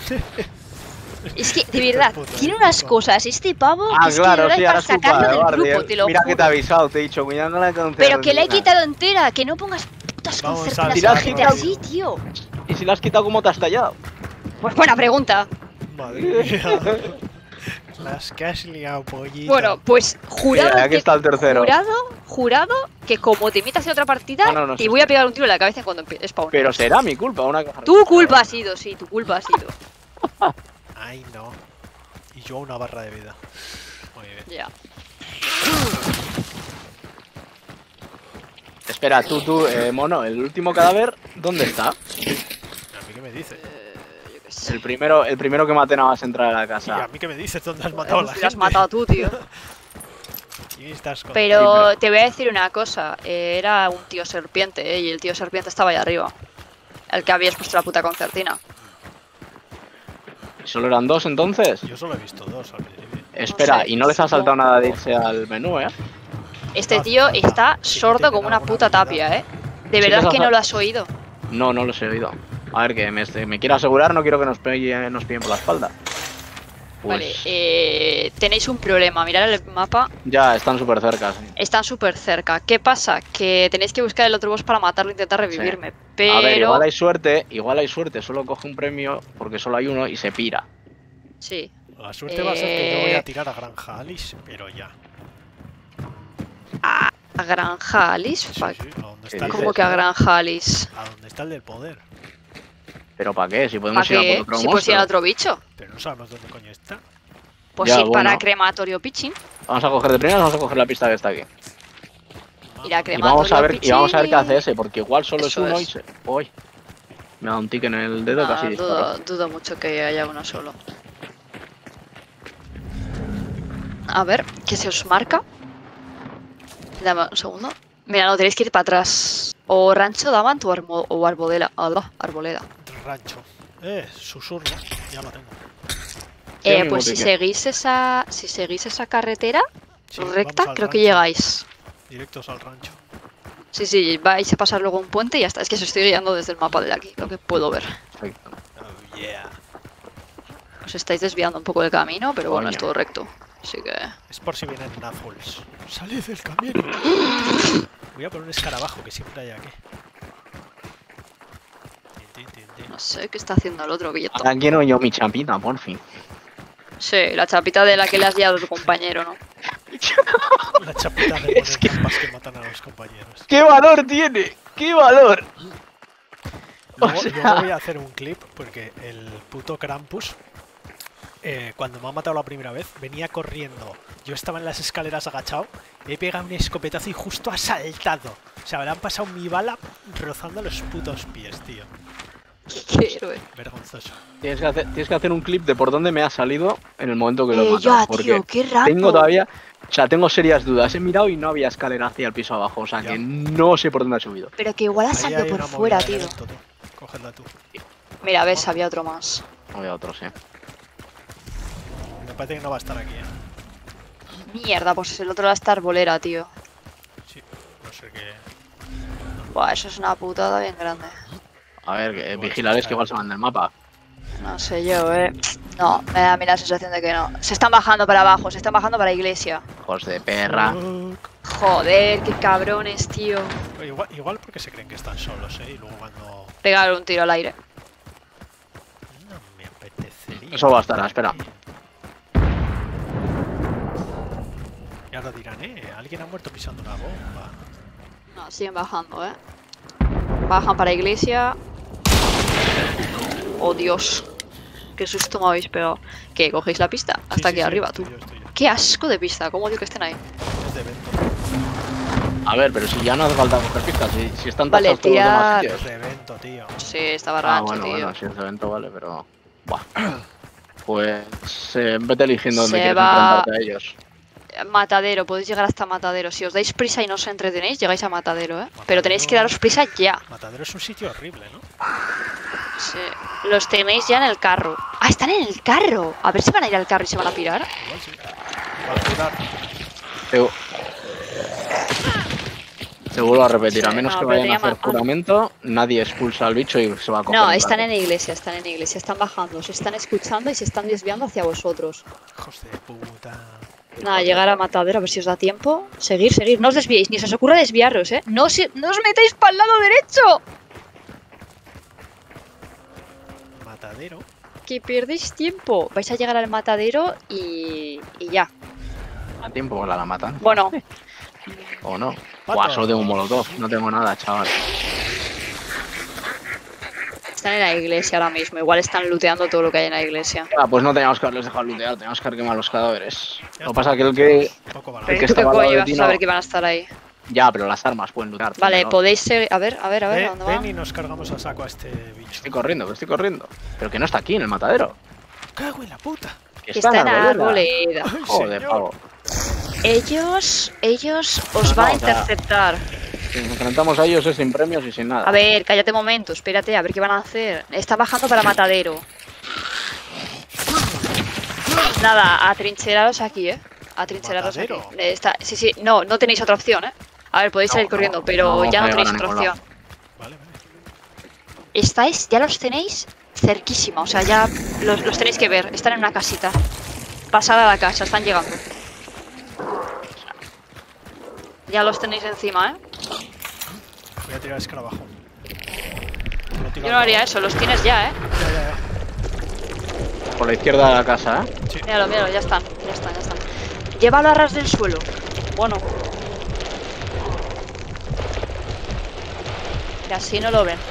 Es que, de verdad, Puta, tiene unas puta. cosas este pavo que es que de Claro, verdad sí, es ahora para es culpa sacarlo de del Bardi, grupo, te lo Mira que te he juro. avisado, te he dicho, cuidado con la concertina. Pero que la he quitado entera, que no pongas putas Vamos a concertinas tirar gente gitano. así, tío? ¿Y si la has quitado, cómo te has tallado? Pues buena pregunta. Madre mía. Las que has liado, pollito. Bueno, pues jurado, Aquí está el tercero. jurado que como te metas en otra partida, No, te voy a pegar un tiro en la cabeza cuando spawn. Pero será mi culpa, una cosa. Tu culpa ha sido, sí, tu culpa ha sido. Ay, no. Y yo una barra de vida. Muy bien. Ya. Espera, tú, mono, el último cadáver, ¿dónde está? ¿A mí qué me dices? Yo qué sé. El primero que maté nada más entrar a la ¿Y a casa. mí qué me dices? ¿Dónde has matado a la Pues lo has gente? matado tú, tío. ¿Quién estás con? Pero te voy a decir una cosa. Era un tío serpiente, y el tío serpiente estaba ahí arriba. El que habías puesto la puta concertina. ¿Solo eran dos entonces? Yo solo he visto dos al principio. Espera, sé, y no les ha supongo. saltado nada de irse al menú, ¿eh? Este No, tío falta. está Sí que sordo tienen como una alguna puta habilidad. tapia, ¿eh? De Sí verdad que que se no ha- lo has oído. No, no los he oído. A ver, que me quiero asegurar, no quiero que nos pillen por la espalda. Pues Vale, tenéis un problema. Mirad el mapa. ya están súper cerca, sí. Están súper cerca. ¿Qué pasa? Que tenéis que buscar el otro boss para matarlo e intentar revivirme. Pero... A ver, igual hay suerte, solo coge un premio porque solo hay uno y se pira. Sí. La suerte va a ser que yo voy a tirar a Granja Alice, pero ya. A Granja Alice. Sí, Fuck. sí, a donde ¿Qué está el ¿Cómo dices? que a Granja Alice? A donde está el del poder. ¿Pero para qué? Si ¿Para podemos ir a por qué? otro Si puedes ir a monstruo. otro bicho. Pero no sabemos dónde coño está. Pues Ya, ir para bueno. crematorio pitching. Vamos a coger de primera, vamos a coger la pista que está aquí. Ir a Y crematorio vamos a ver qué pitching. hace ese, porque igual solo Eso es uno es. y se. Uy. Me ha dado un tic en el dedo, No, casi disparo. dudo mucho que haya uno solo. A ver, ¿qué se os marca? Dame un segundo. Mira, no, tenéis que ir para atrás. O Rancho Davant o Arboleda. Arboleda. Rancho. Susurro. Ya lo tengo. Sí, mismo Pues si ticket. seguís esa carretera Sí, recta, vamos al creo que rancho. llegáis. Directos al rancho. Sí, vais a pasar luego un puente y ya está. Es que os estoy guiando desde el mapa de aquí, lo que puedo ver. Perfecto. Oh, yeah. Os estáis desviando un poco del camino, pero bueno, Coño. es todo recto. Así que... Es por si vienen Nazuls. ¡Salid del camino! Voy a poner un escarabajo que siempre hay aquí. Tin, tin, tin, tin. No sé qué está haciendo el otro quieto. Ahora quiero yo mi champita, por fin. Sí, la chapita de la que le has guiado a tu compañero, ¿no? La chapita de poner Es que- trampas que matan a los compañeros. ¡Qué valor tiene! ¡Qué valor! Luego, O sea- luego voy a hacer un clip porque el puto Krampus, cuando me ha matado la primera vez, venía corriendo. Yo estaba en las escaleras agachado, le he pegado un escopetazo y justo ha saltado. O sea, me le han pasado mi bala rozando los putos pies, tío. Qué héroe. Vergonzoso. Tienes que hacer un clip de por dónde me ha salido en el momento que lo he matado. Ya, porque tío, qué rato. tengo todavía. O sea, tengo serias dudas. He mirado y no había escalera hacia el piso abajo. O sea, Ya. que no sé por dónde ha subido. Pero que igual ha Ahí salido hay por una fuera, movida del tío. evento, tú. Cógela tú. Mira, ves, había otro más. No había otro, sí. Me parece que no va a estar aquí, Mierda, pues el otro era esta arbolera, tío. Sí, no sé qué. Buah, eso es una putada bien grande. A ver, Igual vigilarles está que igual se van del mapa. No sé yo, No, me da a mí la sensación de que no. Se están bajando para abajo, se están bajando para la iglesia. Hijos de perra. Fuck. Joder, qué cabrones, tío. Igual porque se creen que están solos, Y luego cuando... Pegar un tiro al aire. No me apetecería. Eso bastará, espera. Y ahora dirán, alguien ha muerto pisando una bomba. No, siguen bajando, Bajan para iglesia. Oh, Dios. Qué susto me habéis pegado. ¿Qué? ¿Cogéis la pista? Hasta Sí, aquí sí, arriba, estoy tú. yo, estoy yo. Qué asco de pista. ¿Cómo odio que estén ahí? Es de evento. A ver, pero si ya no hace falta coger pistas. Si están Vale, tachados todos los demás tirar- Es sitios. de evento, tío. Sí, estaba Ah, rancho, bueno, tío. bueno, si es de evento vale, pero. Buah. Pues vete eligiendo dónde Se quieres va- enfrentarte a ellos. Matadero, podéis llegar hasta Matadero. Si os dais prisa y no os entretenéis, llegáis a Matadero, Pero tenéis que daros prisa ya. Matadero es un sitio horrible, ¿no? Sí. Los tenéis ya en el carro. ¡Ah, están en el carro! A ver si van a ir al carro y se van a pirar. Igual sí. Va a jurar. Te vuelvo a repetir, a Sí, menos no, que pero vayan a tenía hacer juramento, nadie expulsa al bicho y se va a coger. No, un están rato. en iglesia, están en iglesia. Están bajando, se están escuchando y se están desviando hacia vosotros. Hijos de puta. Nada, llegar a matadero, a ver si os da tiempo. Seguir, seguir. No os desviéis, ni se os ocurra desviaros, ¿eh? No os metáis para el lado derecho. Matadero. Que perdéis tiempo. Vais a llegar al matadero y ya. A tiempo la matan. Bueno, ¿O no? Pato. Buah, solo tengo un molotov. No tengo nada, chaval. están en la iglesia ahora mismo. Igual están looteando todo lo que hay en la iglesia. Ah, pues no teníamos que haberles dejado lootear. Teníamos que haber quemado los cadáveres. Ya Lo que está. pasa es que el que... Poco El Pero que tú qué estaba al lado coño de ibas ti a no. saber que van a estar ahí. Ya, pero las armas pueden lootear. Vale, ¿no? podéis seguir. A ver, ¿a dónde Ven y va? nos cargamos a saco a este bicho. Estoy corriendo, que estoy corriendo. Pero que no está aquí, en el matadero. ¡Cago en la puta! Que Que está en Arboleda. Arboleda. ¡Ay, Joder, señor! pavo. Ellos os No, van a no, o sea- interceptar. Si nos enfrentamos a ellos es sin premios y sin nada. A ver, cállate un momento, espérate, a ver qué van a hacer. Está bajando para matadero. Nada, atrincheraros aquí, Atrincheraros aquí. ¿Matadero? Sí, sí, no tenéis otra opción, A ver, podéis No, salir no, corriendo, no pero vamos ya a no llegar tenéis a otra ningún lado. opción. Vale, vale. Ya los tenéis cerquísima, o sea, ya los tenéis que ver. Están en una casita. Pasad a la casa, están llegando. Ya los tenéis encima, Voy a tirar escarabajo. Yo no haría eso, los tienes ya, Ya. Por la izquierda de la casa, ¿eh? Sí. Míralo, míralo, ya están. Llévalo a ras del suelo. Bueno. Y así no lo ven.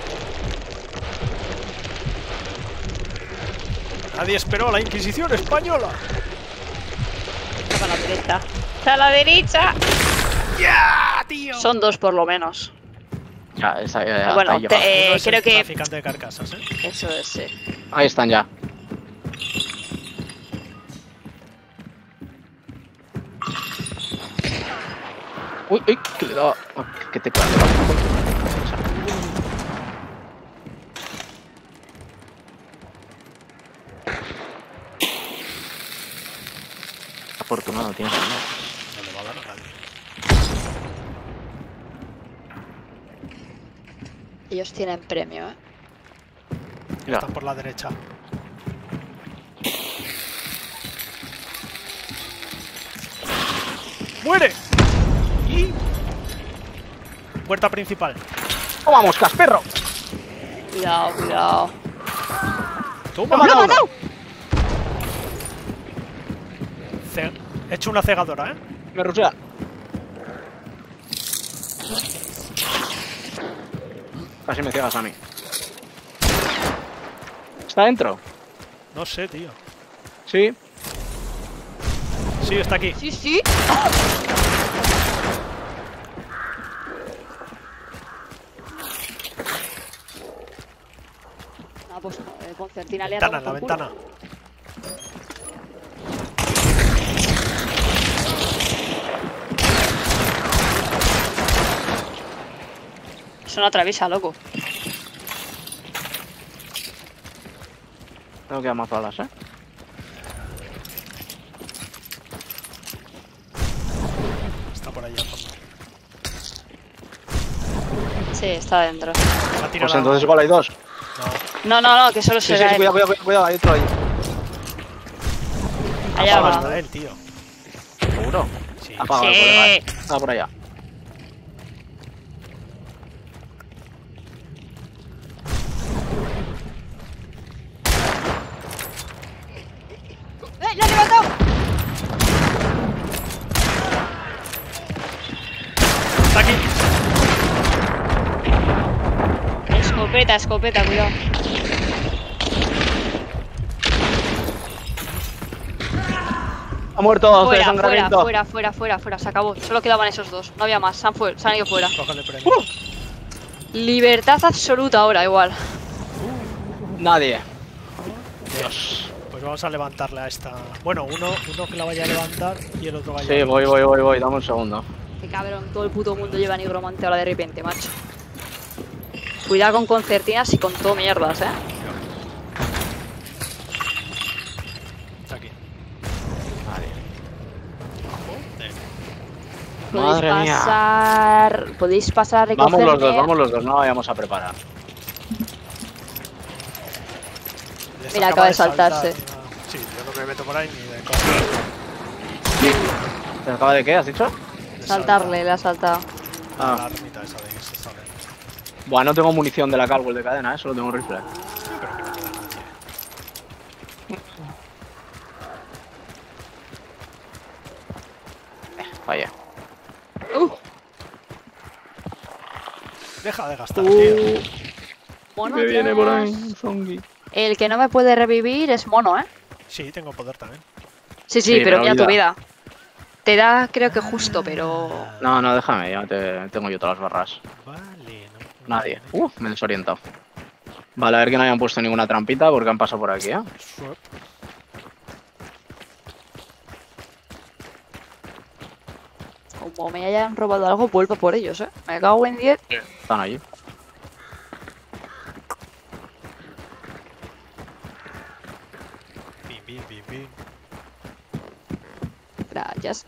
Nadie esperó a la Inquisición española. Está a la derecha. ¡Está a la derecha! ¡Ya, tío! Son dos por lo menos. Ya, hasta Bueno, ahí llegamos. Uno es creo el que... traficante de carcasas, ¿eh? Eso es, sí. Ahí están ya. Uy, uy, que le daba. Que te clave. Afortunado tienes el miedo. No le va a dar a nadie. Ellos tienen premio, Mira, Están por la derecha. ¡Muere! Y... Puerta principal. ¡toma moscas, perro! Cuidado, cuidado. ¡Toma! ¡Lo he matado! He hecho una cegadora, ¿eh? Me rusea. Casi me ciegas a mí. ¿Está dentro? No sé, tío. Sí. Sí, está aquí. Sí, sí. Ah, pues concertina le ha Ventana, dado en la por culo. ventana. Eso no atraviesa, loco. Tengo que dar más balas, ¿eh? Está por ahí al fondo. Sí, está dentro. Va a tirar Pues la- entonces igual hay dos. No. No, que solo Sí, se sí, da. sí, cuidado, hay otro ahí. Allá Apaga, va. está él, tío. ¿Seguro? Sí. Apaga, Sí. está por allá. ¡La he levantado! Está aquí. Escopeta, cuidado. Ha muerto, Fuera, desangramiento. fuera. Se acabó. Solo quedaban esos dos. No había más. Se han ido fuera. Cógele premio. Libertad absoluta ahora, igual. Nadie. Dios. Pues vamos a levantarle a esta. Bueno, uno que la vaya a levantar y el otro vaya Sí, a... voy, dame un segundo. Qué cabrón, todo el puto mundo lleva nigromante ahora de repente, macho. Cuidado con concertinas y con todo mierdas, Está aquí. Nadie. Podéis Madre mía. Podéis pasar a recoger. Vamos los dos, no vayamos a preparar. Les Mira, acaba de saltar saltarse. encima. Sí, yo no me meto por ahí ni de coña. ¿Te acaba de qué? ¿Has dicho? Le Saltarle, le ha saltado. salta Ah. la armita esa de que se sale. Buah, no tengo munición de la Caldwell de cadena, solo tengo rifle. Yo creo que no queda nadie. Vaya. Deja de gastar, tío. Mono Me viene por ahí tienes. un zombie. El que no me puede revivir es mono, ¿eh? Sí, tengo poder también. Sí, Sí, pero pero mira tu vida. vida. Te da, creo que justo, pero. No, no, déjame, ya tengo yo todas las barras. Vale, no. Nadie. Me he desorientado. Vale, a ver que no hayan puesto ninguna trampita porque han pasado por aquí, ¿eh? Swap. Como me hayan robado algo, vuelvo por ellos, ¿eh? Me cago en 10. Están allí. Bim, bim, bim, bim. Gracias.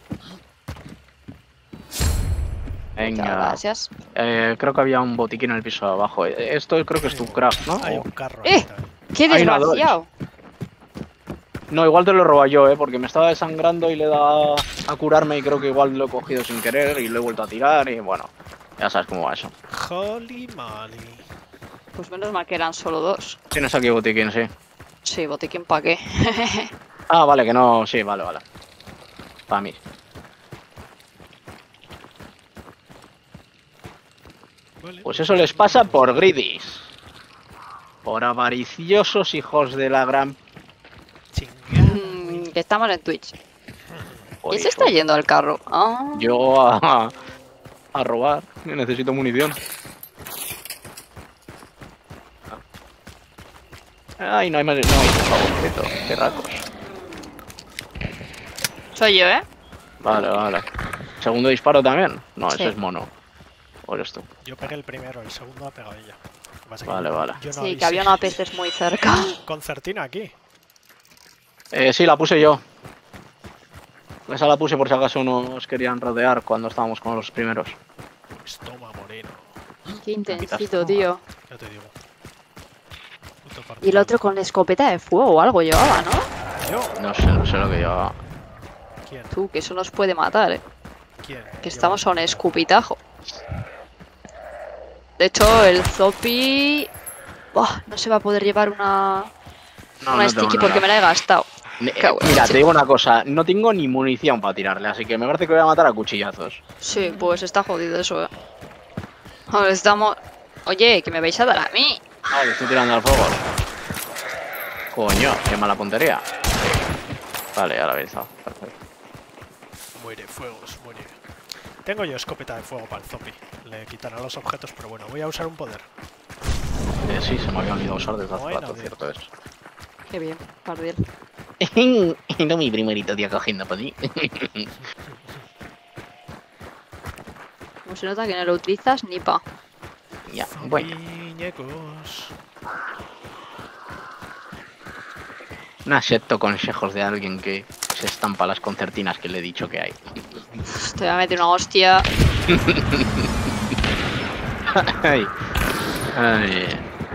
Muchas Venga. gracias. Creo que había un botiquín en el piso de abajo. Esto creo que es tu craft, ¿no? Hay O- un carro ¡Eh! ahí también. ¡Qué Hay una desgraciado! No, igual te lo he robado yo, porque me estaba desangrando y le he dado a curarme y creo que igual lo he cogido sin querer y lo he vuelto a tirar y bueno, ya sabes cómo va eso. Holy moly. Pues menos mal que eran solo 2. Tienes aquí botiquín, sí. Sí, botiquín pa' qué. Ah, vale, que no, sí, vale, vale. Para mí. Vale. Pues eso les pasa por greedies. Por avariciosos hijos de la gran... Chingada. Que estamos en Twitch. ¿Quién Por se está eso. yendo al carro? Ah. Yo a robar, que necesito munición. Ay, no hay más... No, por favor, qué racos. Soy yo, ¿eh? Vale, vale. ¿Segundo disparo también? No, Sí. ese es mono. ¿O eres tú? Yo pegué el primero, el segundo ha pegado ella. Lo que pasa es Vale, yo no- vale. yo no Sí, avisé. que había una pestes muy cerca. Concertina aquí. Sí, la puse yo. Esa la puse por si acaso nos querían rodear cuando estábamos con los primeros. Pues toma, moreno. Qué intensito, tío. Ya te digo. Puto Y el partido. otro con escopeta de fuego o algo llevaba, ¿no? ¿Yo? No sé lo que llevaba. ¿Quién? Tú, que eso nos puede matar, ¿eh? ¿Quién? Que estamos a un Lleva- escupitajo. De hecho, el Zopi... Buah, no se va a poder llevar una No, no tengo sticky nada. porque me la he gastado. Cago en Mira, leche. te digo una cosa, no tengo ni munición para tirarle, así que me parece que voy a matar a cuchillazos. Sí, pues está jodido eso, ¿eh? Ahora estamos... Oye, que me vais a dar a mí. Ah, le estoy tirando al fuego. Coño, qué mala puntería. Vale, ya la habéis dado. Perfecto. Muere, fuegos, muere. Tengo yo escopeta de fuego para el zombie. Le quitará los objetos, pero bueno, voy a usar un poder. Sí, se me había olvidado usar desde hace Bueno, rato, bien. cierto es. Qué bien, Pardiel. No mi primerito día cogiendo por ti. Como se nota que no lo utilizas ni pa. Ya, bueno. Zombiñecos. No acepto consejos de alguien que se estampa las concertinas que le he dicho que hay. Te voy a meter una hostia. Ay. Ay.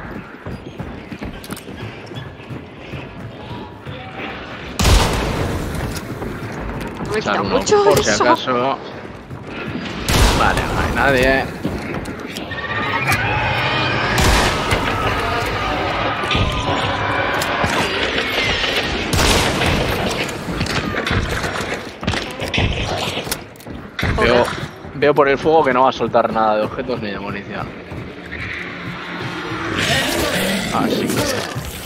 No me Echar quita uno mucho por si eso. acaso. Vale, no hay nadie. Joder. Veo por el fuego que no va a soltar nada de objetos ni de munición. Así que...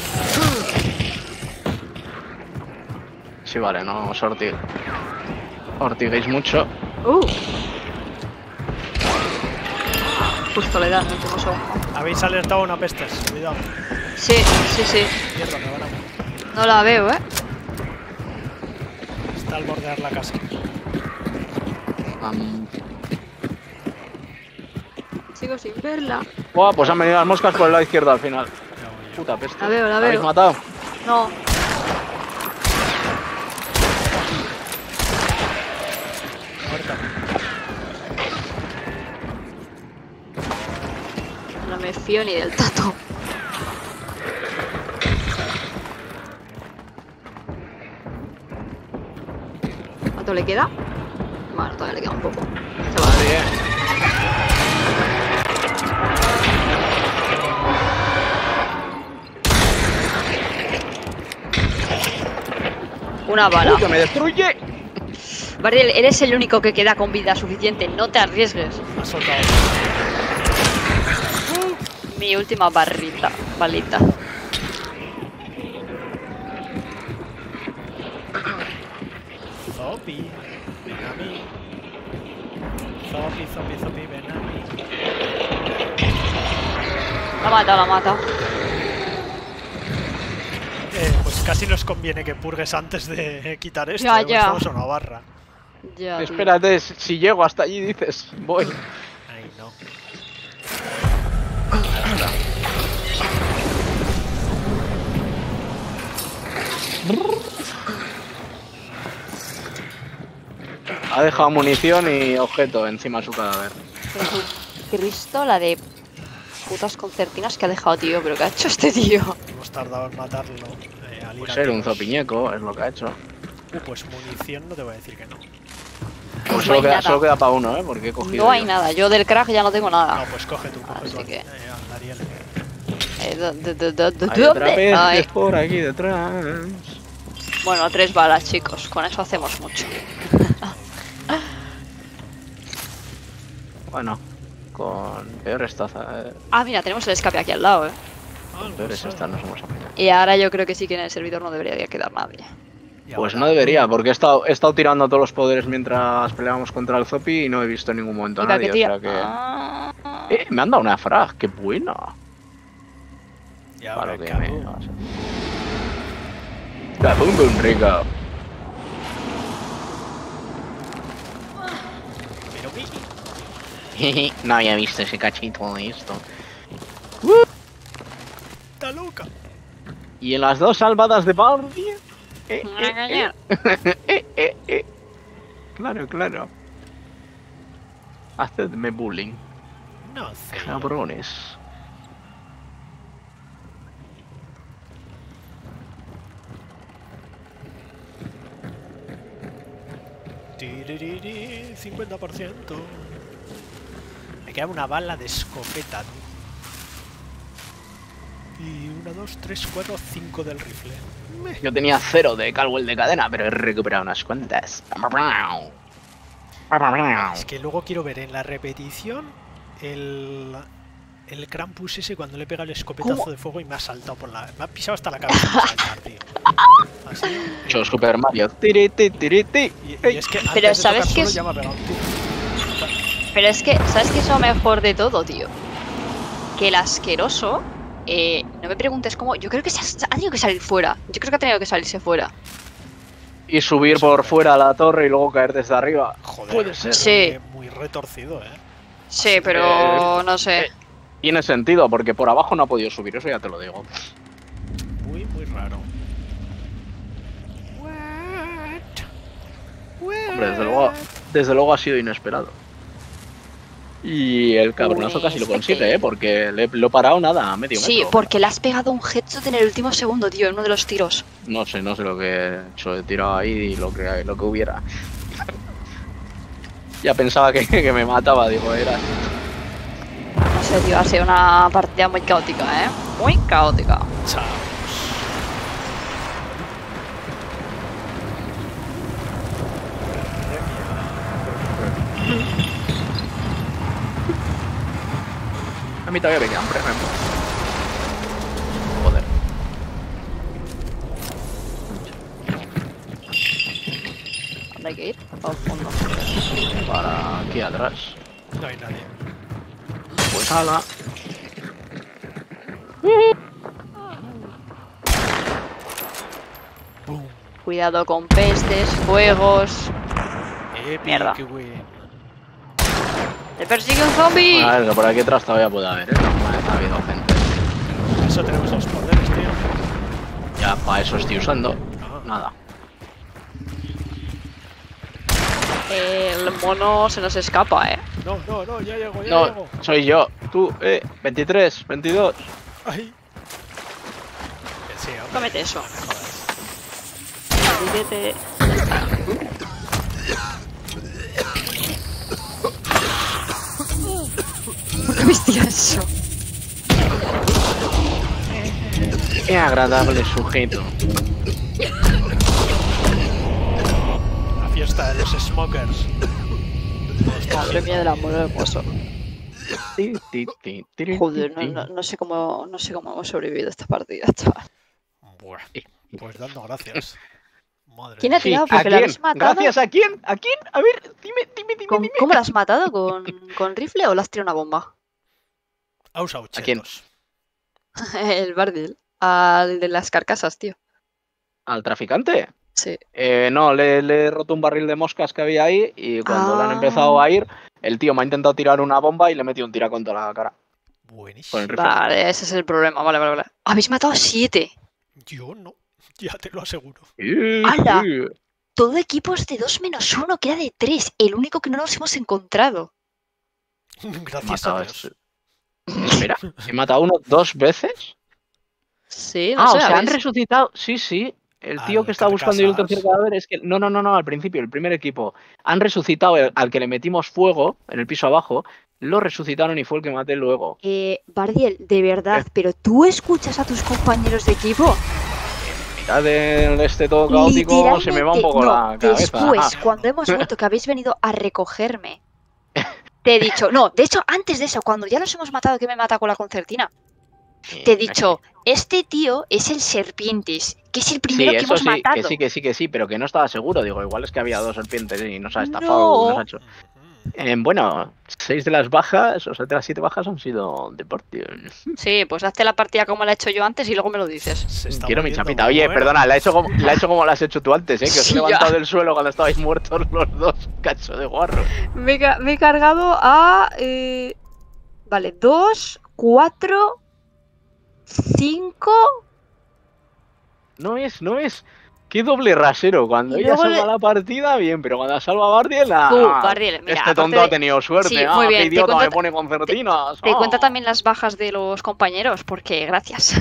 Sí, vale, no os ortiguéis mucho. Justo le dan el último segundo. Habéis alertado a una peste. Cuidado. Sí, sí, sí. Mierda, me van a... No la veo, ¿eh? Está al bordear la casa. Sigo sin verla. Buah, pues han venido las moscas por el lado izquierdo al final. Ya voy yo. Puta peste. La veo, la ¿Habéis veo. matado? No. Muerta. No me fío ni del tato. ¿Cuánto le queda? Bueno, todavía le queda un poco. Se va. Nadie. Una bala. ¡Uy, que me destruye! Bardiel, eres el único que queda con vida suficiente. No te arriesgues. Ha soltado. Mi última balita. Zopi, ven a mí. Zopi, ven a mí. La ha matado. Pues casi nos conviene que purgues antes de quitar esto. Ya, porque ya. Estamos a una barra. Ya, tío. Espérate, si llego hasta allí dices, voy. Ay, no. Ha dejado munición y objeto encima de su cadáver. Cristo, la de putas concertinas que ha dejado, tío. ¿Pero qué ha hecho este tío? Hemos tardado en matarlo. Al ir Pues a ser un tiros. zopiñeco, es lo que ha hecho. Pues munición no te voy a decir que no. Pues no hay nada. solo queda para uno, ¿eh? Porque he cogido No hay yo. nada. Yo del crack ya no tengo No, nada. pues coge tú, coge Así tú. que- Al Ariel. Hay otra ¿Dónde? vez Ay. por aquí detrás. Bueno, 3 balas, chicos. Con eso hacemos mucho. Bueno, con peores tazas. Ah, mira, tenemos el escape aquí al lado, Peores estas no somos apenas. Y ahora yo creo que sí que en el servidor no debería de quedar nadie. Pues no debería, porque he estado tirando todos los poderes mientras peleábamos contra el Zopi y no he visto en ningún momento a Mira nadie. que O tía. sea que... me han dado una frag, qué buena. Y ahora Para lo que Kaboom. me... Kaboom, boom, rico. Pero Miki. No había visto ese cachito de esto. Está loca. Y en las dos salvadas de Bardi. Claro. Hacedme bullying, No sé. cabrones. Tiririri, 50%. Me queda una bala de escopeta, tú. Y 1, 2, 3, 4, 5 del rifle. Yo tenía 0 de Caldwell de cadena, pero he recuperado unas cuantas. Es que luego quiero ver en la repetición el Krampus ese cuando le pega el escopetazo ¿Cómo? de fuego y me ha saltado por la... Me ha pisado hasta la cabeza para saltar, tío. Así. Yo Super Mario. Tiriti, tiriti. Y es que antes Pero de ¿sabes tocar qué suelo es? ya me ha pegado un tiro. Pero es que, ¿sabes qué es lo mejor de todo, tío? Que el asqueroso, no me preguntes cómo, yo creo que ha tenido que salir fuera. Yo creo que ha tenido que salirse fuera. Y subir por fuera a la torre y luego caer desde arriba. Joder, Puede ser. Sí. Muy retorcido, Sí, pero no sé. Tiene sentido, porque por abajo no ha podido subir, eso ya te lo digo. Muy raro. Hombre, desde luego ha sido inesperado. Y el cabronazo Pues casi lo es que- consigue, porque lo he parado nada, a medio Sí, metro. porque le has pegado un headshot en el último segundo, tío, en uno de los tiros. No sé lo que he hecho, he tirado ahí y lo que hubiera. Ya pensaba que me mataba, digo, era... No sé, tío, ha sido una partida muy caótica, ¿eh? Muy caótica. Chao. A mí todavía me quedan premios. Joder. ¿Dónde hay que ir? Al fondo. Para aquí atrás. No hay nadie. Pues ala. Boom. Cuidado con pestes, fuegos. Epic Mierda. win. ¡Te persigue un zombie! A ver, que por aquí atrás todavía puede haber, ¿eh? Ha habido gente. Para eso tenemos los poderes, tío. Ya, para eso estoy usando. Ah. Nada. El mono se nos escapa, ¿eh? No, ya llego, ya No, llego. soy yo. Tú, 23, 22. Ay. Sí, hombre. Cómete eso. No me jodas. Billete. ¿Qué bestia eso? Qué agradable sujeto. La fiesta de los smokers. Madre mía del amor hermoso. Ti, ti, ti, tiri, Joder, ti, ti. no sé cómo hemos sobrevivido a esta partida, chaval. Buah, pues dando gracias. Madre ¿Quién ha mía. tirado? ¿A Porque la quién? habéis matado. ¿Gracias a quién? ¿A quién? A ver, dime. ¿Cómo la has matado? ¿Con rifle o le has tirado una bomba? Ha usado ¿A quién? chetos. El Bardil. Al de las carcasas, tío. ¿Al traficante? Sí. No, le he roto un barril de moscas que había ahí y cuando le han empezado a ir, el tío me ha intentado tirar una bomba y le he metido un tiracón a la cara. Con el Buenísimo. rifle. Vale, ese es el problema. Vale. Habéis matado a 7. Yo no. Ya te lo aseguro. ¡Hala! Todo equipo es de 2-1, queda de 3. El único que no nos hemos encontrado. Gracias a Dios. Espera, ¿he matado a uno 2 veces? Sí, no sé. O sea, han habéis- resucitado. Sí. El tío Al que estaba buscando yo el tercer Carcasas. cadáver es que. No, al principio, el primer equipo. Han resucitado al que le metimos fuego en el piso abajo. Lo resucitaron y fue el que maté luego. Bardiel, de verdad, pero ¿tú escuchas a tus compañeros de equipo? Mitad del este todo caótico se me va un poco la cabeza. Después, cuando hemos vuelto, que habéis venido a recogerme, te he dicho, no, de hecho, antes de eso, cuando ya los hemos matado, que me mata con la concertina, te he dicho, este tío es el Serpientes, que es el primero que eso hemos sí, matado. que sí, pero que no estaba seguro. Digo, igual es que había 2 serpientes y nos ha estafado. No. Nos ha hecho. Bueno, 6 de las bajas, o sea, de las 7 bajas han sido deportes. Sí, pues hazte la partida como la he hecho yo antes y luego me lo dices. Se está Quiero mi volviendo chapita. Oye, bueno. perdona, la he hecho como la has hecho tú antes, que os he Sí, levantado ya. del suelo cuando estabais muertos los dos. Cacho de guarro. Me he cargado a... Vale, 2, 4, 5... No es. Qué doble rasero. Cuando Y ella luego salva la partida, bien, pero cuando salva a Bardiel, Bardiel, mira, este aparte tonto ha de- tenido suerte. Sí, muy bien, Qué te idiota cuento- me pone concertinas. Te cuenta también las bajas de los compañeros, porque gracias.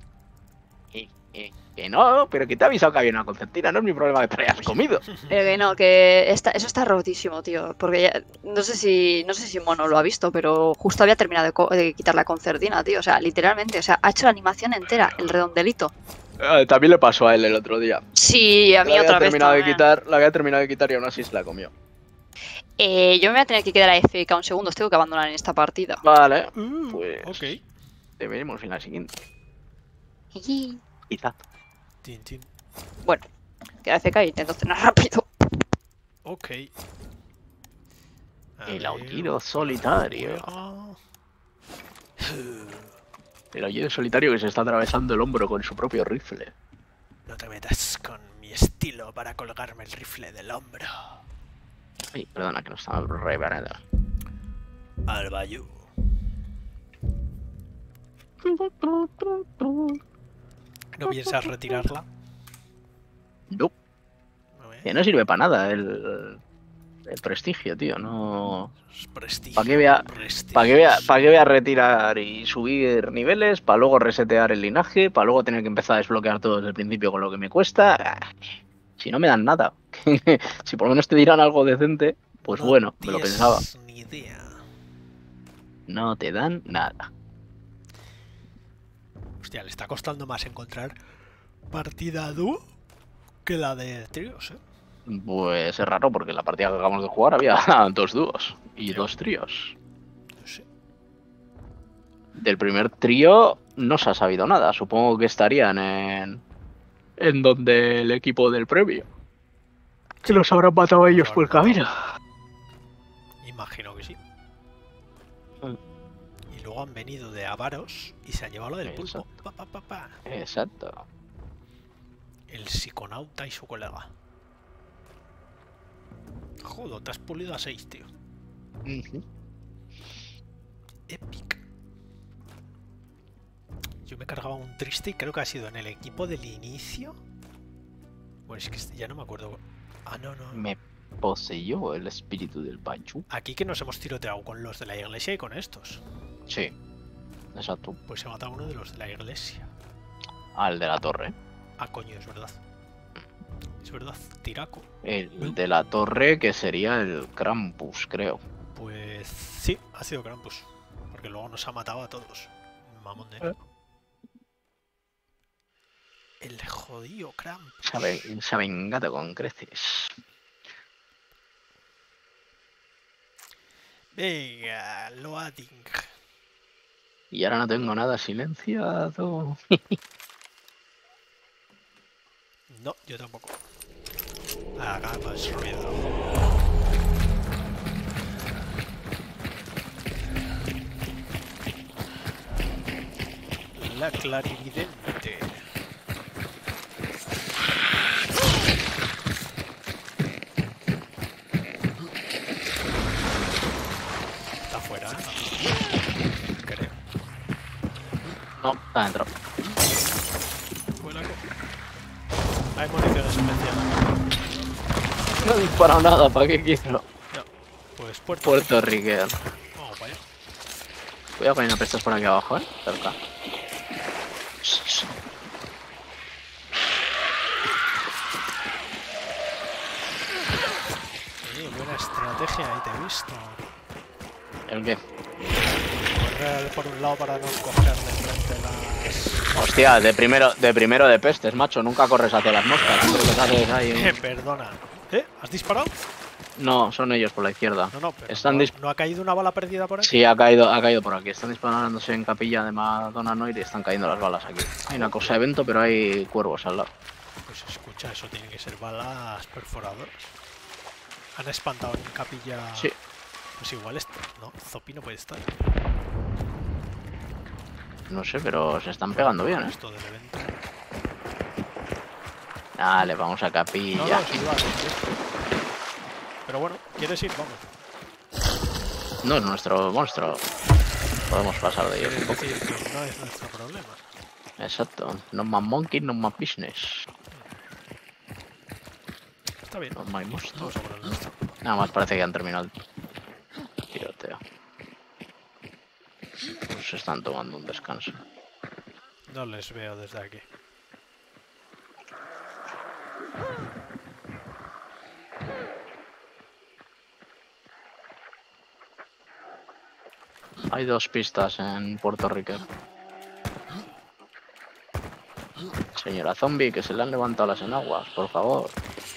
Que no, pero que te ha avisado que había una concertina, no es mi problema que te hayas comido. Que no, que eso está rotísimo, tío. Porque ya- no sé si Mono lo ha visto, pero justo había terminado de quitar la concertina, tío. O sea, literalmente, o sea, ha hecho la animación entera, el redondelito. También le pasó a él el otro día. Sí, a mí otra vez La también. había terminado de quitar y aún así se la comió. Yo me voy a tener que quedar a FK un segundo, tengo que abandonar en esta partida. Vale, pues Ok. te veremos en la siguiente. Y- Quizá. Tin, tin. Bueno, queda FK y intento cenar rápido. Ok. A El ver, aullido solitario. juega. El aullido solitario que se está atravesando el hombro con su propio rifle. No te metas con mi estilo para colgarme el rifle del hombro. Ay, perdona que no estaba reparado. Al bayou. ¿No piensas retirarla? No, A ver, que no sirve para nada el prestigio, tío. No. es prestigio. ¿Para qué voy a- prestigio. ¿Para qué voy a retirar y subir niveles? ¿Para luego resetear el linaje? ¿Para luego tener que empezar a desbloquear todo desde el principio con lo que me cuesta? Si no me dan nada. Si por lo menos te dirán algo decente, pues No bueno, me lo tienes pensaba. Ni idea. No te dan nada. Hostia, le está costando más encontrar partida dúo que la de tríos, ¿eh? Pues es raro porque en la partida que acabamos de jugar había 2 dúos y Ya. 2 tríos. No sé. Del primer trío no se ha sabido nada. Supongo que estarían en donde el equipo del premio. Que los habrán matado ellos Los por el habrán camino. Imagino que sí. Mm. Y luego han venido de Avaros y se han llevado lo del pulpo. Exacto. Pa, pa, pa, pa. Exacto. El psiconauta y su colega. Joder, te has pulido a 6, tío. Ujú. Epic. Yo me cargaba un triste y creo que ha sido en el equipo del inicio. Bueno, es que ya no me acuerdo. Ah, no. Me poseyó el espíritu del Panchu. Aquí que nos hemos tiroteado con los de la iglesia y con estos. Sí. Exacto. Pues se ha matado uno de los de la iglesia. Al de la torre. Ah, coño, es verdad. Es verdad, Tiraco. El de la torre, que sería el Krampus, creo. Pues sí, ha sido Krampus. Porque luego nos ha matado a todos. Mamón de él. El jodido Krampus. Se ha vengado con creces. Venga, loading. Y ahora no tengo nada silenciado. No, yo tampoco. Haga más ruido. La clarividente. Está afuera, ¿eh? Creo. No, está dentro. Vuela. Hay munición especial. No he disparado nada, ¿para qué quiero? No. Pues Puerto Riquel. Vamos para allá. Cuidado que hay una pestas por aquí abajo, cerca. Buena estrategia, ahí te he visto. ¿El qué? Correr por un lado para no coger de frente las... Hostia, de primero de pestes, macho. Nunca corres hacia las moscas. Siempre que te haces ahí... Perdona. ¿Has disparado? No, son ellos por la izquierda. No, pero Están ¿no ha caído una bala perdida por aquí? Sí, ha caído por aquí. Están disparándose en capilla de Madonna Noir y están cayendo las balas aquí. Hay una cosa de evento, pero hay cuervos al lado. Pues escucha, eso tiene que ser balas perforadoras. Han espantado en capilla... Sí. Pues igual esto, ¿no? Zopi no puede estar. No sé, pero se están pegando bien, ¿eh? Esto del evento. Dale, vamos a capilla. No, sí, vale. Pero bueno, ¿quieres ir? Vamos. No es nuestro monstruo. Podemos pasar de ellos un poco. Decir que no es nuestro problema. Exacto. No más monkey, no más business. Está bien. No más monstruo. Vamos a por el nuestro. Nada más parece que han terminado el tiroteo. Pues están tomando un descanso. No les veo desde aquí. Hay dos pistas en Puerto Rico. Señora zombie, que se le han levantado las enaguas, por favor.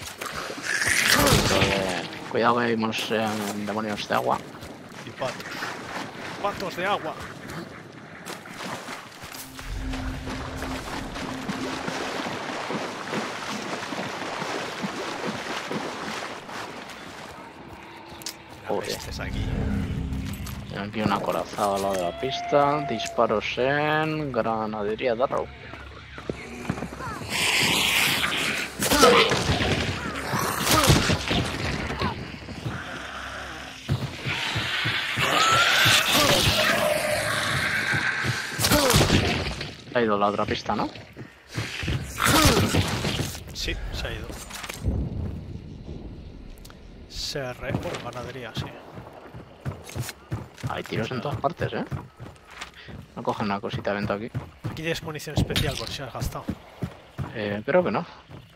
Cuidado que vimos demonios de agua. Y patos. Patos de agua. Joder. Pestes aquí. Aquí un acorazado al lado de la pista. Disparos en Granadería Darrow. Ha ido la otra pista, ¿no? Sí, se ha ido. Bueno, ganadería, sí. Hay tiros en todas partes, ¿eh? No cogen una cosita de vento aquí. Aquí tienes munición especial por si has gastado. Creo que no.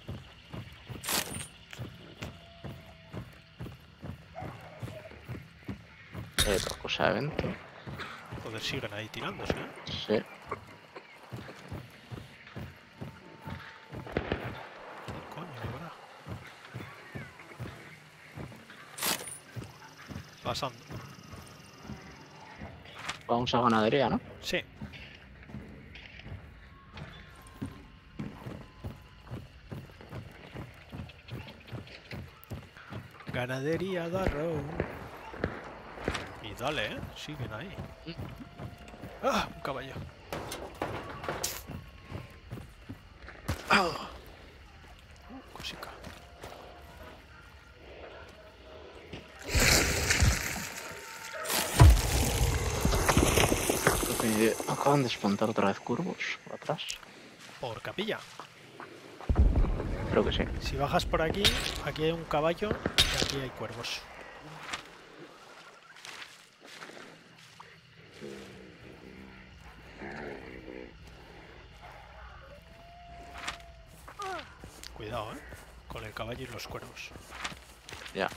Otra cosa de evento. Joder, siguen ahí tirándose, ¿eh? Sí. ¿Qué coño, ahora? Pasando. Vamos a ganadería, ¿no? Sí. Ganadería Darrow. Y dale, ¿eh? Siguen ahí. ¡Ah! Un caballo. ¡Ah! Cosica. Acaban de espantar otra vez curvos por atrás. Por capilla. Creo que sí. Si bajas por aquí, aquí hay un caballo y aquí hay cuervos. Cuidado, ¿eh? Con el caballo y los cuervos. Ya.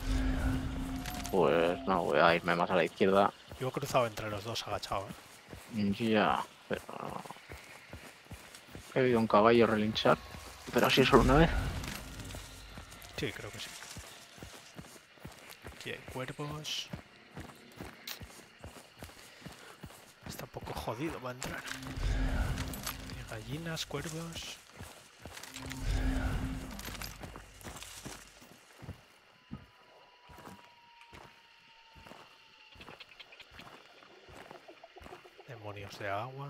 Pues no, voy a irme más a la izquierda. Yo he cruzado entre los dos agachado, ¿eh? Ya, pero... He oído un caballo relinchar, pero así solo una vez. Sí, creo que sí. Aquí hay cuervos. Está un poco jodido para entrar. Hay gallinas, cuervos. Demonios de agua.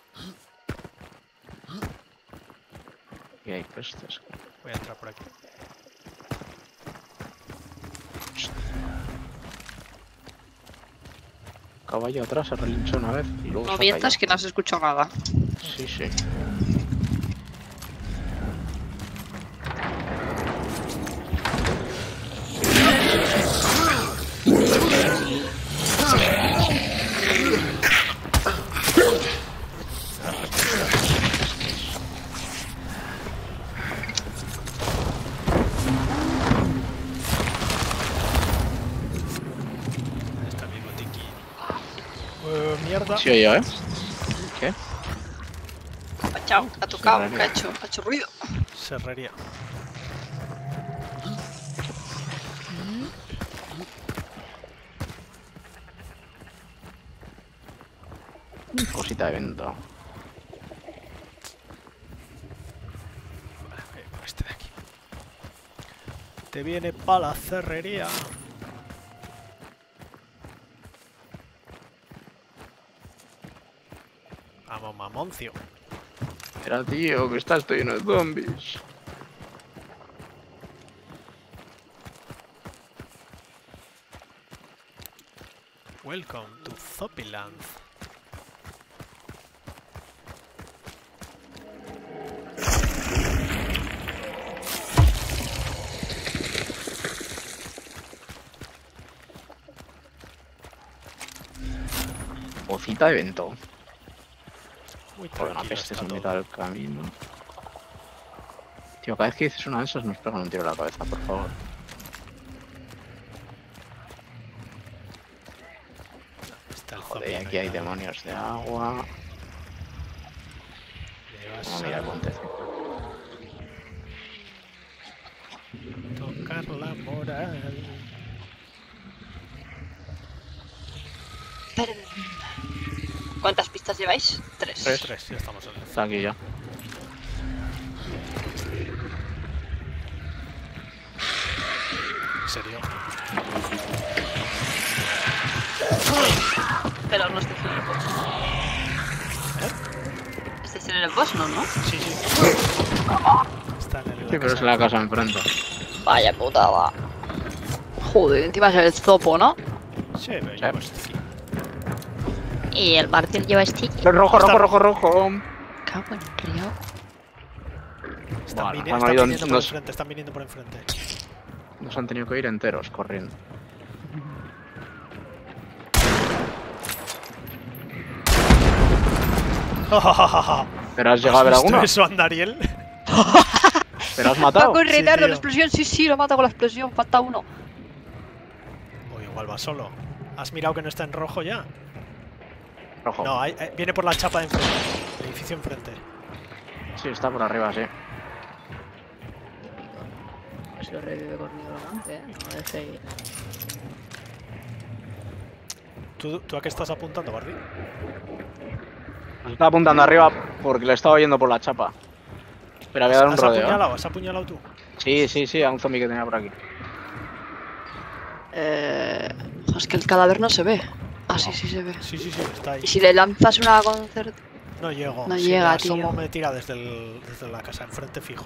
Y hay pestes. Voy a entrar por aquí. Caballo atrás se relinchó una vez y luego No se ha mientas caído. que no has escuchado nada. Sí, sí. Ahí está mi botiquín. Mierda. Sí, oye, ¿eh? ¿Qué? Chao, ha tocado, Serraría. que ha hecho ruido. Serrería. Cosita de vento. Vale, voy por este de aquí. Te viene pa' la cerrería. Vamos, mamoncio. Era tío, que estás lleno de zombies. Welcome to Zopiland. Cosita de vento. Muy Joder, una tranquilo peste está en todo. mitad del camino. Tío, cada vez que dices una de esas nos pegan un tiro en la cabeza, por favor. Está el Joder, Zopiland aquí hay ahí. demonios de agua. Le vas Vamos a mirar el a puentecito. tocar la moral. ¿Cuántas pistas lleváis? Tres. Tres, ya estamos en el Está aquí ya. ¿En serio? Pero no estáis en el boss. ¿Estáis en el boss? No, ¿no? Sí, sí. Está en el. Sí, pero es la casa enfrente. Vaya putada. Joder, encima es el zopo, ¿no? Sí, pero yo pues sí. Y el Martín lleva stick. Rojo, rojo, rojo, rojo. Cago en el río. Están, Bueno, están han ido- viniendo por nos- enfrente, están viniendo por enfrente. Nos han tenido que ir enteros corriendo. ¿Pero has llegado a ver ¿Has visto alguno? eso, Andariel? ¿Pero has matado? Con retardo, tío. la explosión, sí, lo mata con la explosión, falta uno. O igual va solo. ¿Has mirado que no está en rojo ya? Rojo. No, viene por la chapa de enfrente. El edificio enfrente. Sí, está por arriba, sí. Se revive conmigo delante, ¿eh? No deje ir. ¿Tú a qué estás apuntando, Barbie? Nos está apuntando arriba porque le estaba oyendo por la chapa. Pero había dado un ¿Has rodeo. apuñalado? ¿Has apuñalado tú? Sí, sí, sí, a un zombie que tenía por aquí. Es que el cadáver no se ve. Ah, sí, sí se ve. Sí, sí, sí, está ahí. Y si le lanzas una concert... No llego. No Si llega, me asomo, tío. me tira desde la casa, enfrente fijo.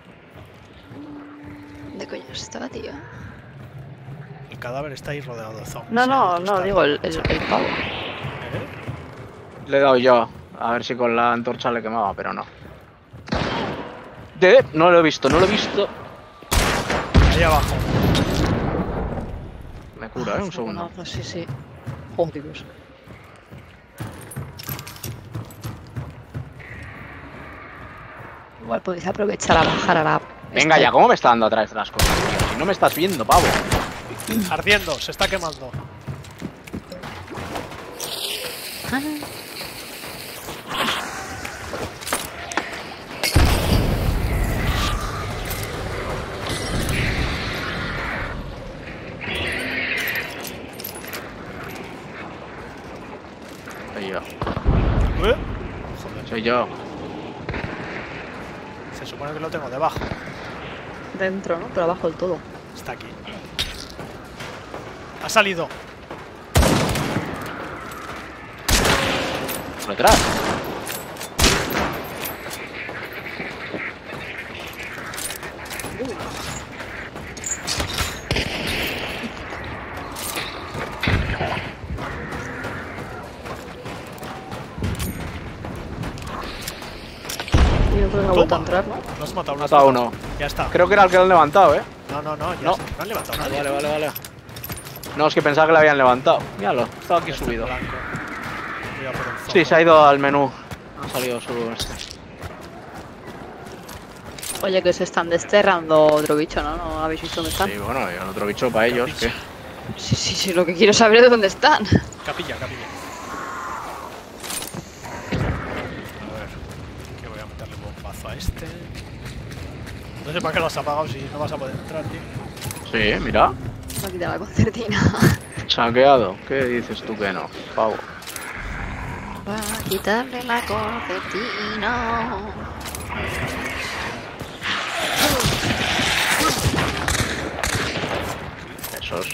¿De coño está, tío? El cadáver está ahí rodeado de zombies. No, ¿eh? no, Otro no, está digo ahí. el pavo. ¿Eh? Le he dado yo. A ver si con la antorcha le quemaba, pero no. No lo he visto, no lo he visto. Ahí abajo. Me cura, un segundo. No, sí, sí. Joder, Dios. Igual podéis aprovechar a bajar a la Venga ya, ¿cómo me está dando atrás de las cosas, tío? Si no me estás viendo, pavo. Ardiendo, se está quemando. Soy yo. Joder, Soy yo. se supone que lo tengo debajo. Dentro, ¿no? Pero abajo del todo. Está aquí. Ha salido. Por detrás. Yo creo que ha vuelto a Toma. entrar, ¿no? No has matado He matado a uno. Ya está. Creo que era el que lo han levantado, ¿eh? No, no, no. Ya No. está. No han levantado nadie. Vale. No, es que pensaba que lo habían levantado. Míralo, estaba aquí Ya está subido. blanco. Voy a por un Sí, zombie. se ha ido al menú. Ha salido su... Oye, que se están desterrando otro bicho, ¿no? ¿No habéis visto dónde están? Sí, bueno, y el otro bicho para ellos, que... Sí, lo que quiero saber es dónde están. Capilla. A ver. Que voy a meterle bombazo a este. No sé para qué lo has apagado si no vas a poder entrar, tío. Sí, mira. Va a quitar la concertina. Saqueado. ¿Qué dices tú que no, pavo? Va a quitarle la concertina. Esos.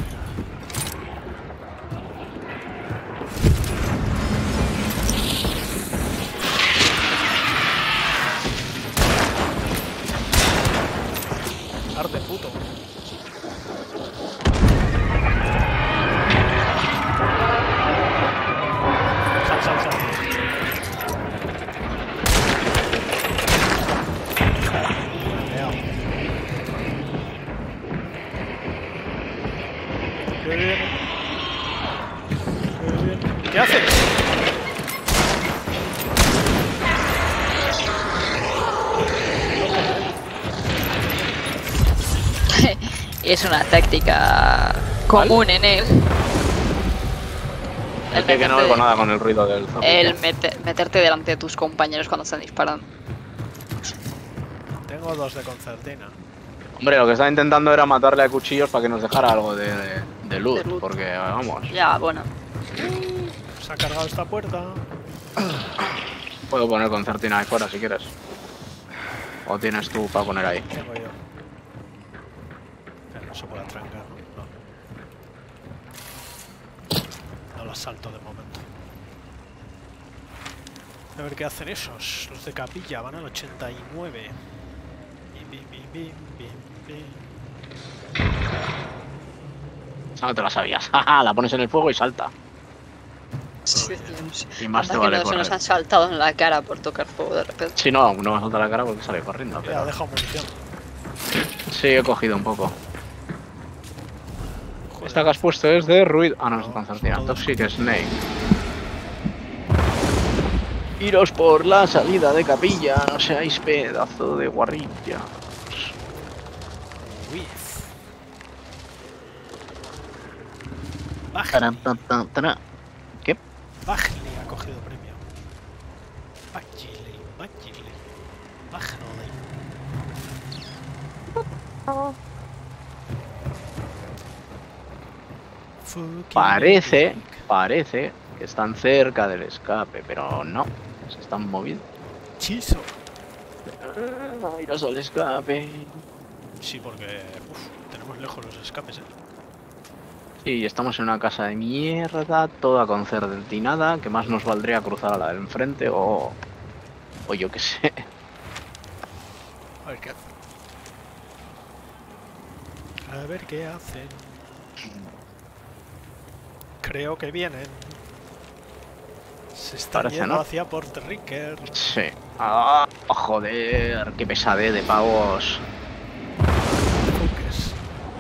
Arde, puto. Sal. Leao. Qué bien. ¿Qué haces? Es una táctica común en él. Es que no oigo nada con el ruido del zombie. El meterte delante de tus compañeros cuando están disparando. Tengo 2 de concertina. Hombre, lo que estaba intentando era matarle a cuchillos para que nos dejara algo de loot, De loot. porque, vamos, Ya, bueno. Se ha cargado esta puerta. puedo poner concertina ahí fuera si quieres. O tienes tú para poner ahí. Tengo yo. Pero no se puede trancar, ¿no? No las salto de momento. A ver qué hacen esos. Los de capilla van al 89. Bim. Esa no te la sabías. Jaja, la pones en el fuego y salta. Sí, Y más te anda que vale no se nos correr. han saltado en la cara por tocar fuego de repente. Si no, no me salta la cara porque sale corriendo. Ya, Pero... deja munición. Sí, he cogido un poco. Joder. Esta que has puesto es de ruido. Ah, no, es de No, concertina. todo es Toxic Snake. Iros por la salida de capilla, no seáis pedazo de guarrilla. Uy. Bajli. Taran, tan, tan, taran. ¿Qué? Bajli ha cogido premio. Bajli. Parece que están cerca del escape, pero no. Se están moviendo. Chiso. Iros al escape. Sí, porque tenemos lejos los escapes, ¿eh? Sí, estamos en una casa de mierda, toda concertinada, que más nos valdría cruzar a la del enfrente o yo qué sé. A ver qué hacen. A ver qué hacen. Creo que vienen. Se están Parece, yendo ¿no? hacia Port Ricker. Sí. Ah, joder, qué pesadez de pavos. Buques.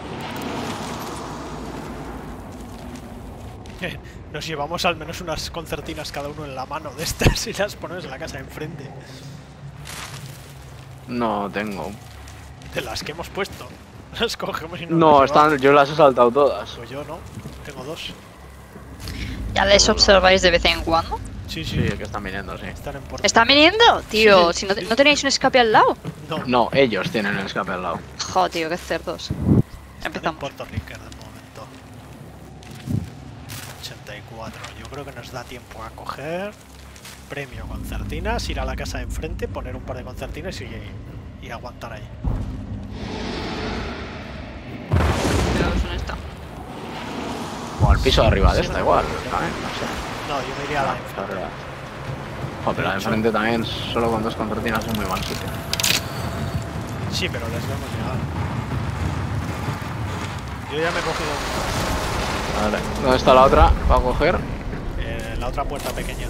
Nos llevamos al menos unas concertinas cada uno en la mano de estas y las ponemos en la casa de enfrente. No tengo. De las que hemos puesto. Las cogemos y no No, las llevamos. yo las he saltado todas. Pues yo no. Tengo 2. ¿Ya les observáis de vez en cuando? Sí, Sí, sí. que están viniendo, sí. Están en puerto. ¿Están viniendo? Tío, Sí, si no, sí, no tenéis un escape al lado. No, No, ellos tienen el escape al lado. Joder, tío, qué cerdos. están en Empezamos. Puerto Rico de momento. 84. Yo creo que nos da tiempo a coger premio concertinas, ir a la casa de enfrente, poner un par de concertinas y aguantar ahí. Cuidaos en esta. O al piso de arriba de Sí, esta, no, igual. no, También, no sé. No, yo me iría a la de enfrente. Joder, pero la de enfrente también, solo con 2 concertinas, es muy mal sitio. Sí, pero les vemos llegar. Yo ya me he cogido Vale, ¿dónde está la otra? ¿Para coger? la otra puerta pequeña.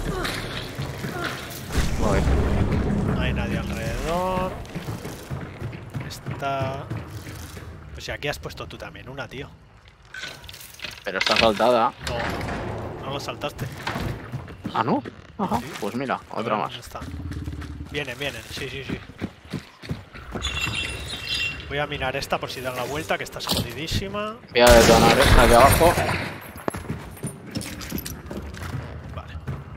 Voy. No hay nadie alrededor. Está... Pues si aquí has puesto tú también una, tío. Pero está saltada. No lo saltaste. Ah, ¿no? Ajá, Sí. pues mira, A otra ver, más. ¿dónde está? Vienen, sí, sí, sí. Voy a mirar esta por si dan la vuelta, que está jodidísima. Voy a detonar esta de abajo. Vale.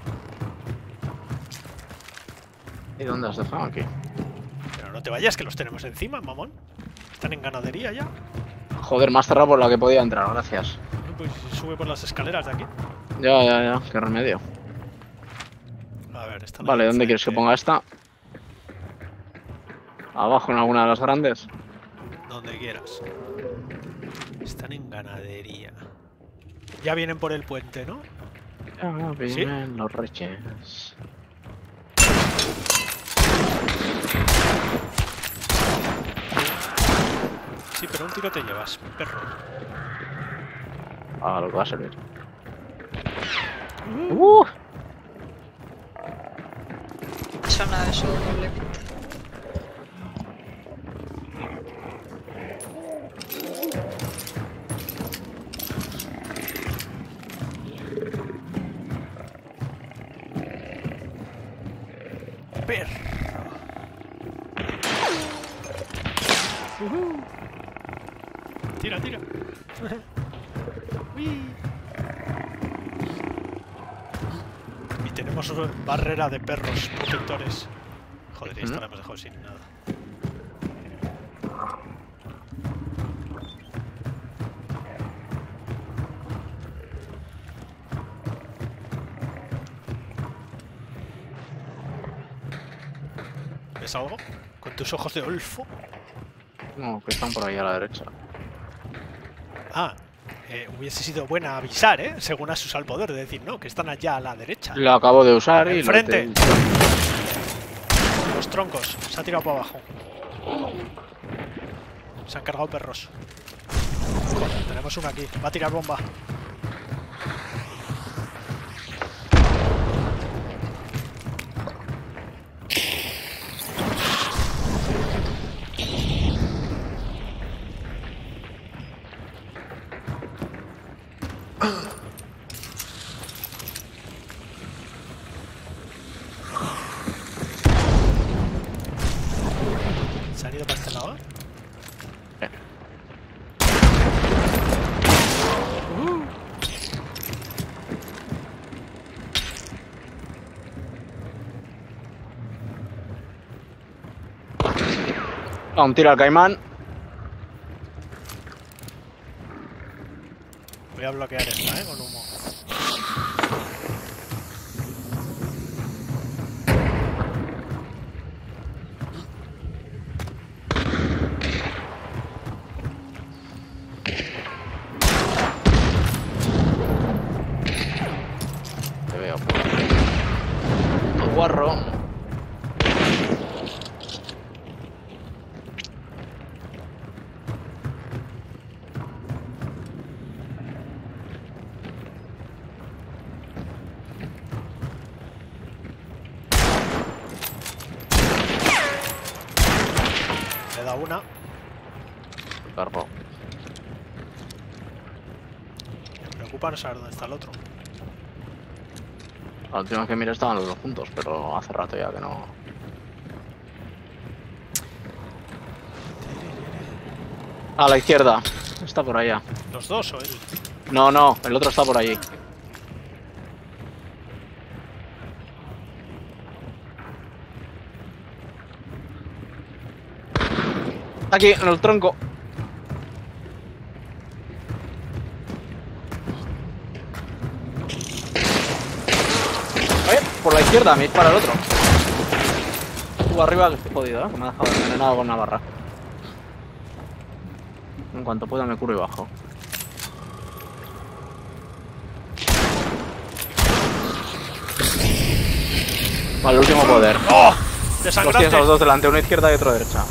¿Y dónde has dejado? Aquí. Pero no te vayas, que los tenemos encima, mamón. Están en ganadería ya. Joder, más cerrado por la que podía entrar, gracias. Pues sube por las escaleras de aquí. Ya, qué remedio. A ver, está Vale, ¿dónde quieres que ponga esta? ¿Abajo en alguna de las grandes? Donde quieras. Están en ganadería. Ya vienen por el puente, ¿no? Ya vienen los reyes. Sí, pero un tiro te llevas, perro. Ah, lo que va a servir. Me suena eso doblemente. Perro. Tira, tira. Uy. Y tenemos barrera de perros protectores. Joder, y esta la hemos dejado sin nada. ¿Ves algo? Con tus ojos de olfo. No, que están por ahí a la derecha. Ah, hubiese sido buena avisar, ¿eh? Según has usado el poder, de decir, no, que están allá a la derecha. Lo acabo de usar y Enfrente. lo Los troncos, se ha tirado para abajo. Se han cargado perros. Joder, tenemos uno aquí. Va a tirar bomba. ¿Se han ido para este lado? Un tiro al caimán. Voy a bloquear esta, con humo. Te veo por ahí. El guarro. Le da una. Carro. Me preocupa no saber dónde está el otro. La última vez que miré estaban los dos juntos, pero hace rato ya que no. A la izquierda. Está por allá. ¿Los dos o él? No, no, el otro está por allí. Aquí, en el tronco. Por la izquierda, me dispara el otro. Arriba que estoy jodido, que me ha dejado envenenado con una barra. En cuanto pueda me curo y bajo. Vale, el último poder. ¡Oh! Los ¡Desangrante! tienes a los dos delante, uno izquierda y otro derecha.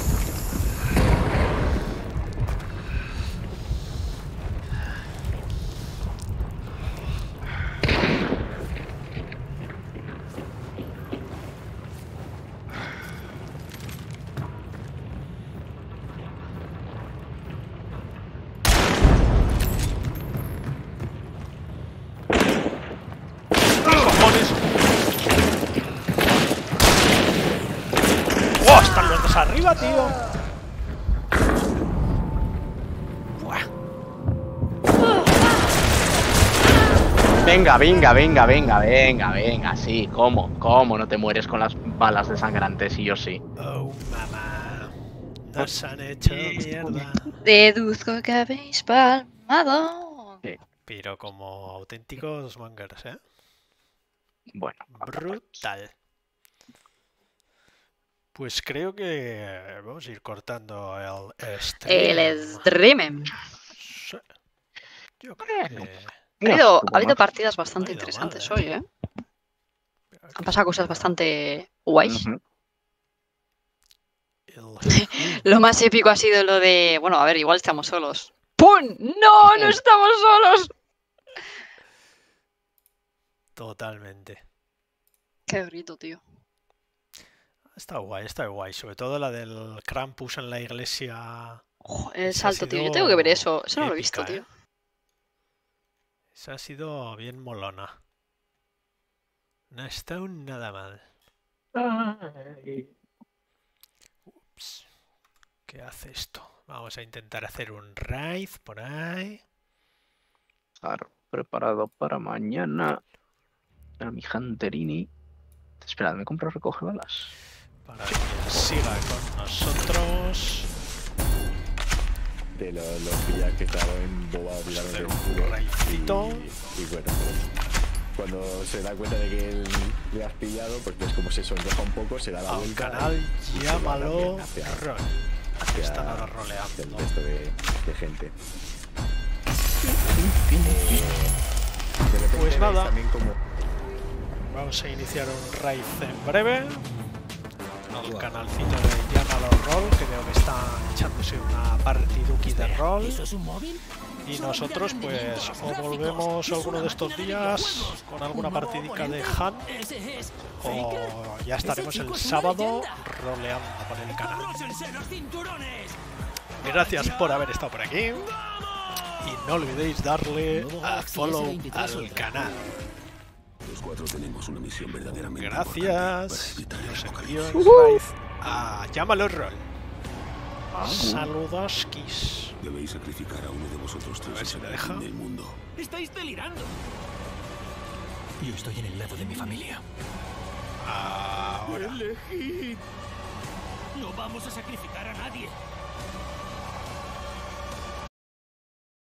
¡Cojones! ¡Oh! Están los dos arriba, tío. Buah. Venga, venga, venga, venga, venga, venga, sí, ¿cómo no te mueres con las balas desangrantes y yo sí? Oh, mamá. Nos han hecho mierda. Deduzco que habéis palmado. Pero como auténticos mongers, ¿eh? Bueno, Brutal. Pues creo que vamos a ir cortando el stream. El stream. Sí. Yo creo que... Ha habido más. partidas bastante No ha ido interesantes mal, hoy, ¿eh? Han pasado cosas bastante guays. Ujú. Lo más épico ha sido lo de... Bueno, a ver, igual estamos solos. ¡Pum! ¡No! ¡No estamos solos! Totalmente. Qué grito, tío. Está guay. Sobre todo la del Krampus en la iglesia. El Esa ha salto, tío. Yo sido tengo que ver eso. Eso no lo he épica, visto, tío. Esa ha sido bien molona. No ha estado nada mal. Ups. ¿Qué hace esto? Vamos a intentar hacer un raid por ahí. Estar preparado para mañana. A mi Hunterini. Esperad, ¿me compro recoge balas? Para que siga con nosotros. De los pillas que estaban embobados tirando Hacer del un culo. raidcito. Y bueno, pues, cuando se da cuenta de que le has pillado, pues ves como se sonroja un poco, se da la Al vuelta. canal, y se va llámalo también hacia rol. hacia Están ahora el roleando. resto de gente. De repente Pues veis nada. también como Vamos a iniciar un raid en breve. Al canalcito de Llámalo Roll, que veo que está echándose una partiduki de rol. ¿Eso es un móvil? Y nosotros, pues, o volvemos alguno de estos días con alguna partidica de Han, Ese es. o ya estaremos el sábado roleando por el canal. ¡Abróchense los cinturones! Gracias por haber estado por aquí. Y no olvidéis darle a follow al canal. Los cuatro tenemos una misión verdaderamente Gracias. importante para Y os evitar el envío en apocalipsis. raid a Llámalo Roll. Saludoskis. Debéis sacrificar a uno de vosotros A ver tres si y me salvar deja. el fin del mundo. ¡Estáis delirando! Yo estoy en el lado de mi familia. Ahora. No vamos a sacrificar a nadie.